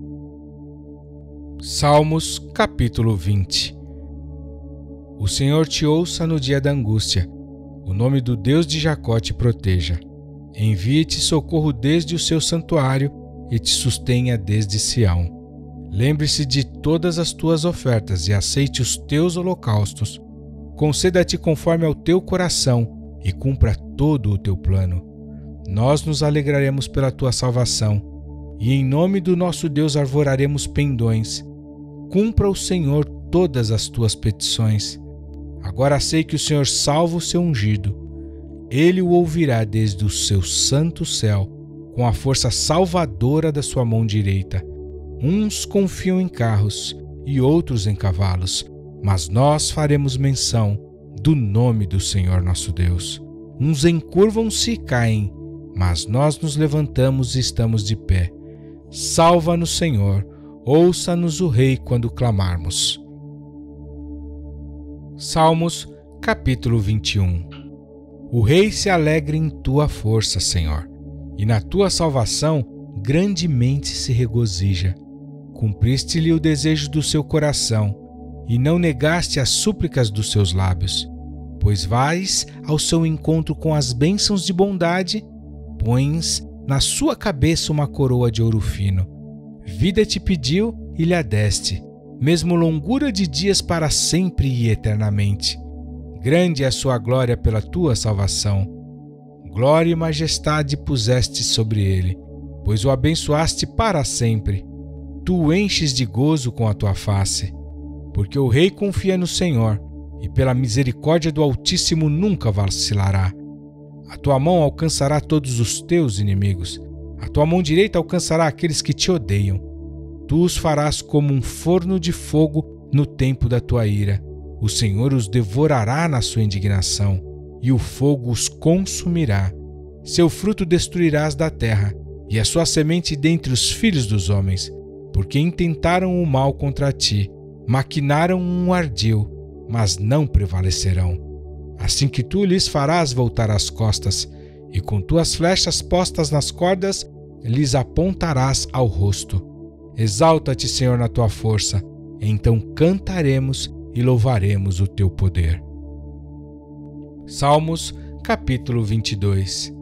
Salmos, capítulo vinte. O Senhor te ouça no dia da angústia. O nome do Deus de Jacó te proteja. Envie-te socorro desde o seu santuário e te sustenha desde Sião. Lembre-se de todas as tuas ofertas e aceite os teus holocaustos. Conceda-te conforme ao teu coração e cumpra todo o teu plano. Nós nos alegraremos pela tua salvação e em nome do nosso Deus arvoraremos pendões. Cumpra o Senhor todas as tuas petições. Agora sei que o Senhor salva o seu ungido. Ele o ouvirá desde o seu santo céu, com a força salvadora da sua mão direita. Uns confiam em carros e outros em cavalos, mas nós faremos menção do nome do Senhor nosso Deus. Uns encurvam-se e caem, mas nós nos levantamos e estamos de pé. Salva-nos, Senhor, ouça-nos o Rei quando clamarmos. Salmos, capítulo vinte e um. O Rei se alegra em tua força, Senhor, e na tua salvação grandemente se regozija. Cumpriste-lhe o desejo do seu coração, e não negaste as súplicas dos seus lábios. Pois vais ao seu encontro com as bênçãos de bondade, pões na sua cabeça uma coroa de ouro fino. Vida te pediu e lhe a deste, mesmo longura de dias para sempre e eternamente. Grande é a sua glória pela tua salvação. Glória e majestade puseste sobre ele, pois o abençoaste para sempre. Tu o enches de gozo com a tua face. porque o rei confia no Senhor, e pela misericórdia do Altíssimo nunca vacilará. A tua mão alcançará todos os teus inimigos, a tua mão direita alcançará aqueles que te odeiam. Tu os farás como um forno de fogo no tempo da tua ira. O Senhor os devorará na sua indignação, e o fogo os consumirá. Seu fruto destruirás da terra, e a sua semente dentre os filhos dos homens, porque intentaram o mal contra ti, maquinaram um ardil, mas não prevalecerão. Assim que tu lhes farás voltar as costas, e com tuas flechas postas nas cordas, lhes apontarás ao rosto. Exalta-te, Senhor, na tua força, então cantaremos e louvaremos o teu poder. Salmos, capítulo vinte e dois.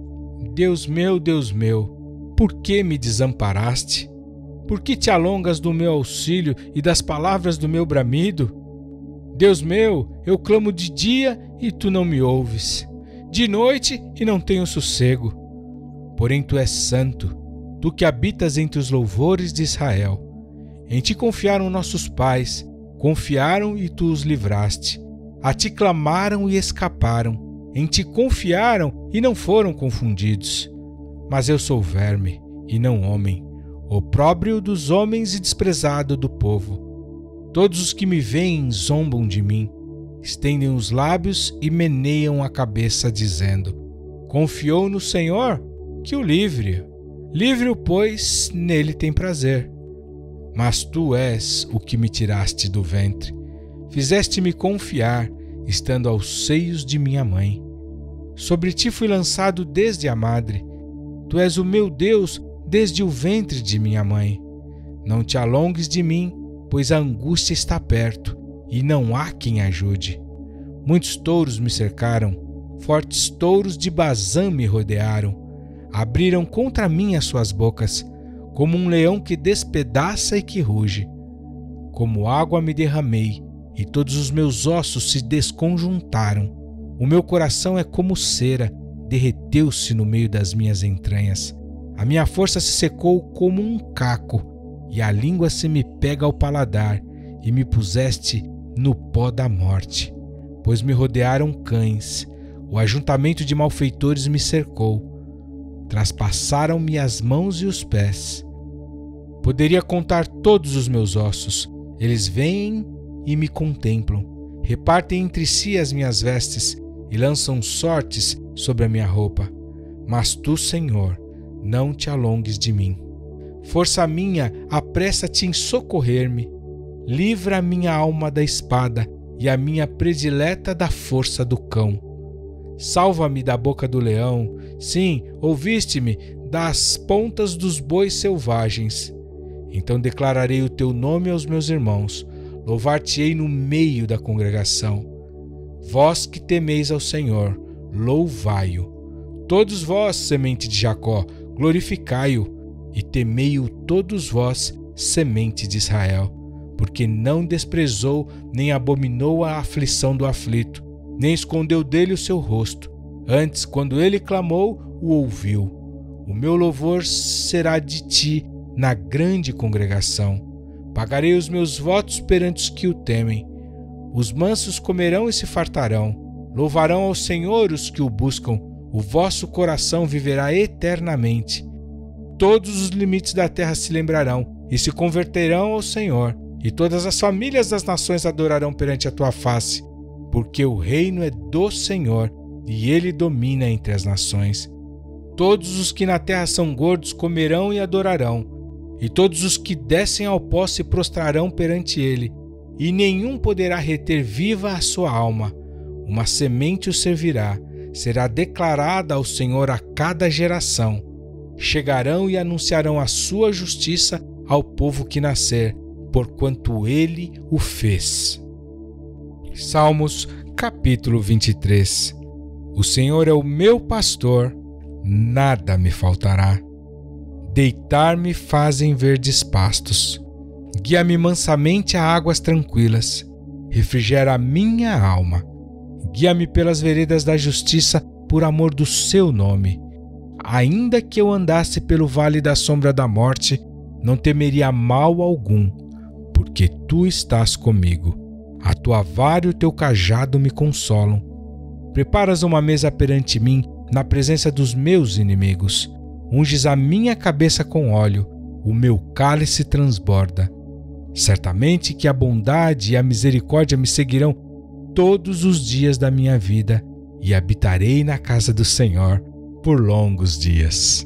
Deus meu, Deus meu, por que me desamparaste? Por que te alongas do meu auxílio e das palavras do meu bramido? Deus meu, eu clamo de dia e tu não me ouves, de noite e não tenho sossego. Porém tu és santo, tu que habitas entre os louvores de Israel. Em ti confiaram nossos pais, confiaram e tu os livraste. A ti clamaram e escaparam, em ti confiaram e não foram confundidos. Mas eu sou verme e não homem, opróbrio dos homens e desprezado do povo. Todos os que me veem zombam de mim, estendem os lábios e meneiam a cabeça, dizendo: confiou no Senhor, que o livre. Livre-o, pois nele tem prazer. Mas tu és o que me tiraste do ventre, fizeste-me confiar, estando aos seios de minha mãe. Sobre ti fui lançado desde a madre, tu és o meu Deus desde o ventre de minha mãe. Não te alongues de mim, pois a angústia está perto, e não há quem ajude. Muitos touros me cercaram, fortes touros de Bazã me rodearam. Abriram contra mim as suas bocas, como um leão que despedaça e que ruge. Como água me derramei, e todos os meus ossos se desconjuntaram. O meu coração é como cera, derreteu-se no meio das minhas entranhas. A minha força se secou como um caco, e a língua se me pega ao paladar, e me puseste no pó da morte. Pois me rodearam cães, o ajuntamento de malfeitores me cercou. Traspassaram-me as mãos e os pés. Poderia contar todos os meus ossos. Eles vêm e me contemplam, repartem entre si as minhas vestes e lançam sortes sobre a minha roupa. Mas tu, Senhor, não te alongues de mim. Força minha, apressa-te em socorrer-me. Livra a minha alma da espada e a minha predileta da força do cão. Salva-me da boca do leão, sim, ouviste-me, das pontas dos bois selvagens. Então declararei o teu nome aos meus irmãos, louvar-te-ei no meio da congregação. Vós que temeis ao Senhor, louvai-o. Todos vós, semente de Jacó, glorificai-o, e temei-o todos vós, semente de Israel, porque não desprezou nem abominou a aflição do aflito, nem escondeu dele o seu rosto. Antes, quando ele clamou, o ouviu. O meu louvor será de ti na grande congregação. Pagarei os meus votos perante os que o temem. Os mansos comerão e se fartarão. Louvarão ao Senhor os que o buscam. O vosso coração viverá eternamente. Todos os limites da terra se lembrarão e se converterão ao Senhor, e todas as famílias das nações adorarão perante a tua face, porque o reino é do Senhor, e ele domina entre as nações. Todos os que na terra são gordos comerão e adorarão, e todos os que descem ao pó se prostrarão perante ele, e nenhum poderá reter viva a sua alma. Uma semente o servirá, será declarada ao Senhor a cada geração. Chegarão e anunciarão a sua justiça ao povo que nascer, porquanto ele o fez. Salmos, capítulo vinte e três. O Senhor é o meu pastor, nada me faltará. Deitar-me fazem verdes pastos. Guia-me mansamente a águas tranquilas. Refrigera a minha alma. Guia-me pelas veredas da justiça por amor do seu nome. Ainda que eu andasse pelo vale da sombra da morte, não temeria mal algum, porque tu estás comigo. A tua vara e o teu cajado me consolam. Preparas uma mesa perante mim na presença dos meus inimigos. Unges a minha cabeça com óleo, o meu cálice transborda. Certamente que a bondade e a misericórdia me seguirão todos os dias da minha vida, e habitarei na casa do Senhor por longos dias.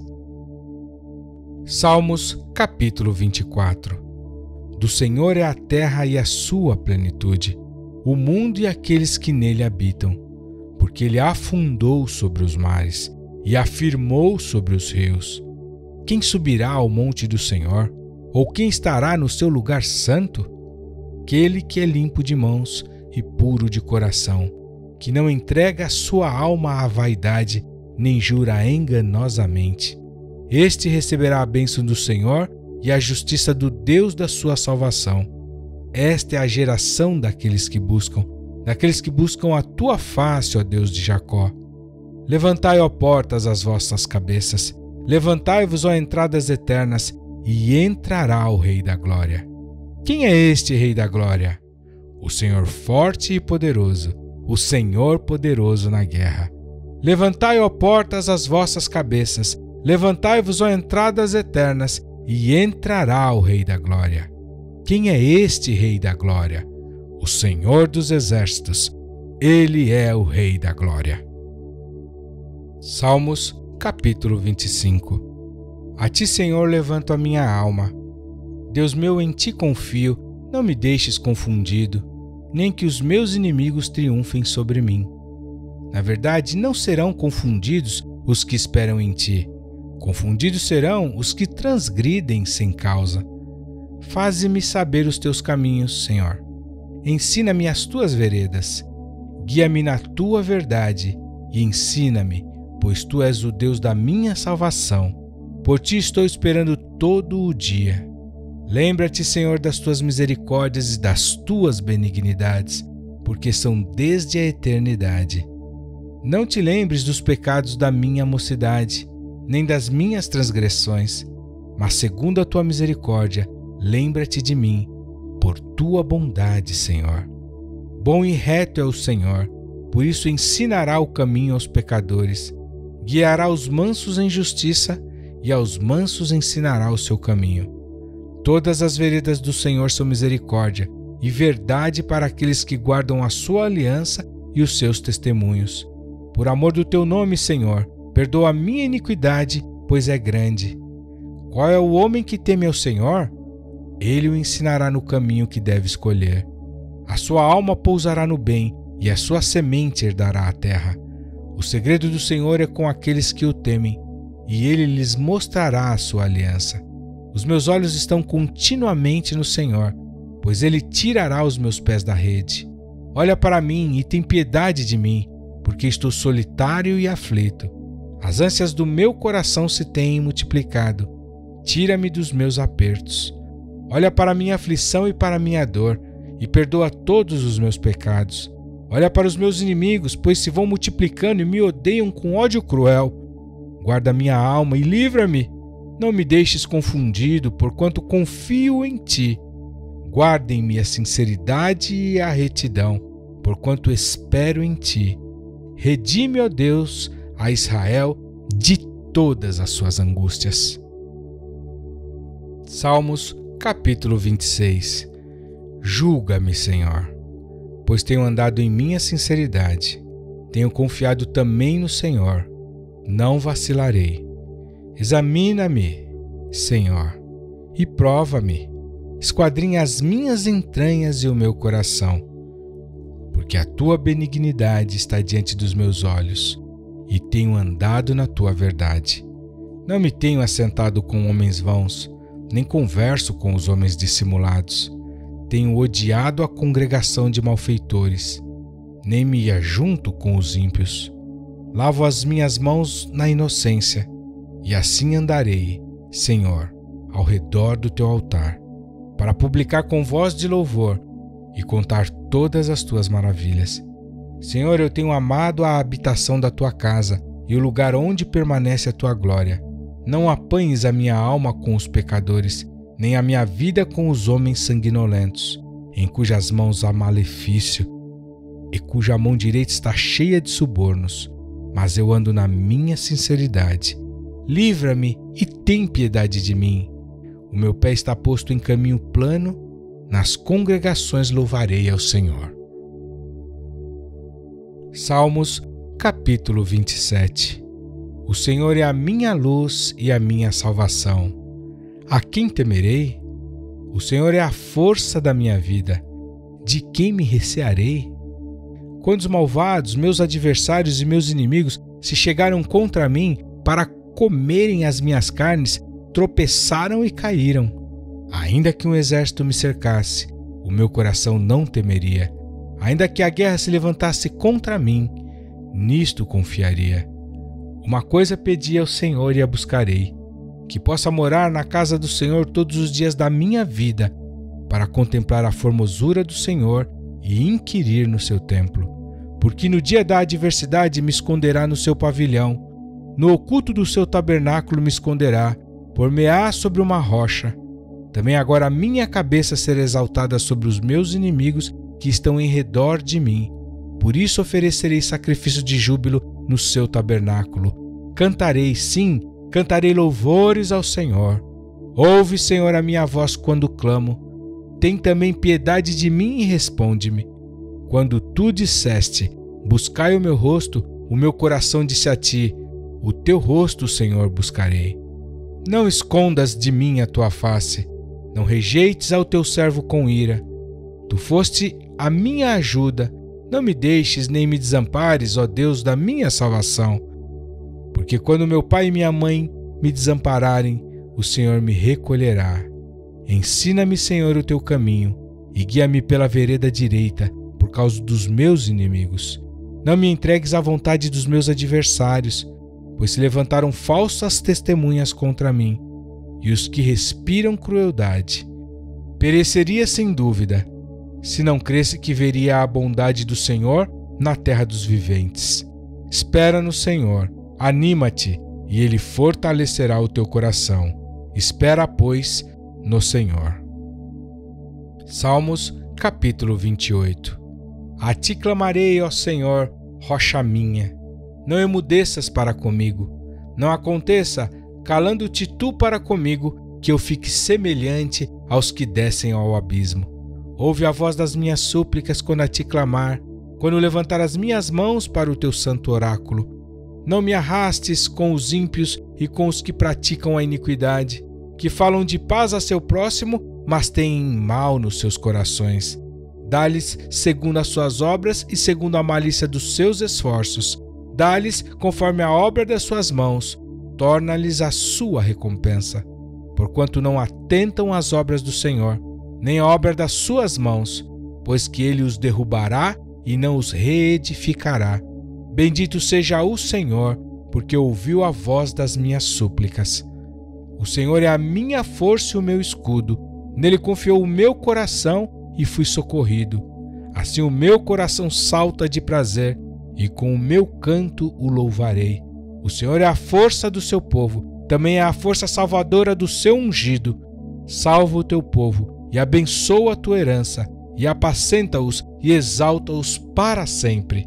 Salmos capítulo vinte e quatro. Do Senhor é a terra e a sua plenitude, o mundo e aqueles que nele habitam, porque ele afundou sobre os mares e afirmou sobre os rios. Quem subirá ao monte do Senhor? Ou quem estará no seu lugar santo? Aquele que é limpo de mãos e puro de coração, que não entrega a sua alma à vaidade, nem jura enganosamente. Este receberá a bênção do Senhor e a justiça do Deus da sua salvação. Esta é a geração daqueles que buscam, daqueles que buscam a tua face, ó Deus de Jacó. Levantai, ó portas, as vossas cabeças, levantai-vos, ó entradas eternas, e entrará o Rei da Glória. Quem é este Rei da Glória? O Senhor forte e poderoso, o Senhor poderoso na guerra. Levantai, ó portas, as vossas cabeças, levantai-vos, ó entradas eternas, e entrará o Rei da Glória. Quem é este Rei da Glória? O Senhor dos Exércitos. Ele é o Rei da Glória. Salmos capítulo vinte e cinco. A ti, Senhor, levanto a minha alma. Deus meu, em ti confio, não me deixes confundido, nem que os meus inimigos triunfem sobre mim. Na verdade, não serão confundidos os que esperam em ti. Confundidos serão os que transgridem sem causa. Faze-me saber os teus caminhos, Senhor. Ensina-me as tuas veredas. Guia-me na tua verdade e ensina-me, pois tu és o Deus da minha salvação. Por ti estou esperando todo o dia. Lembra-te, Senhor, das tuas misericórdias e das tuas benignidades, porque são desde a eternidade. Não te lembres dos pecados da minha mocidade, nem das minhas transgressões, mas segundo a tua misericórdia, lembra-te de mim, por tua bondade, Senhor. Bom e reto é o Senhor, por isso ensinará o caminho aos pecadores, guiará os mansos em justiça, e aos mansos ensinará o seu caminho. Todas as veredas do Senhor são misericórdia e verdade para aqueles que guardam a sua aliança e os seus testemunhos. Por amor do teu nome, Senhor, perdoa a minha iniquidade, pois é grande. Qual é o homem que teme ao Senhor? Ele o ensinará no caminho que deve escolher. A sua alma pousará no bem e a sua semente herdará a terra. O segredo do Senhor é com aqueles que o temem, e ele lhes mostrará a sua aliança. Os meus olhos estão continuamente no Senhor, pois ele tirará os meus pés da rede. Olha para mim e tem piedade de mim, porque estou solitário e aflito. As ânsias do meu coração se têm multiplicado. Tira-me dos meus apertos. Olha para a minha aflição e para a minha dor, e perdoa todos os meus pecados. Olha para os meus inimigos, pois se vão multiplicando e me odeiam com ódio cruel. Guarda minha alma e livra-me. Não me deixes confundido, porquanto confio em ti. Guardem-me a sinceridade e a retidão, porquanto espero em ti. Redime, ó Deus, a Israel de todas as suas angústias. Salmos capítulo vinte e seis. Julga-me, Senhor, pois tenho andado em minha sinceridade. Tenho confiado também no Senhor. Não vacilarei. Examina-me, Senhor, e prova-me. Esquadrinha as minhas entranhas e o meu coração, porque a tua benignidade está diante dos meus olhos, e tenho andado na tua verdade. Não me tenho assentado com homens vãos, nem converso com os homens dissimulados. Tenho odiado a congregação de malfeitores, nem me ajunto com os ímpios. Lavo as minhas mãos na inocência, e assim andarei, Senhor, ao redor do teu altar, para publicar com voz de louvor e contar todas as tuas maravilhas. Senhor, eu tenho amado a habitação da tua casa e o lugar onde permanece a tua glória. Não apanhes a minha alma com os pecadores, nem a minha vida com os homens sanguinolentos, em cujas mãos há malefício e cuja mão direita está cheia de subornos. Mas eu ando na minha sinceridade. Livra-me e tem piedade de mim. O meu pé está posto em caminho plano, nas congregações louvarei ao Senhor. Salmos, capítulo vinte e sete. O Senhor é a minha luz e a minha salvação. A quem temerei? O Senhor é a força da minha vida. De quem me recearei? Quando os malvados, meus adversários e meus inimigos se chegaram contra mim para comerem as minhas carnes, tropeçaram e caíram. Ainda que um exército me cercasse, o meu coração não temeria. Ainda que a guerra se levantasse contra mim, nisto confiaria. Uma coisa pedi ao Senhor e a buscarei, que possa morar na casa do Senhor todos os dias da minha vida, para contemplar a formosura do Senhor e inquirir no seu templo. Porque no dia da adversidade me esconderá no seu pavilhão, no oculto do seu tabernáculo me esconderá, por-me-á sobre uma rocha. Também agora a minha cabeça será exaltada sobre os meus inimigos que estão em redor de mim. Por isso oferecerei sacrifício de júbilo no seu tabernáculo. Cantarei, sim, cantarei louvores ao Senhor. Ouve, Senhor, a minha voz quando clamo. Tem também piedade de mim e responde-me. Quando tu disseste, buscai o meu rosto, o meu coração disse a ti, o teu rosto, Senhor, buscarei. Não escondas de mim a tua face, não rejeites ao teu servo com ira. Tu foste a minha ajuda, não me deixes nem me desampares, ó Deus da minha salvação. Porque quando meu pai e minha mãe me desampararem, o Senhor me recolherá. Ensina-me, Senhor, o teu caminho, e guia-me pela vereda direita, por causa dos meus inimigos. Não me entregues à vontade dos meus adversários, pois se levantaram falsas testemunhas contra mim, e os que respiram crueldade. Pereceria sem dúvida, se não cresce que veria a bondade do Senhor na terra dos viventes. Espera no Senhor, anima-te, e Ele fortalecerá o teu coração. Espera, pois, no Senhor. Salmos, capítulo vinte e oito. A ti clamarei, ó Senhor, rocha minha. Não emudeças para comigo. Não aconteça, calando-te tu para comigo, que eu fique semelhante aos que descem ao abismo. Ouve a voz das minhas súplicas quando a ti clamar, quando levantar as minhas mãos para o teu santo oráculo. Não me arrastes com os ímpios e com os que praticam a iniquidade, que falam de paz a seu próximo, mas têm mal nos seus corações. Dá-lhes segundo as suas obras e segundo a malícia dos seus esforços. Dá-lhes conforme a obra das suas mãos. Torna-lhes a sua recompensa. Porquanto não atentam às obras do Senhor, nem a obra das suas mãos, pois que ele os derrubará e não os reedificará. Bendito seja o Senhor, porque ouviu a voz das minhas súplicas. O Senhor é a minha força e o meu escudo. Nele confiou o meu coração e fui socorrido. Assim o meu coração salta de prazer, e com o meu canto o louvarei. O Senhor é a força do seu povo, também é a força salvadora do seu ungido. Salva o teu povo, e abençoa a tua herança, e apacenta-os e exalta-os para sempre.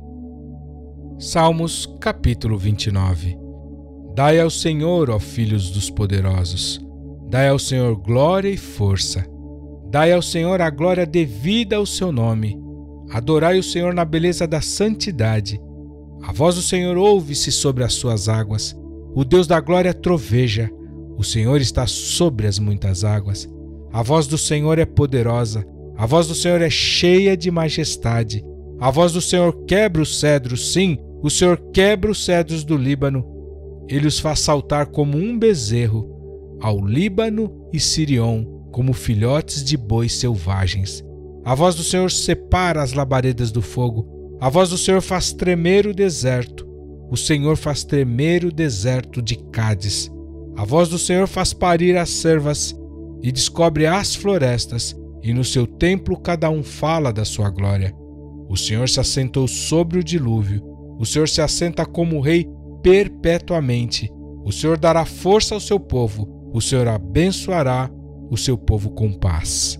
Salmos, capítulo vinte e nove. Dai ao Senhor, ó filhos dos poderosos, dai ao Senhor glória e força. Dai ao Senhor a glória devida ao seu nome. Adorai o Senhor na beleza da santidade. A voz do Senhor ouve-se sobre as suas águas. O Deus da glória troveja. O Senhor está sobre as muitas águas. A voz do Senhor é poderosa. A voz do Senhor é cheia de majestade. A voz do Senhor quebra os cedros, sim, o Senhor quebra os cedros do Líbano. Ele os faz saltar como um bezerro, ao Líbano e Sirion, como filhotes de bois selvagens. A voz do Senhor separa as labaredas do fogo. A voz do Senhor faz tremer o deserto. O Senhor faz tremer o deserto de Cádiz. A voz do Senhor faz parir as cervas e descobre as florestas, e no seu templo cada um fala da sua glória. O Senhor se assentou sobre o dilúvio. O Senhor se assenta como rei perpetuamente. O Senhor dará força ao seu povo. O Senhor abençoará o seu povo com paz.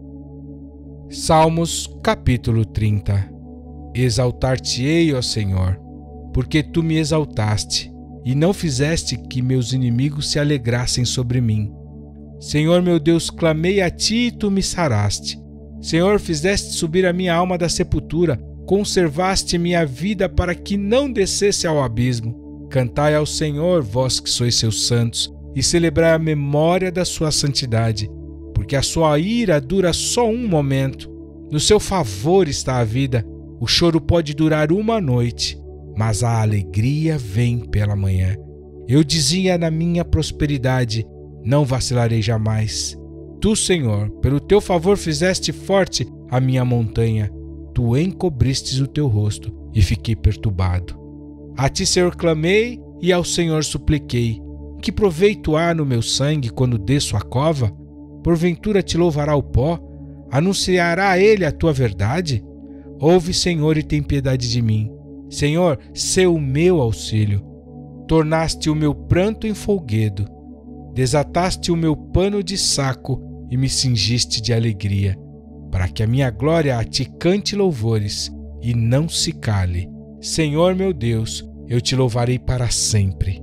Salmos capítulo trinta. Exaltar-te-ei, ó Senhor, porque tu me exaltaste, e não fizeste que meus inimigos se alegrassem sobre mim. Senhor meu Deus, clamei a ti e tu me saraste. Senhor, fizeste subir a minha alma da sepultura, conservaste minha vida para que não descesse ao abismo. Cantai ao Senhor, vós que sois seus santos, e celebrai a memória da sua santidade, porque a sua ira dura só um momento. No seu favor está a vida. O choro pode durar uma noite, mas a alegria vem pela manhã. Eu dizia na minha prosperidade: não vacilarei jamais. Tu, Senhor, pelo teu favor fizeste forte a minha montanha. Tu encobristes o teu rosto e fiquei perturbado. A ti, Senhor, clamei e ao Senhor supliquei. Que proveito há no meu sangue quando desço a cova? Porventura te louvará o pó? Anunciará ele a tua verdade? Ouve, Senhor, e tem piedade de mim. Senhor, sê o meu auxílio. Tornaste o meu pranto em folguedo. Desataste o meu pano de saco e me cingiste de alegria, para que a minha glória a ti cante louvores e não se cale. Senhor meu Deus, eu te louvarei para sempre.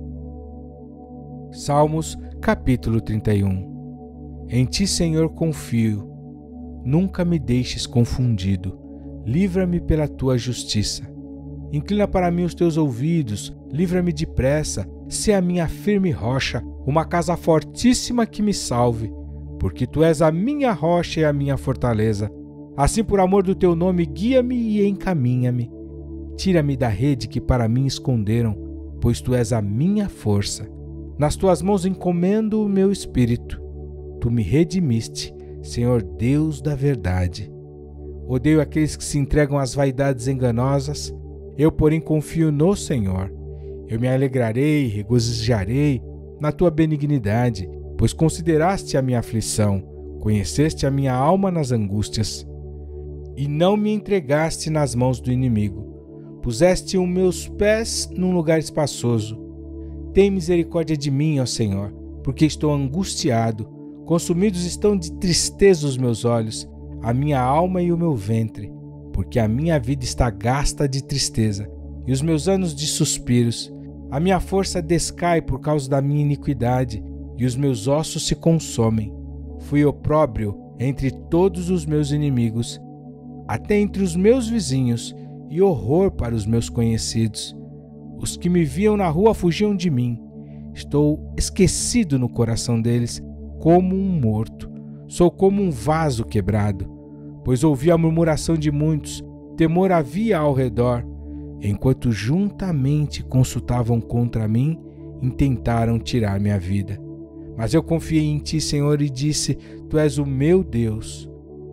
Salmos capítulo trinta e um. Em ti, Senhor, confio. Nunca me deixes confundido. Livra-me pela tua justiça. Inclina para mim os teus ouvidos, livra-me depressa, sê a minha firme rocha, uma casa fortíssima que me salve, porque tu és a minha rocha e a minha fortaleza. Assim, por amor do teu nome, guia-me e encaminha-me. Tira-me da rede que para mim esconderam, pois tu és a minha força. Nas tuas mãos encomendo o meu espírito. Tu me redimiste, Senhor Deus da verdade. Odeio aqueles que se entregam às vaidades enganosas. Eu, porém, confio no Senhor. Eu me alegrarei, regozijarei na tua benignidade, pois consideraste a minha aflição, conheceste a minha alma nas angústias, e não me entregaste nas mãos do inimigo. Puseste os meus pés num lugar espaçoso. Tem misericórdia de mim, ó Senhor, porque estou angustiado. Consumidos estão de tristeza os meus olhos, a minha alma e o meu ventre, porque a minha vida está gasta de tristeza, e os meus anos de suspiros. A minha força descai por causa da minha iniquidade, e os meus ossos se consomem. Fui opróbrio entre todos os meus inimigos, até entre os meus vizinhos, e horror para os meus conhecidos. Os que me viam na rua fugiam de mim. Estou esquecido no coração deles, como um morto. Sou como um vaso quebrado, pois ouvi a murmuração de muitos, temor havia ao redor. Enquanto juntamente consultavam contra mim, intentaram tirar minha vida. Mas eu confiei em ti, Senhor, e disse: tu és o meu Deus.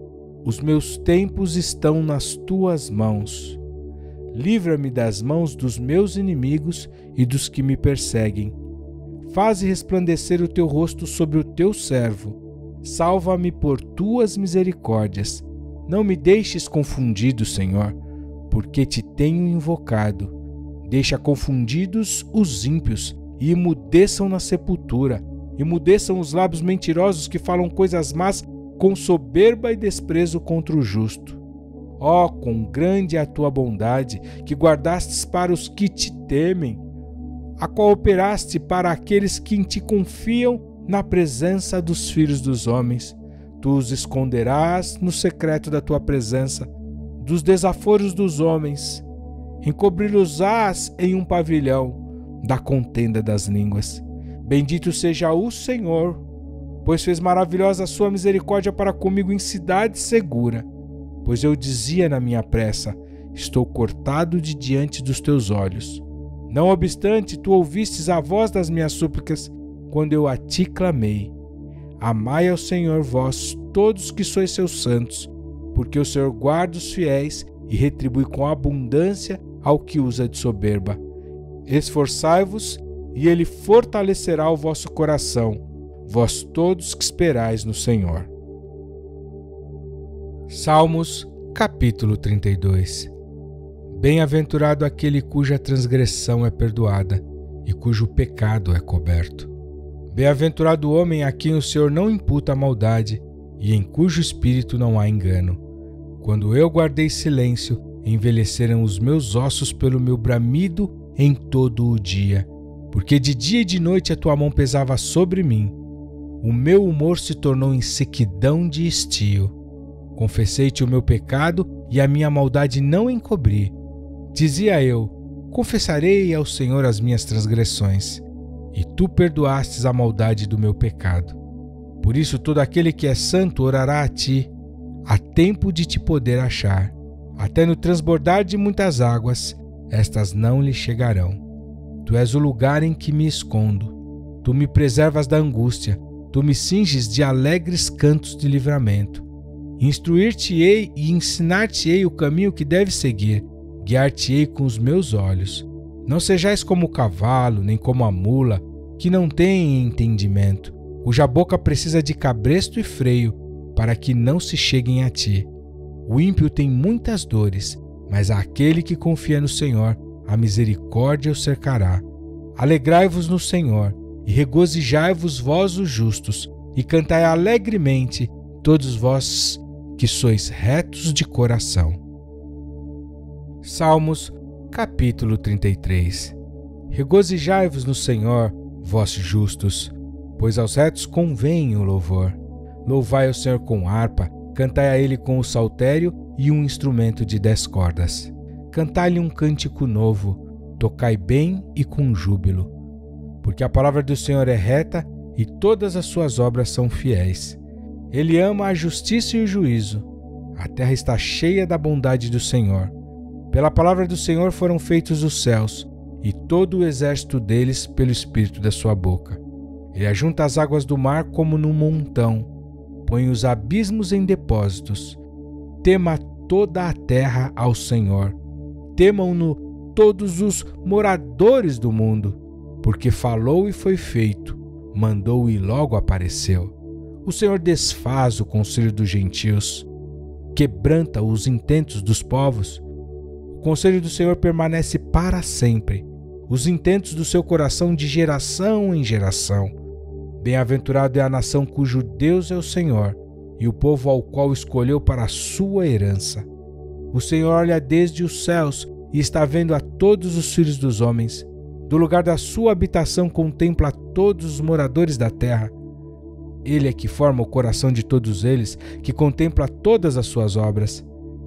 Os meus tempos estão nas tuas mãos. Livra-me das mãos dos meus inimigos e dos que me perseguem. Faze resplandecer o teu rosto sobre o teu servo. Salva-me por tuas misericórdias. Não me deixes confundido, Senhor, porque te tenho invocado. Deixa confundidos os ímpios e emudeçam na sepultura. Emudeçam os lábios mentirosos que falam coisas más com soberba e desprezo contra o justo. Ó, quão grande é a tua bondade, que guardastes para os que te temem, a qual operaste para aqueles que em ti confiam na presença dos filhos dos homens. Tu os esconderás no secreto da tua presença, dos desaforos dos homens. Encobri-los-ás em um pavilhão da contenda das línguas. Bendito seja o Senhor, pois fez maravilhosa a sua misericórdia para comigo em cidade segura. Pois eu dizia na minha pressa: estou cortado de diante dos teus olhos. Não obstante, tu ouvistes a voz das minhas súplicas, quando eu a ti clamei. Amai ao Senhor vós, todos que sois seus santos, porque o Senhor guarda os fiéis e retribui com abundância ao que usa de soberba. Esforçai-vos, e ele fortalecerá o vosso coração, vós todos que esperais no Senhor. Salmos, capítulo trinta e dois. Bem-aventurado aquele cuja transgressão é perdoada e cujo pecado é coberto. Bem-aventurado o homem a quem o Senhor não imputa a maldade e em cujo espírito não há engano. Quando eu guardei silêncio, envelheceram os meus ossos pelo meu bramido em todo o dia, porque de dia e de noite a tua mão pesava sobre mim. O meu humor se tornou em sequidão de estio. Confessei-te o meu pecado e a minha maldade não encobri. Dizia eu: confessarei ao Senhor as minhas transgressões, e tu perdoastes a maldade do meu pecado. Por isso todo aquele que é santo orará a ti, há tempo de te poder achar. Até no transbordar de muitas águas, estas não lhe chegarão. Tu és o lugar em que me escondo. Tu me preservas da angústia, tu me cinges de alegres cantos de livramento. Instruir-te-ei e ensinar-te-ei o caminho que deves seguir, guiar-te-ei com os meus olhos. Não sejais como o cavalo, nem como a mula, que não tem entendimento, cuja boca precisa de cabresto e freio, para que não se cheguem a ti. O ímpio tem muitas dores, mas àquele que confia no Senhor, a misericórdia o cercará. Alegrai-vos no Senhor, e regozijai-vos vós os justos, e cantai alegremente, todos vós que sois retos de coração. Salmos, capítulo trinta e três. Regozijai-vos no Senhor, vós justos, pois aos retos convém o louvor. Louvai o Senhor com harpa, cantai a ele com o saltério e um instrumento de dez cordas. Cantai-lhe um cântico novo, tocai bem e com júbilo. Porque a palavra do Senhor é reta e todas as suas obras são fiéis. Ele ama a justiça e o juízo. A terra está cheia da bondade do Senhor. Pela palavra do Senhor foram feitos os céus, e todo o exército deles pelo espírito da sua boca. Ele ajunta as águas do mar como num montão, põe os abismos em depósitos. Tema toda a terra ao Senhor. Temam-no todos os moradores do mundo, porque falou e foi feito, mandou e logo apareceu. O Senhor desfaz o conselho dos gentios, quebranta os intentos dos povos. O conselho do Senhor permanece para sempre, os intentos do seu coração de geração em geração. Bem-aventurado é a nação cujo Deus é o Senhor, e o povo ao qual escolheu para a sua herança. O Senhor olha desde os céus e está vendo a todos os filhos dos homens. Do lugar da sua habitação contempla a todos os moradores da terra. Ele é que forma o coração de todos eles, que contempla todas as suas obras.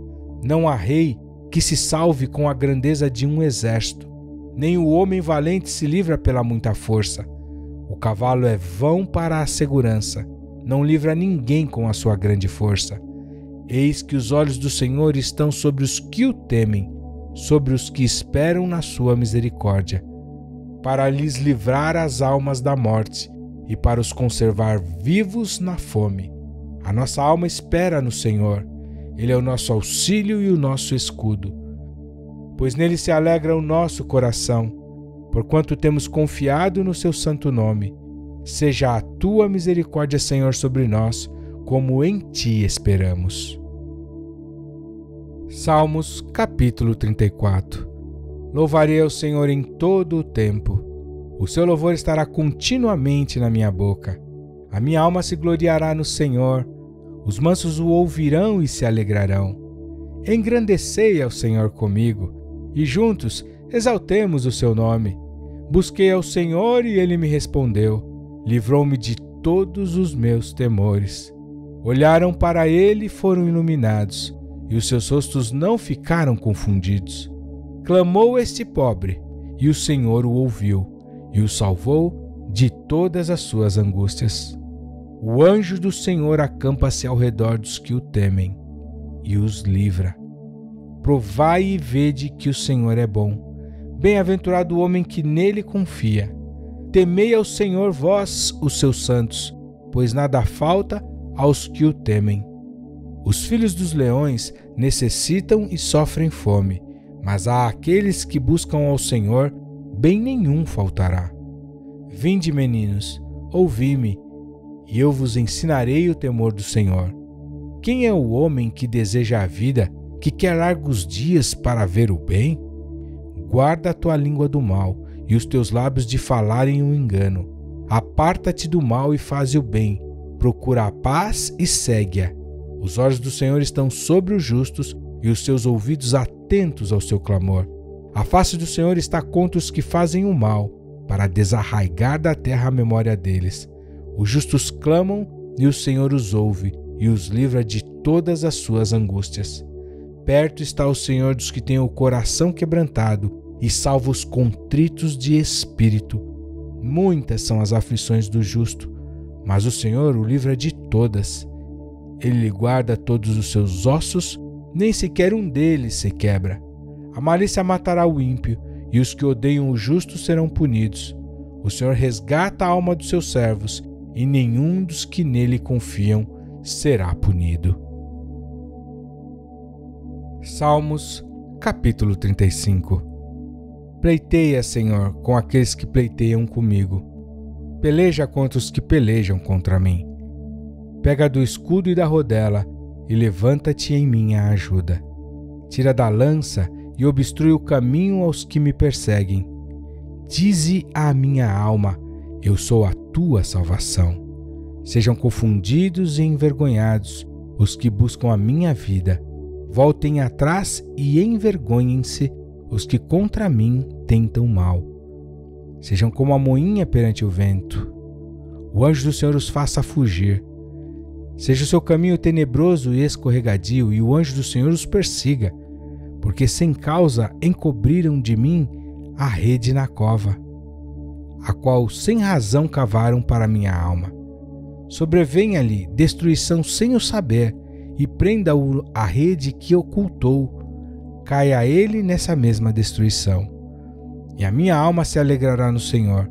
Não há rei que se salve com a grandeza de um exército, nem o homem valente se livra pela muita força. O cavalo é vão para a segurança, não livra ninguém com a sua grande força. Eis que os olhos do Senhor estão sobre os que o temem, sobre os que esperam na sua misericórdia, para lhes livrar as almas da morte e para os conservar vivos na fome. A nossa alma espera no Senhor, Ele é o nosso auxílio e o nosso escudo. Pois nele se alegra o nosso coração, porquanto temos confiado no seu santo nome. Seja a tua misericórdia, Senhor, sobre nós, como em ti esperamos. Salmos, capítulo trinta e quatro. Louvarei ao Senhor em todo o tempo. O seu louvor estará continuamente na minha boca. A minha alma se gloriará no Senhor. Os mansos o ouvirão e se alegrarão. Engrandecei ao Senhor comigo, e juntos exaltemos o seu nome. Busquei ao Senhor e ele me respondeu. Livrou-me de todos os meus temores. Olharam para ele e foram iluminados, e os seus rostos não ficaram confundidos. Clamou este pobre, e o Senhor o ouviu, e o salvou de todas as suas angústias. O anjo do Senhor acampa-se ao redor dos que o temem, e os livra. Provai e vede que o Senhor é bom. Bem-aventurado o homem que nele confia. Temei ao Senhor vós, os seus santos, pois nada falta aos que o temem. Os filhos dos leões necessitam e sofrem fome, mas a aqueles que buscam ao Senhor, bem nenhum faltará. Vinde, meninos, ouvi-me, e eu vos ensinarei o temor do Senhor. Quem é o homem que deseja a vida, que quer largos dias para ver o bem? Guarda a tua língua do mal e os teus lábios de falarem o engano. Aparta-te do mal e faze o bem. Procura a paz e segue-a. Os olhos do Senhor estão sobre os justos e os seus ouvidos atentos ao seu clamor. A face do Senhor está contra os que fazem o mal, para desarraigar da terra a memória deles. Os justos clamam e o Senhor os ouve e os livra de todas as suas angústias. Perto está o Senhor dos que têm o coração quebrantado e salva os contritos de espírito. Muitas são as aflições do justo, mas o Senhor o livra de todas. Ele lhe guarda todos os seus ossos, nem sequer um deles se quebra. A malícia matará o ímpio, e os que odeiam o justo serão punidos. O Senhor resgata a alma dos seus servos, e nenhum dos que nele confiam será punido. Salmos, capítulo trinta e cinco. Pleiteia, Senhor, com aqueles que pleiteiam comigo. Peleja contra os que pelejam contra mim. Pega do escudo e da rodela, e levanta-te em minha ajuda. Tira da lança e obstrui o caminho aos que me perseguem. Dize à minha alma: eu sou a tua salvação. Sejam confundidos e envergonhados os que buscam a minha vida. Voltem atrás e envergonhem-se os que contra mim tentam mal. Sejam como a moinha perante o vento. O anjo do Senhor os faça fugir. Seja o seu caminho tenebroso e escorregadio, e o anjo do Senhor os persiga, porque sem causa encobriram de mim a rede na cova, a qual sem razão cavaram para minha alma. Sobrevenha-lhe destruição sem o saber, e prenda-o a rede que ocultou. Caia ele nessa mesma destruição. E a minha alma se alegrará no Senhor.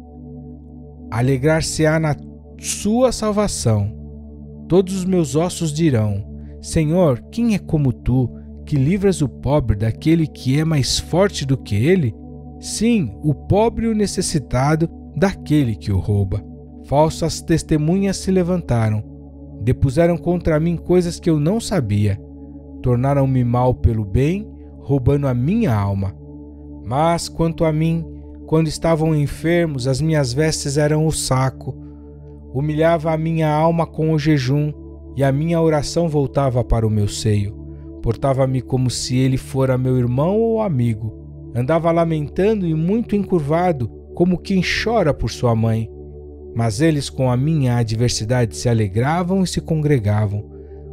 Alegrar-se-á na sua salvação. Todos os meus ossos dirão: Senhor, quem é como tu, que livras o pobre daquele que é mais forte do que ele? Sim, o pobre e o necessitado daquele que o rouba. Falsas testemunhas se levantaram. Depuseram contra mim coisas que eu não sabia. Tornaram-me mal pelo bem, roubando a minha alma. Mas, quanto a mim, quando estavam enfermos, as minhas vestes eram o saco. Humilhava a minha alma com o jejum, e a minha oração voltava para o meu seio. Portava-me como se ele fora meu irmão ou amigo. Andava lamentando e muito encurvado, como quem chora por sua mãe. Mas eles com a minha adversidade se alegravam e se congregavam.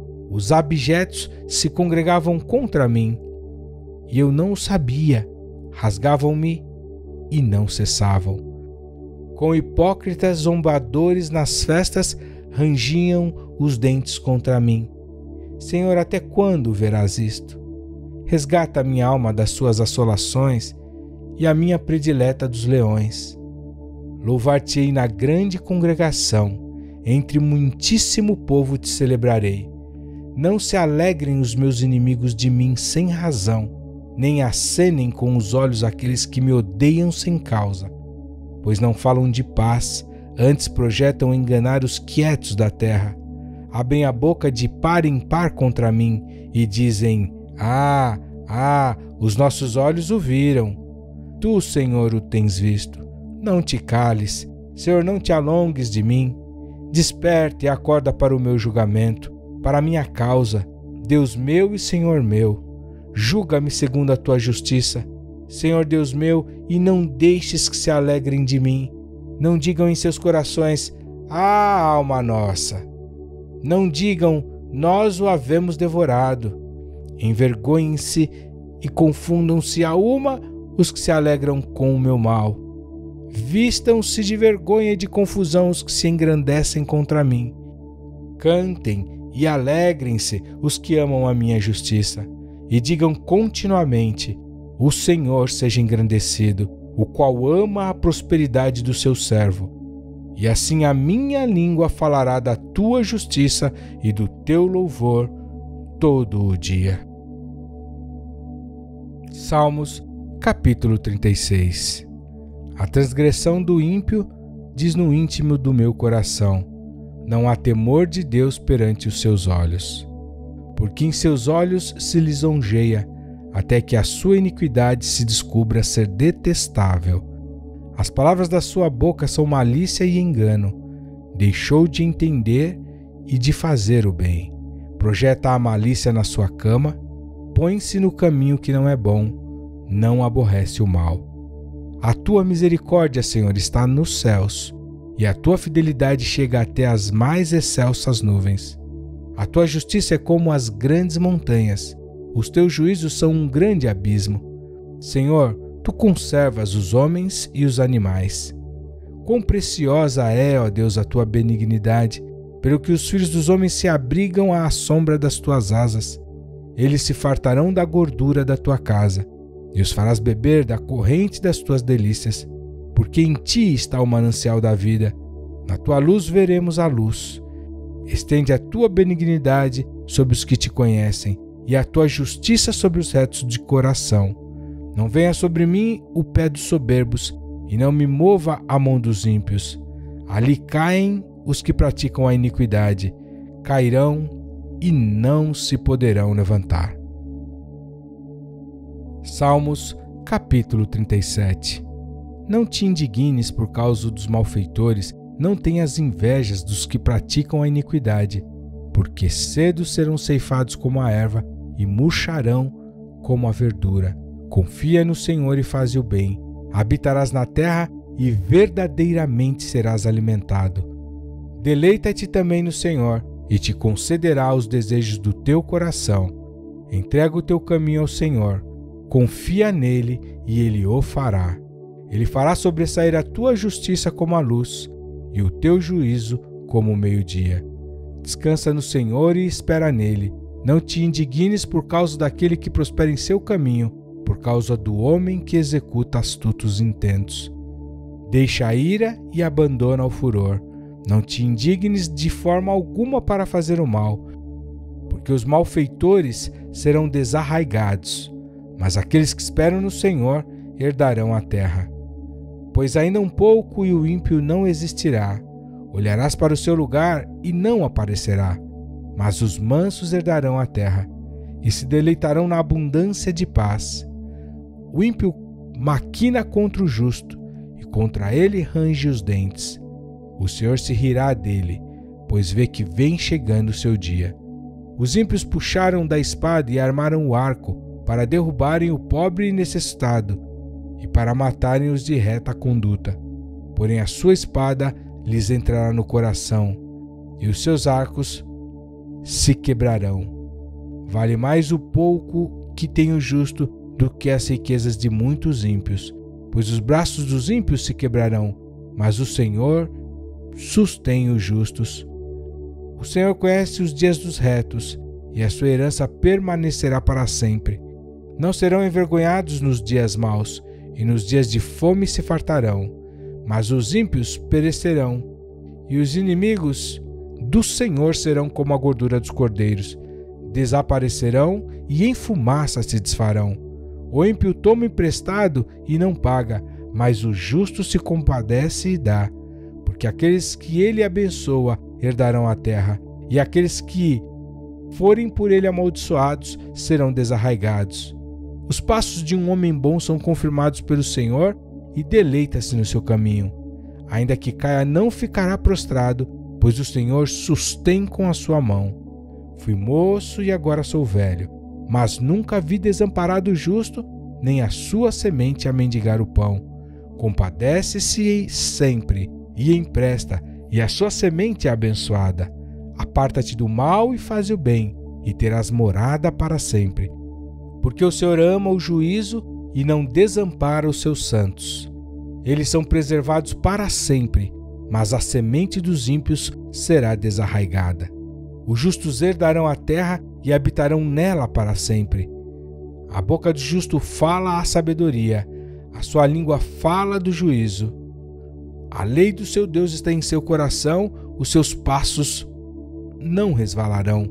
Os abjetos se congregavam contra mim, e eu não o sabia. Rasgavam-me e não cessavam. Com hipócritas zombadores nas festas rangiam os dentes contra mim. Senhor, até quando verás isto? Resgata a minha alma das suas assolações e a minha predileta dos leões. Louvar-te-ei na grande congregação, entre muitíssimo povo te celebrarei. Não se alegrem os meus inimigos de mim sem razão, nem acenem com os olhos aqueles que me odeiam sem causa, pois não falam de paz, antes projetam enganar os quietos da terra. Abrem a boca de par em par contra mim e dizem: Ah, ah, os nossos olhos o viram. Tu, Senhor, o tens visto. Não te cales, Senhor, não te alongues de mim. Desperta e acorda para o meu julgamento, para a minha causa, Deus meu e Senhor meu. Julga-me segundo a tua justiça, Senhor Deus meu, e não deixes que se alegrem de mim. Não digam em seus corações: Ah, alma nossa. Não digam: Nós o havemos devorado. Envergonhem-se e confundam-se a uma os que se alegram com o meu mal. Vistam-se de vergonha e de confusão os que se engrandecem contra mim. Cantem e alegrem-se os que amam a minha justiça, e digam continuamente: O Senhor seja engrandecido, o qual ama a prosperidade do seu servo. E assim a minha língua falará da tua justiça e do teu louvor todo o dia. Salmos, capítulo trinta e seis. A transgressão do ímpio diz no íntimo do meu coração: não há temor de Deus perante os seus olhos. Porque em seus olhos se lisonjeia, até que a sua iniquidade se descubra ser detestável. As palavras da sua boca são malícia e engano. Deixou de entender e de fazer o bem. Projeta a malícia na sua cama, põe-se no caminho que não é bom, não aborrece o mal. A tua misericórdia, Senhor, está nos céus, e a tua fidelidade chega até as mais excelsas nuvens. A tua justiça é como as grandes montanhas, os teus juízos são um grande abismo. Senhor, tu conservas os homens e os animais. Quão preciosa é, ó Deus, a tua benignidade, pelo que os filhos dos homens se abrigam à sombra das tuas asas. Eles se fartarão da gordura da tua casa, e os farás beber da corrente das tuas delícias, porque em ti está o manancial da vida. Na tua luz veremos a luz. Estende a tua benignidade sobre os que te conhecem, e a tua justiça sobre os retos de coração. Não venha sobre mim o pé dos soberbos, e não me mova a mão dos ímpios. Ali caem os que praticam a iniquidade, cairão e não se poderão levantar. Salmos, capítulo trinta e sete. Não te indignes por causa dos malfeitores, não tenhas invejas dos que praticam a iniquidade, porque cedo serão ceifados como a erva e murcharão como a verdura. Confia no Senhor e faze o bem. Habitarás na terra e verdadeiramente serás alimentado. Deleita-te também no Senhor e te concederá os desejos do teu coração. Entrega o teu caminho ao Senhor, confia nele e ele o fará. Ele fará sobressair a tua justiça como a luz e o teu juízo como o meio-dia. Descansa no Senhor e espera nele. Não te indignes por causa daquele que prospera em seu caminho, por causa do homem que executa astutos intentos. Deixa a ira e abandona o furor. Não te indignes de forma alguma para fazer o mal, porque os malfeitores serão desarraigados, mas aqueles que esperam no Senhor herdarão a terra. Pois ainda um pouco e o ímpio não existirá. Olharás para o seu lugar e não aparecerá. Mas os mansos herdarão a terra e se deleitarão na abundância de paz. O ímpio maquina contra o justo e contra ele range os dentes. O Senhor se rirá dele, pois vê que vem chegando o seu dia. Os ímpios puxaram da espada e armaram o arco para derrubarem o pobre e necessitado e para matarem os de reta conduta. Porém a sua espada lhes entrará no coração e os seus arcos se quebrarão. Vale mais o pouco que tem o justo do que as riquezas de muitos ímpios, pois os braços dos ímpios se quebrarão, mas o Senhor sustém os justos. O Senhor conhece os dias dos retos, e a sua herança permanecerá para sempre. Não serão envergonhados nos dias maus, e nos dias de fome se fartarão, mas os ímpios perecerão, e os inimigos do Senhor serão como a gordura dos cordeiros, desaparecerão e em fumaça se desfarão. O ímpio toma emprestado e não paga, mas o justo se compadece e dá, porque aqueles que ele abençoa herdarão a terra, e aqueles que forem por ele amaldiçoados serão desarraigados. Os passos de um homem bom são confirmados pelo Senhor e deleita-se no seu caminho. Ainda que caia, não ficará prostrado, pois o Senhor sustém com a sua mão. Fui moço e agora sou velho, mas nunca vi desamparado o justo, nem a sua semente a mendigar o pão. Compadece-se sempre e empresta, e a sua semente é abençoada. Aparta-te do mal e faze o bem, e terás morada para sempre. Porque o Senhor ama o juízo e não desampara os seus santos. Eles são preservados para sempre, mas a semente dos ímpios será desarraigada. Os justos herdarão a terra e habitarão nela para sempre. A boca do justo fala a sabedoria, a sua língua fala do juízo. A lei do seu Deus está em seu coração, os seus passos não resvalarão.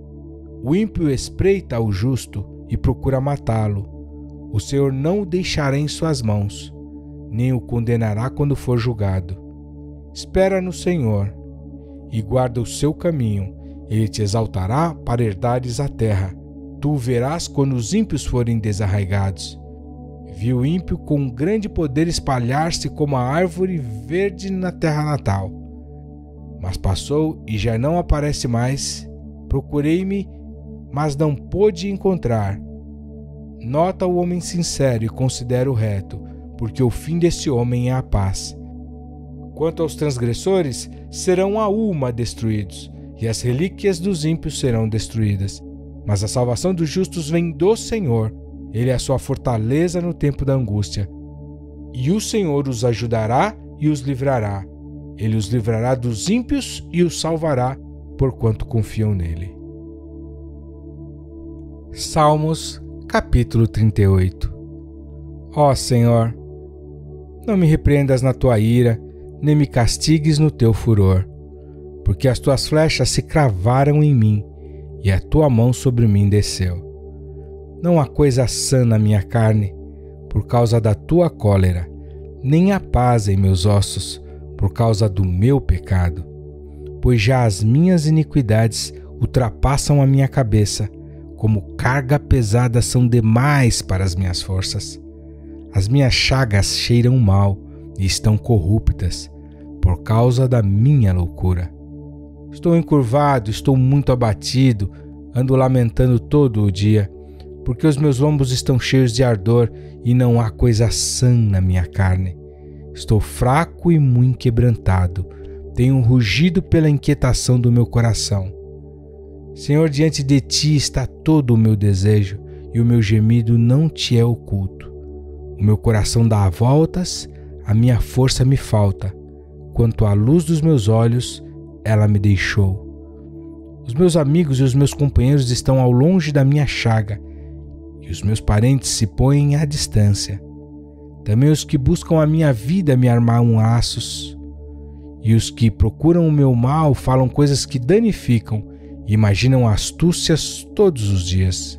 O ímpio espreita o justo e procura matá-lo. O Senhor não o deixará em suas mãos, nem o condenará quando for julgado. Espera no Senhor e guarda o seu caminho. Ele te exaltará para herdares a terra. Tu o verás quando os ímpios forem desarraigados. Vi o ímpio com grande poder espalhar-se como a árvore verde na terra natal. Mas passou e já não aparece mais. Procurei-me, mas não pude encontrar. Nota o homem sincero e considera o reto, porque o fim desse homem é a paz. Quanto aos transgressores, serão a uma destruídos, e as relíquias dos ímpios serão destruídas. Mas a salvação dos justos vem do Senhor. Ele é a sua fortaleza no tempo da angústia. E o Senhor os ajudará e os livrará. Ele os livrará dos ímpios e os salvará, porquanto confiam nele. Salmos, capítulo trinta e oito. Ó Senhor, não me repreendas na tua ira, nem me castigues no teu furor, porque as tuas flechas se cravaram em mim, e a tua mão sobre mim desceu. Não há coisa sã na minha carne, por causa da tua cólera, nem há paz em meus ossos, por causa do meu pecado. Pois já as minhas iniquidades ultrapassam a minha cabeça, como carga pesada são demais para as minhas forças. As minhas chagas cheiram mal e estão corruptas, por causa da minha loucura. Estou encurvado, estou muito abatido, ando lamentando todo o dia, porque os meus lombos estão cheios de ardor e não há coisa sã na minha carne. Estou fraco e muito quebrantado, tenho rugido pela inquietação do meu coração. Senhor, diante de ti está todo o meu desejo, e o meu gemido não te é oculto. O meu coração dá voltas, a minha força me falta. Quanto à luz dos meus olhos, ela me deixou. Os meus amigos e os meus companheiros estão ao longe da minha chaga, e os meus parentes se põem à distância. Também os que buscam a minha vida me armam laços, e os que procuram o meu mal falam coisas que danificam e imaginam astúcias todos os dias.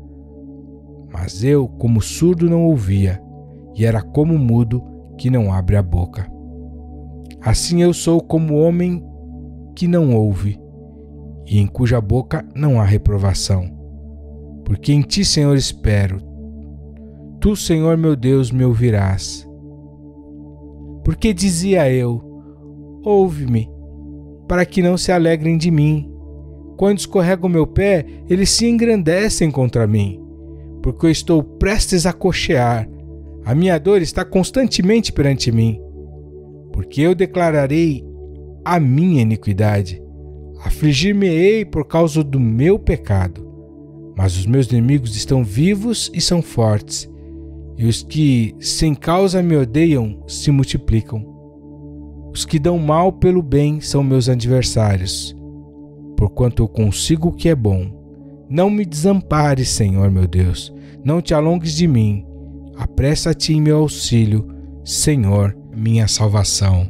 Mas eu, como surdo, não ouvia, e era como mudo que não abre a boca. Assim eu sou como homem que não ouve, e em cuja boca não há reprovação. Porque em ti, Senhor, espero. Tu, Senhor meu Deus, me ouvirás. Porque dizia eu, ouve-me, para que não se alegrem de mim. Quando escorrega o meu pé, eles se engrandecem contra mim, porque eu estou prestes a coxear. A minha dor está constantemente perante mim, porque eu declararei a minha iniquidade. Afligir-me-ei por causa do meu pecado. Mas os meus inimigos estão vivos e são fortes, e os que sem causa me odeiam se multiplicam. Os que dão mal pelo bem são meus adversários, porquanto eu consigo o que é bom. Não me desampares, Senhor meu Deus, não te alongues de mim. Apressa-te em meu auxílio, Senhor, minha salvação.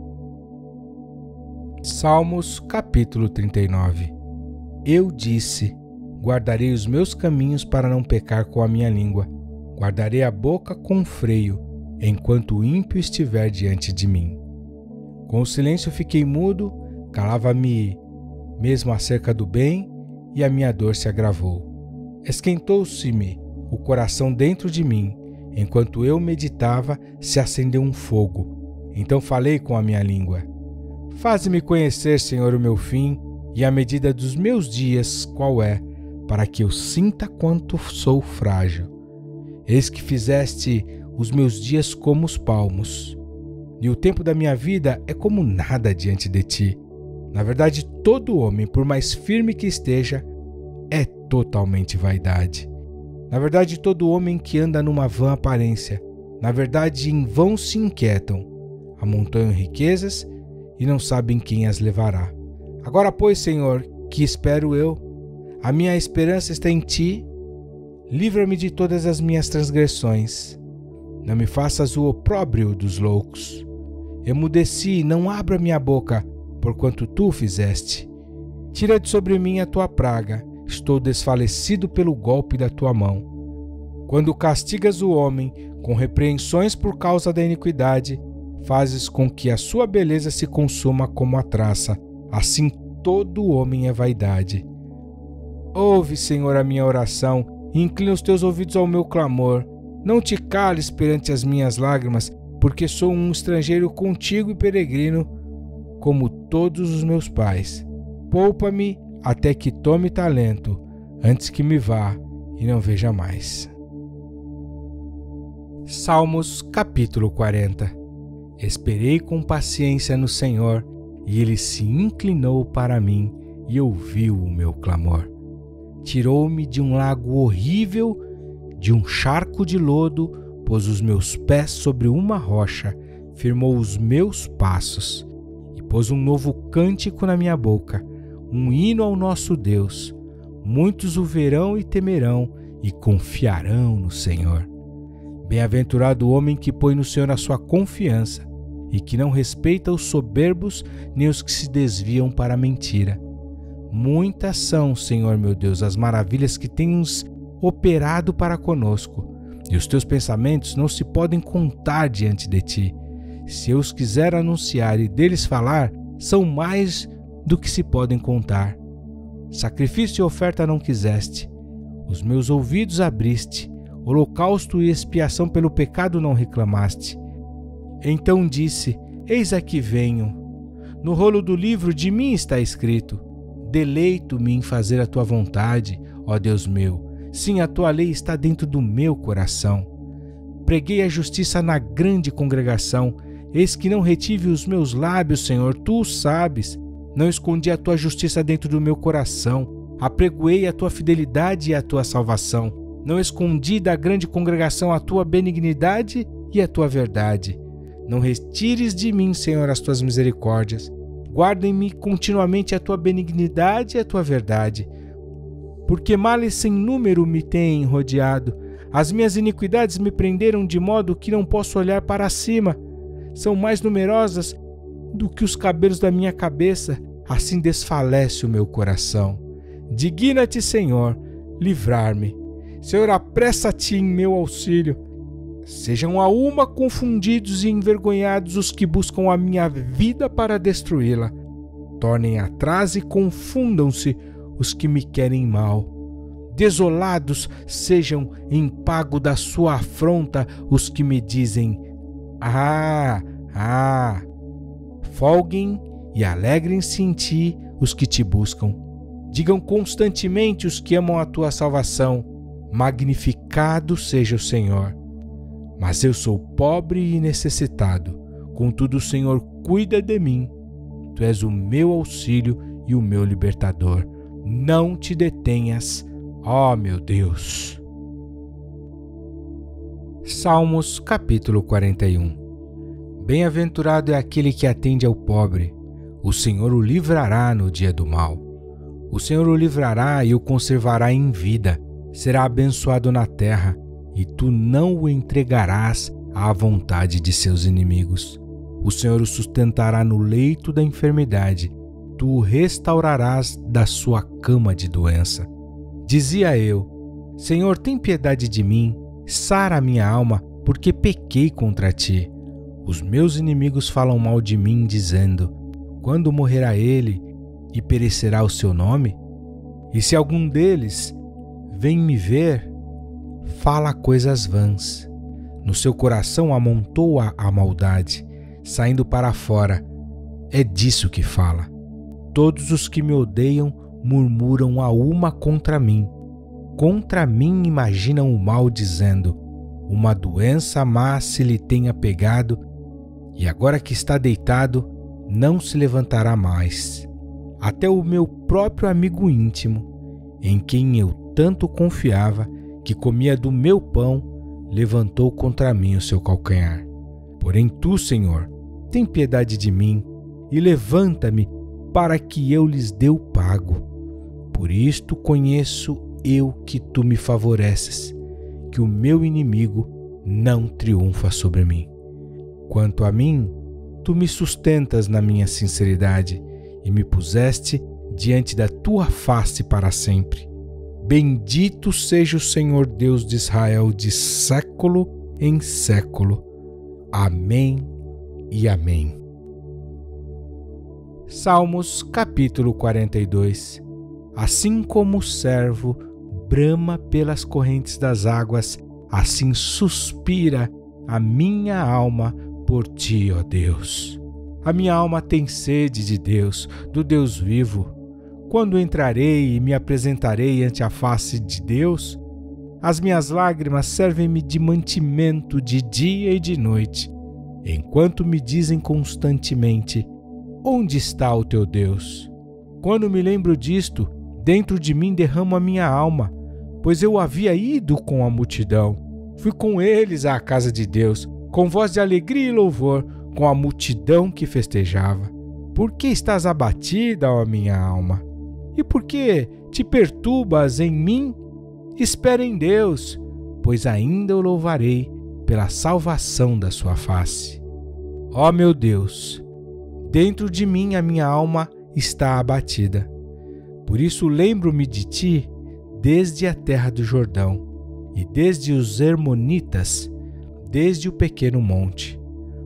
Salmos, capítulo trinta e nove. Eu disse: guardarei os meus caminhos para não pecar com a minha língua. Guardarei a boca com freio, enquanto o ímpio estiver diante de mim. Com o silêncio fiquei mudo, calava-me mesmo acerca do bem, e a minha dor se agravou. Esquentou-se-me o coração dentro de mim, enquanto eu meditava, se acendeu um fogo. Então falei com a minha língua. Faze-me conhecer, Senhor, o meu fim, e a medida dos meus dias qual é, para que eu sinta quanto sou frágil. Eis que fizeste os meus dias como os palmos, e o tempo da minha vida é como nada diante de ti. Na verdade, todo homem, por mais firme que esteja, é totalmente vaidade. Na verdade, todo homem que anda numa vã aparência, na verdade, em vão se inquietam, amontoam riquezas e não sabem quem as levará. Agora, pois, Senhor, que espero eu? A minha esperança está em ti. Livra-me de todas as minhas transgressões. Não me faças o opróbrio dos loucos. Emudeci, não abra minha boca, porquanto tu fizeste. Tira de sobre mim a tua praga, estou desfalecido pelo golpe da tua mão. Quando castigas o homem com repreensões por causa da iniquidade, fazes com que a sua beleza se consuma como a traça, assim todo homem é vaidade. Ouve, Senhor, a minha oração, e inclina os teus ouvidos ao meu clamor. Não te cales perante as minhas lágrimas, porque sou um estrangeiro contigo e peregrino, como todos os meus pais. Poupa-me até que tome talento, antes que me vá e não veja mais. Salmos capítulo quarenta. Esperei com paciência no Senhor, e Ele se inclinou para mim e ouviu o meu clamor. Tirou-me de um lago horrível, de um charco de lodo, pôs os meus pés sobre uma rocha, firmou os meus passos, e pôs um novo cântico na minha boca, um hino ao nosso Deus. Muitos o verão e temerão, e confiarão no Senhor. Bem-aventurado o homem que põe no Senhor a sua confiança, e que não respeita os soberbos, nem os que se desviam para a mentira. Muitas são, Senhor meu Deus, as maravilhas que tens operado para conosco, e os teus pensamentos não se podem contar diante de ti. Se eu os quiser anunciar e deles falar, são mais do que se podem contar. Sacrifício e oferta não quiseste, os meus ouvidos abriste, holocausto e expiação pelo pecado não reclamaste. Então disse: eis aqui venho. No rolo do livro de mim está escrito: deleito-me em fazer a tua vontade, ó Deus meu. Sim, a tua lei está dentro do meu coração. Preguei a justiça na grande congregação. Eis que não retive os meus lábios, Senhor, tu o sabes. Não escondi a tua justiça dentro do meu coração. Apregoei a tua fidelidade e a tua salvação. Não escondi da grande congregação a tua benignidade e a tua verdade. Não retires de mim, Senhor, as tuas misericórdias. Guardem-me continuamente a tua benignidade e a tua verdade. Porque males sem número me têm rodeado. As minhas iniquidades me prenderam de modo que não posso olhar para cima. São mais numerosas do que os cabelos da minha cabeça. Assim desfalece o meu coração. Digna-te, Senhor, livrar-me. Senhor, apressa-te em meu auxílio. Sejam a uma confundidos e envergonhados os que buscam a minha vida para destruí-la. Tornem atrás e confundam-se os que me querem mal. Desolados sejam em pago da sua afronta os que me dizem: ah, ah. Folguem e alegrem-se em ti os que te buscam. Digam constantemente os que amam a tua salvação: magnificado seja o Senhor. Mas eu sou pobre e necessitado, contudo o Senhor cuida de mim. Tu és o meu auxílio e o meu libertador. Não te detenhas, ó meu Deus. Salmos capítulo quarenta e um. Bem-aventurado é aquele que atende ao pobre. O Senhor o livrará no dia do mal. O Senhor o livrará e o conservará em vida. Será abençoado na terra, e tu não o entregarás à vontade de seus inimigos. O Senhor o sustentará no leito da enfermidade, tu o restaurarás da sua cama de doença. Dizia eu: Senhor, tem piedade de mim, sara a minha alma, porque pequei contra ti. Os meus inimigos falam mal de mim, dizendo: quando morrerá ele e perecerá o seu nome? E se algum deles vem me ver, fala coisas vãs. No seu coração amontoa a maldade, saindo para fora. É disso que fala. Todos os que me odeiam murmuram a uma contra mim. Contra mim imaginam o mal, dizendo: uma doença má se lhe tenha pegado, e agora que está deitado, não se levantará mais. Até o meu próprio amigo íntimo, em quem eu tanto confiava, que comia do meu pão, levantou contra mim o seu calcanhar. Porém tu, Senhor, tem piedade de mim e levanta-me para que eu lhes dê o pago. Por isto conheço eu que tu me favoreces, que o meu inimigo não triunfa sobre mim. Quanto a mim, tu me sustentas na minha sinceridade e me puseste diante da tua face para sempre. Bendito seja o Senhor Deus de Israel de século em século. Amém e amém. Salmos capítulo quarenta e dois. Assim como o servo brama pelas correntes das águas, assim suspira a minha alma por ti, ó Deus. A minha alma tem sede de Deus, do Deus vivo. Quando entrarei e me apresentarei ante a face de Deus, as minhas lágrimas servem-me de mantimento de dia e de noite, enquanto me dizem constantemente: onde está o teu Deus? Quando me lembro disto, dentro de mim derramo a minha alma, pois eu havia ido com a multidão. Fui com eles à casa de Deus, com voz de alegria e louvor, com a multidão que festejava. Por que estás abatida, ó minha alma? E por que te perturbas em mim? Espera em Deus, pois ainda o louvarei pela salvação da sua face. Ó meu Deus, dentro de mim a minha alma está abatida. Por isso lembro-me de ti desde a terra do Jordão e desde os Hermonitas, desde o pequeno monte.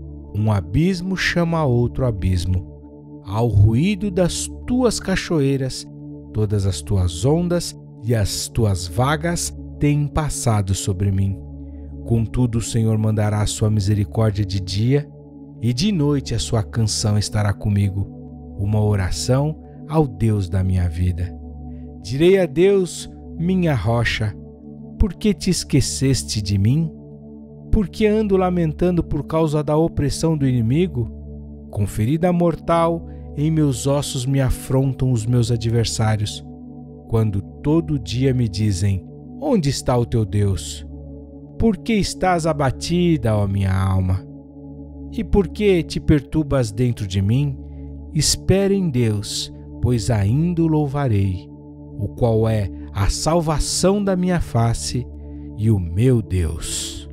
Um abismo chama outro abismo. Ao ruído das tuas cachoeiras, todas as tuas ondas e as tuas vagas têm passado sobre mim. Contudo, o Senhor mandará a sua misericórdia de dia, e de noite a sua canção estará comigo, uma oração ao Deus da minha vida. Direi a Deus, minha rocha: por que te esqueceste de mim? Por que ando lamentando por causa da opressão do inimigo? Com ferida mortal, em meus ossos me afrontam os meus adversários, quando todo dia me dizem: onde está o teu Deus? Por que estás abatida, ó minha alma? E por que te perturbas dentro de mim? Espere em Deus, pois ainda o louvarei, o qual é a salvação da minha face e o meu Deus.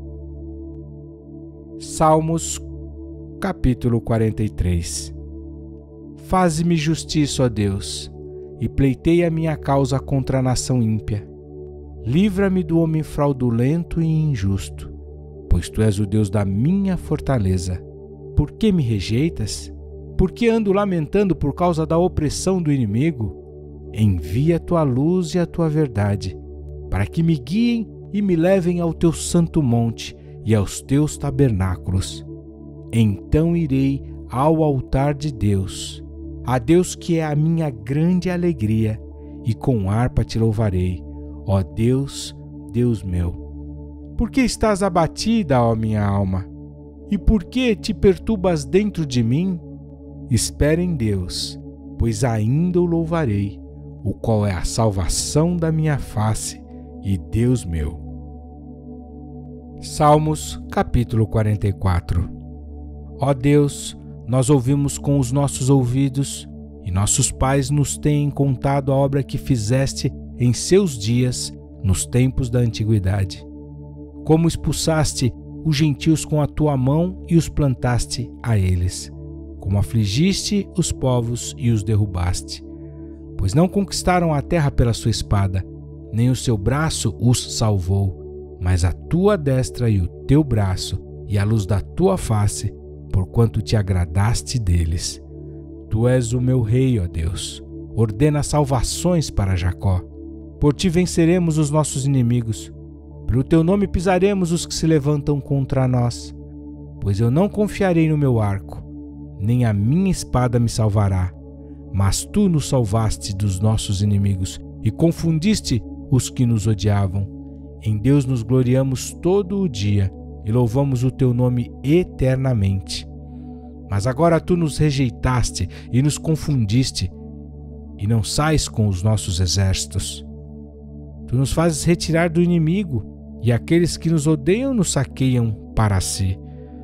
Salmos, capítulo quarenta e três. Faze-me justiça, ó Deus, e pleiteia a minha causa contra a nação ímpia. Livra-me do homem fraudulento e injusto, pois tu és o Deus da minha fortaleza. Por que me rejeitas? Por que ando lamentando por causa da opressão do inimigo? Envia a tua luz e a tua verdade, para que me guiem e me levem ao teu santo monte e aos teus tabernáculos. Então irei ao altar de Deus, a Deus que é a minha grande alegria, e com harpa te louvarei, ó Deus, Deus meu. Por que estás abatida, ó minha alma? E por que te perturbas dentro de mim? Espera em Deus, pois ainda o louvarei, o qual é a salvação da minha face e Deus meu. Salmos, capítulo quarenta e quatro. Ó Deus, nós ouvimos com os nossos ouvidos, e nossos pais nos têm contado a obra que fizeste em seus dias, nos tempos da antiguidade. Como expulsaste os gentios com a tua mão e os plantaste a eles. Como afligiste os povos e os derrubaste. Pois não conquistaram a terra pela sua espada, nem o seu braço os salvou, mas a tua destra e o teu braço e a luz da tua face, porquanto te agradaste deles. Tu és o meu rei, ó Deus. Ordena salvações para Jacó. Por ti venceremos os nossos inimigos. Pelo teu nome pisaremos os que se levantam contra nós. Pois eu não confiarei no meu arco, nem a minha espada me salvará. Mas tu nos salvaste dos nossos inimigos e confundiste os que nos odiavam. Em Deus nos gloriamos todo o dia e louvamos o teu nome eternamente. Mas agora tu nos rejeitaste e nos confundiste, e não sais com os nossos exércitos. Tu nos fazes retirar do inimigo, e aqueles que nos odeiam nos saqueiam para si.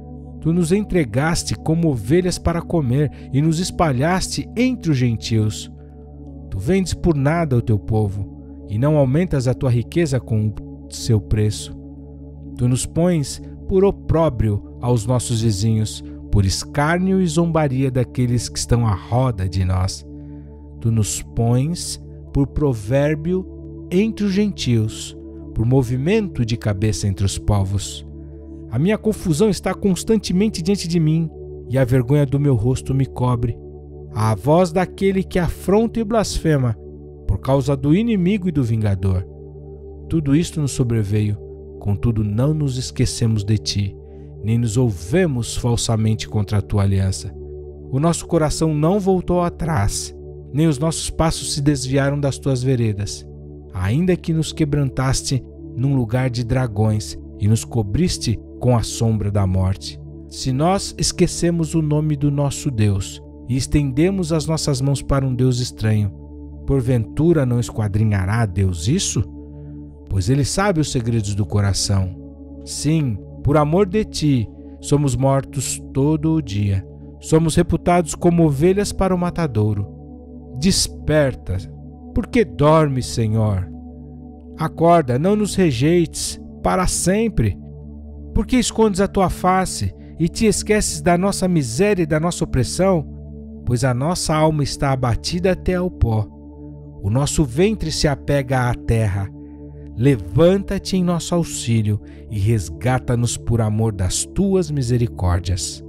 Tu nos entregaste como ovelhas para comer e nos espalhaste entre os gentios. Tu vendes por nada o teu povo e não aumentas a tua riqueza com o seu preço. Tu nos pões por opróbrio aos nossos vizinhos, por escárnio e zombaria daqueles que estão à roda de nós. Tu nos pões por provérbio entre os gentios, por movimento de cabeça entre os povos. A minha confusão está constantemente diante de mim, e a vergonha do meu rosto me cobre. A voz daquele que afronta e blasfema, por causa do inimigo e do vingador. Tudo isto nos sobreveio, contudo não nos esquecemos de ti, nem nos volvemos falsamente contra a tua aliança. O nosso coração não voltou atrás, nem os nossos passos se desviaram das tuas veredas. Ainda que nos quebrantaste num lugar de dragões e nos cobriste com a sombra da morte. Se nós esquecemos o nome do nosso Deus e estendemos as nossas mãos para um Deus estranho, porventura não esquadrinhará Deus isso? Pois Ele sabe os segredos do coração. Sim, por amor de ti, somos mortos todo o dia. Somos reputados como ovelhas para o matadouro. Desperta, porque dormes, Senhor. Acorda, não nos rejeites para sempre. Por que escondes a tua face e te esqueces da nossa miséria e da nossa opressão? Pois a nossa alma está abatida até ao pó. O nosso ventre se apega à terra. Levanta-te em nosso auxílio e resgata-nos por amor das tuas misericórdias.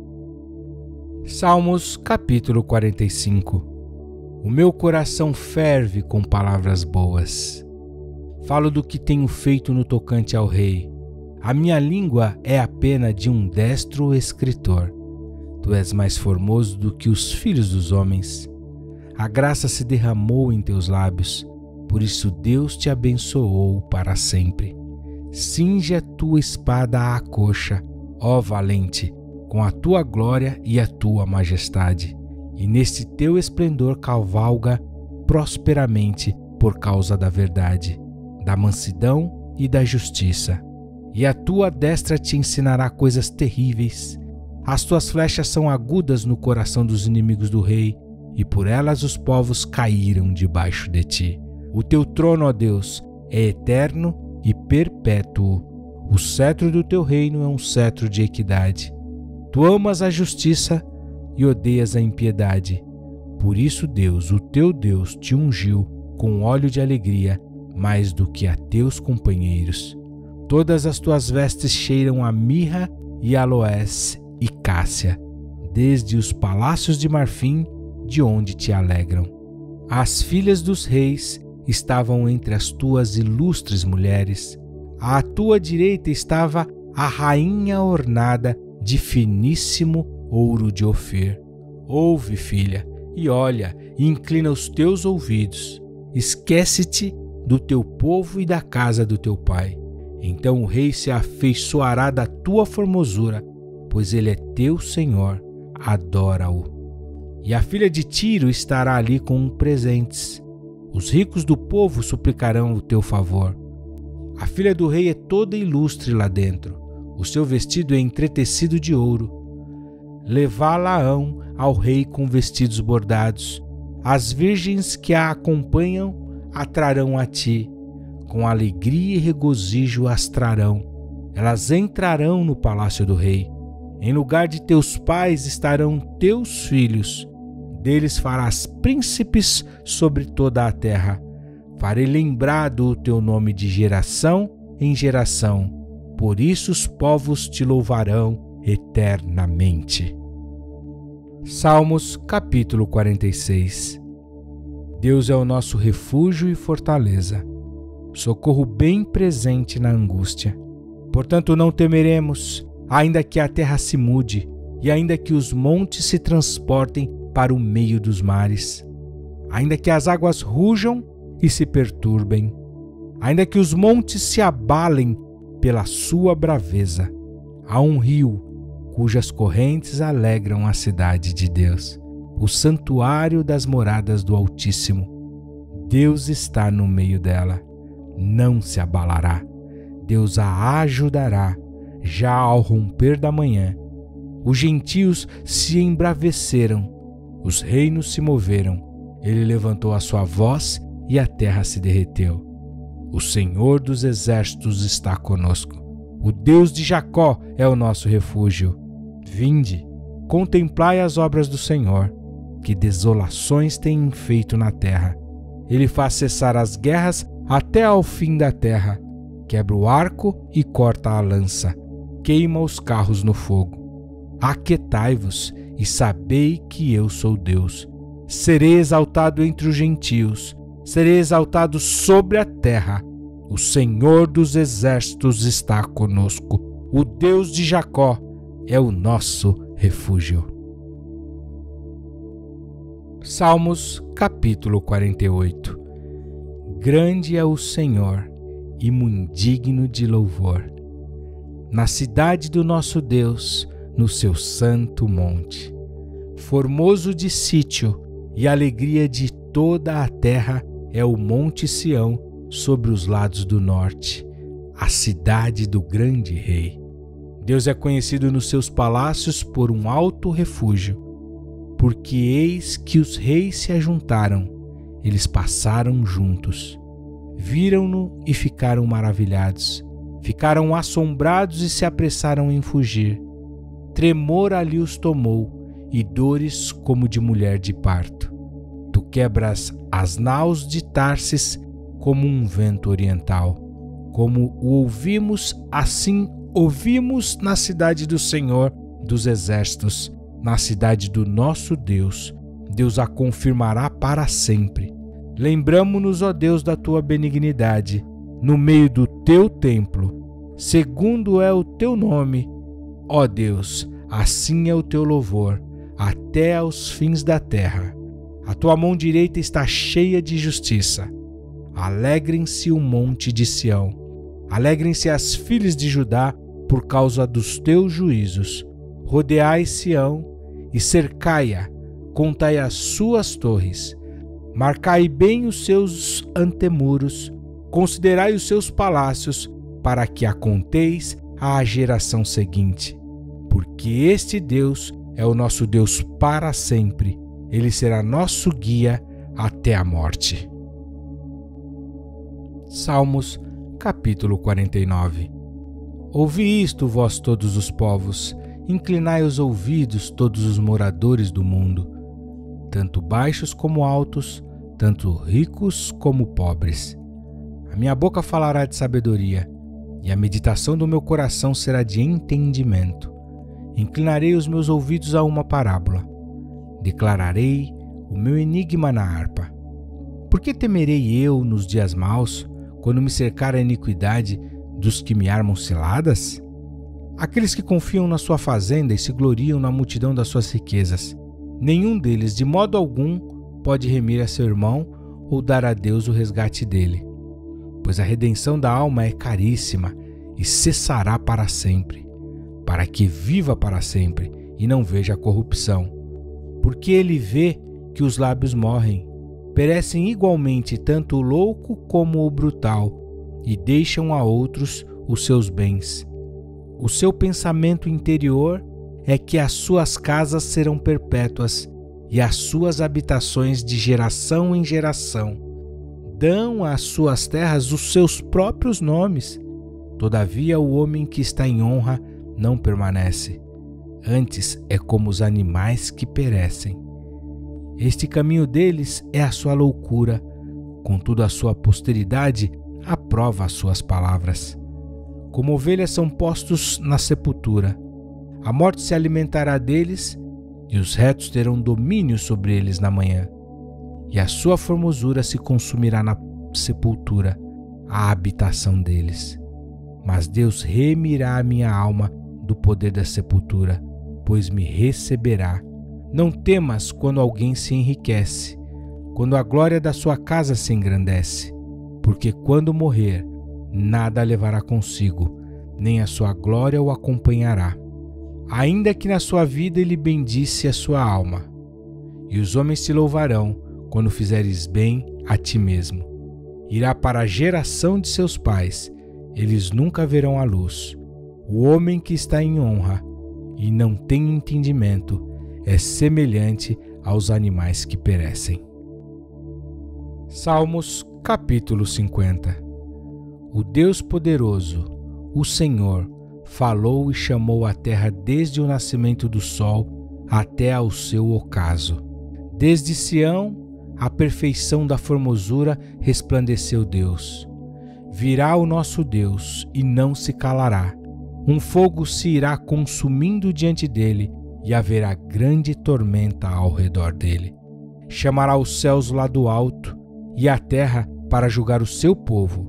Salmos capítulo quarenta e cinco. O meu coração ferve com palavras boas. Falo do que tenho feito no tocante ao rei. A minha língua é a pena de um destro escritor. Tu és mais formoso do que os filhos dos homens. A graça se derramou em teus lábios, por isso Deus te abençoou para sempre. Cinge a tua espada à coxa, ó valente, com a tua glória e a tua majestade, e neste teu esplendor cavalga prosperamente por causa da verdade, da mansidão e da justiça. E a tua destra te ensinará coisas terríveis. As tuas flechas são agudas no coração dos inimigos do rei, e por elas os povos caíram debaixo de ti. O teu trono, ó Deus, é eterno e perpétuo. O cetro do teu reino é um cetro de equidade. Tu amas a justiça e odeias a impiedade. Por isso Deus, o teu Deus, te ungiu com óleo de alegria mais do que a teus companheiros. Todas as tuas vestes cheiram a mirra e aloés e cássia, desde os palácios de marfim, de onde te alegram. As filhas dos reis estavam entre as tuas ilustres mulheres. À tua direita estava a rainha ornada de finíssimo ouro de Ofir. Ouve, filha, e olha, e inclina os teus ouvidos. Esquece-te do teu povo e da casa do teu pai. Então o rei se afeiçoará da tua formosura, pois ele é teu Senhor, adora-o. E a filha de Tiro estará ali com presentes. Os ricos do povo suplicarão o teu favor. A filha do rei é toda ilustre lá dentro. O seu vestido é entretecido de ouro. Levá-la-ão ao rei com vestidos bordados. As virgens que a acompanham a trarão a ti. Com alegria e regozijo as trarão. Elas entrarão no palácio do rei. Em lugar de teus pais estarão teus filhos. Deles farás príncipes sobre toda a terra. Farei lembrado o teu nome de geração em geração. Por isso os povos te louvarão eternamente. Salmos capítulo quarenta e seis. Deus é o nosso refúgio e fortaleza, socorro bem presente na angústia. Portanto não temeremos, ainda que a terra se mude, e ainda que os montes se transportem para o meio dos mares, ainda que as águas rujam e se perturbem, ainda que os montes se abalem pela sua braveza. Há um rio cujas correntes alegram a cidade de Deus, o santuário das moradas do Altíssimo. Deus está no meio dela, não se abalará. Deus a ajudará, já ao romper da manhã. Os gentios se embraveceram, os reinos se moveram. Ele levantou a sua voz e a terra se derreteu. O Senhor dos exércitos está conosco. O Deus de Jacó é o nosso refúgio. Vinde, contemplai as obras do Senhor, que desolações tem feito na terra. Ele faz cessar as guerras até ao fim da terra. Quebra o arco e corta a lança. Queima os carros no fogo. Aquietai-vos e sabei que eu sou Deus. Serei exaltado entre os gentios, serei exaltado sobre a terra. O Senhor dos exércitos está conosco. O Deus de Jacó é o nosso refúgio. Salmos capítulo quarenta e oito. Grande é o Senhor e muito digno de louvor, na cidade do nosso Deus, no seu santo monte. Formoso de sítio e alegria de toda a terra é o monte Sião sobre os lados do norte, a cidade do grande rei. Deus é conhecido nos seus palácios por um alto refúgio, porque eis que os reis se ajuntaram, eles passaram juntos. Viram-no e ficaram maravilhados, ficaram assombrados e se apressaram em fugir. Tremor ali os tomou e dores como de mulher de parto. Tu quebras as naus de Tarsis como um vento oriental. Como o ouvimos, assim ouvimos na cidade do Senhor dos exércitos, na cidade do nosso Deus. Deus a confirmará para sempre. Lembramo-nos, ó Deus, da tua benignidade, no meio do teu templo. Segundo é o teu nome, ó Deus, assim é o teu louvor, até aos fins da terra. A tua mão direita está cheia de justiça. Alegrem-se o monte de Sião. Alegrem-se as filhas de Judá por causa dos teus juízos. Rodeai Sião e cercai-a, contai as suas torres. Marcai bem os seus antemuros, considerai os seus palácios, para que a conteis à geração seguinte. Porque este Deus é o nosso Deus para sempre, ele será nosso guia até a morte. Salmos capítulo quarenta e nove. Ouvi isto, vós todos os povos, inclinai os ouvidos, todos os moradores do mundo, tanto baixos como altos, tanto ricos como pobres. A minha boca falará de sabedoria, e a meditação do meu coração será de entendimento. Inclinarei os meus ouvidos a uma parábola. Declararei o meu enigma na harpa. Por que temerei eu nos dias maus, quando me cercar a iniquidade dos que me armam ciladas? Aqueles que confiam na sua fazenda e se gloriam na multidão das suas riquezas. Nenhum deles, de modo algum, pode remir a seu irmão ou dar a Deus o resgate dele. Pois a redenção da alma é caríssima e cessará para sempre, para que viva para sempre e não veja a corrupção. Porque ele vê que os lábios morrem, perecem igualmente tanto o louco como o brutal, e deixam a outros os seus bens. O seu pensamento interior é que as suas casas serão perpétuas e as suas habitações de geração em geração. Dão às suas terras os seus próprios nomes. Todavia o homem que está em honra não permanece. Antes é como os animais que perecem. Este caminho deles é a sua loucura, contudo a sua posteridade aprova as suas palavras. Como ovelhas são postos na sepultura, a morte se alimentará deles, e os retos terão domínio sobre eles na manhã. E a sua formosura se consumirá na sepultura, a habitação deles. Mas Deus remirá a minha alma do poder da sepultura, pois me receberá. Não temas quando alguém se enriquece, quando a glória da sua casa se engrandece, porque quando morrer, nada levará consigo, nem a sua glória o acompanhará. Ainda que na sua vida ele bendisse a sua alma. E os homens te louvarão quando fizeres bem a ti mesmo. Irá para a geração de seus pais, eles nunca verão a luz. O homem que está em honra e não tem entendimento é semelhante aos animais que perecem. Salmos capítulo cinquenta. O Deus poderoso, o Senhor, falou e chamou a terra desde o nascimento do sol até ao seu ocaso. Desde Sião, a perfeição da formosura, resplandeceu Deus. Virá o nosso Deus e não se calará. Um fogo se irá consumindo diante dele e haverá grande tormenta ao redor dele. Chamará os céus lá do alto e a terra para julgar o seu povo.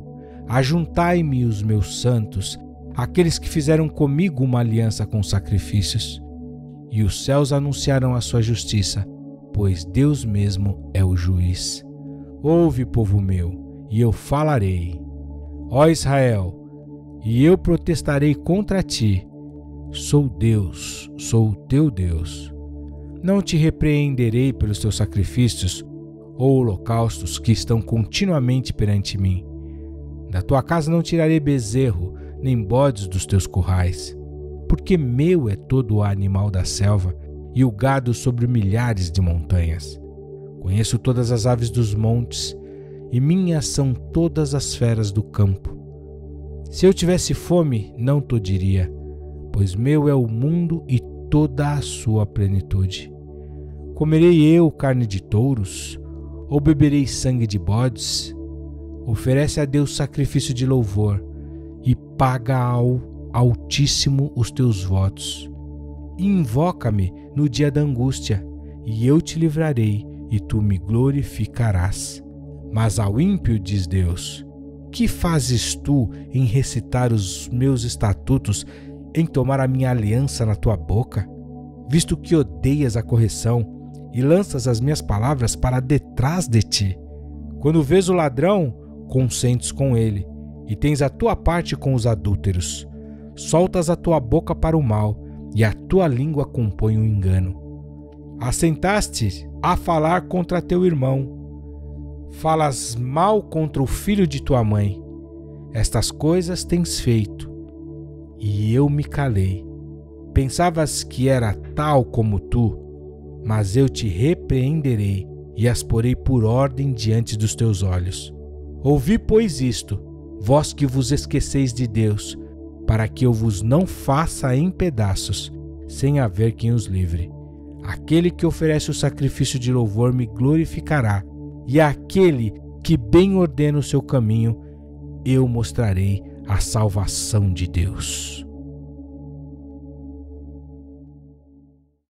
Ajuntai-me os meus santos, aqueles que fizeram comigo uma aliança com sacrifícios. E os céus anunciarão a sua justiça, pois Deus mesmo é o juiz. Ouve, povo meu, e eu falarei. Ó Israel, e eu protestarei contra ti. Sou Deus, sou o teu Deus. Não te repreenderei pelos teus sacrifícios ou holocaustos que estão continuamente perante mim. Da tua casa não tirarei bezerro, nem bodes dos teus currais, porque meu é todo o animal da selva e o gado sobre milhares de montanhas. Conheço todas as aves dos montes, e minhas são todas as feras do campo. Se eu tivesse fome, não te diria, pois meu é o mundo e toda a sua plenitude. Comerei eu carne de touros, ou beberei sangue de bodes? Oferece a Deus sacrifício de louvor, e paga ao Altíssimo os teus votos. Invoca-me no dia da angústia, e eu te livrarei, e tu me glorificarás. Mas ao ímpio, diz Deus, que fazes tu em recitar os meus estatutos, em tomar a minha aliança na tua boca? Visto que odeias a correção e lanças as minhas palavras para detrás de ti. Quando vês o ladrão, consentes com ele, e tens a tua parte com os adúlteros. Soltas a tua boca para o mal, e a tua língua compõe o engano. Assentaste a falar contra teu irmão. Falas mal contra o filho de tua mãe. Estas coisas tens feito, e eu me calei. Pensavas que era tal como tu, mas eu te repreenderei e as porei por ordem diante dos teus olhos. Ouvi, pois, isto, vós que vos esqueceis de Deus, para que eu vos não faça em pedaços, sem haver quem os livre. Aquele que oferece o sacrifício de louvor me glorificará, e aquele que bem ordena o seu caminho, eu mostrarei a salvação de Deus.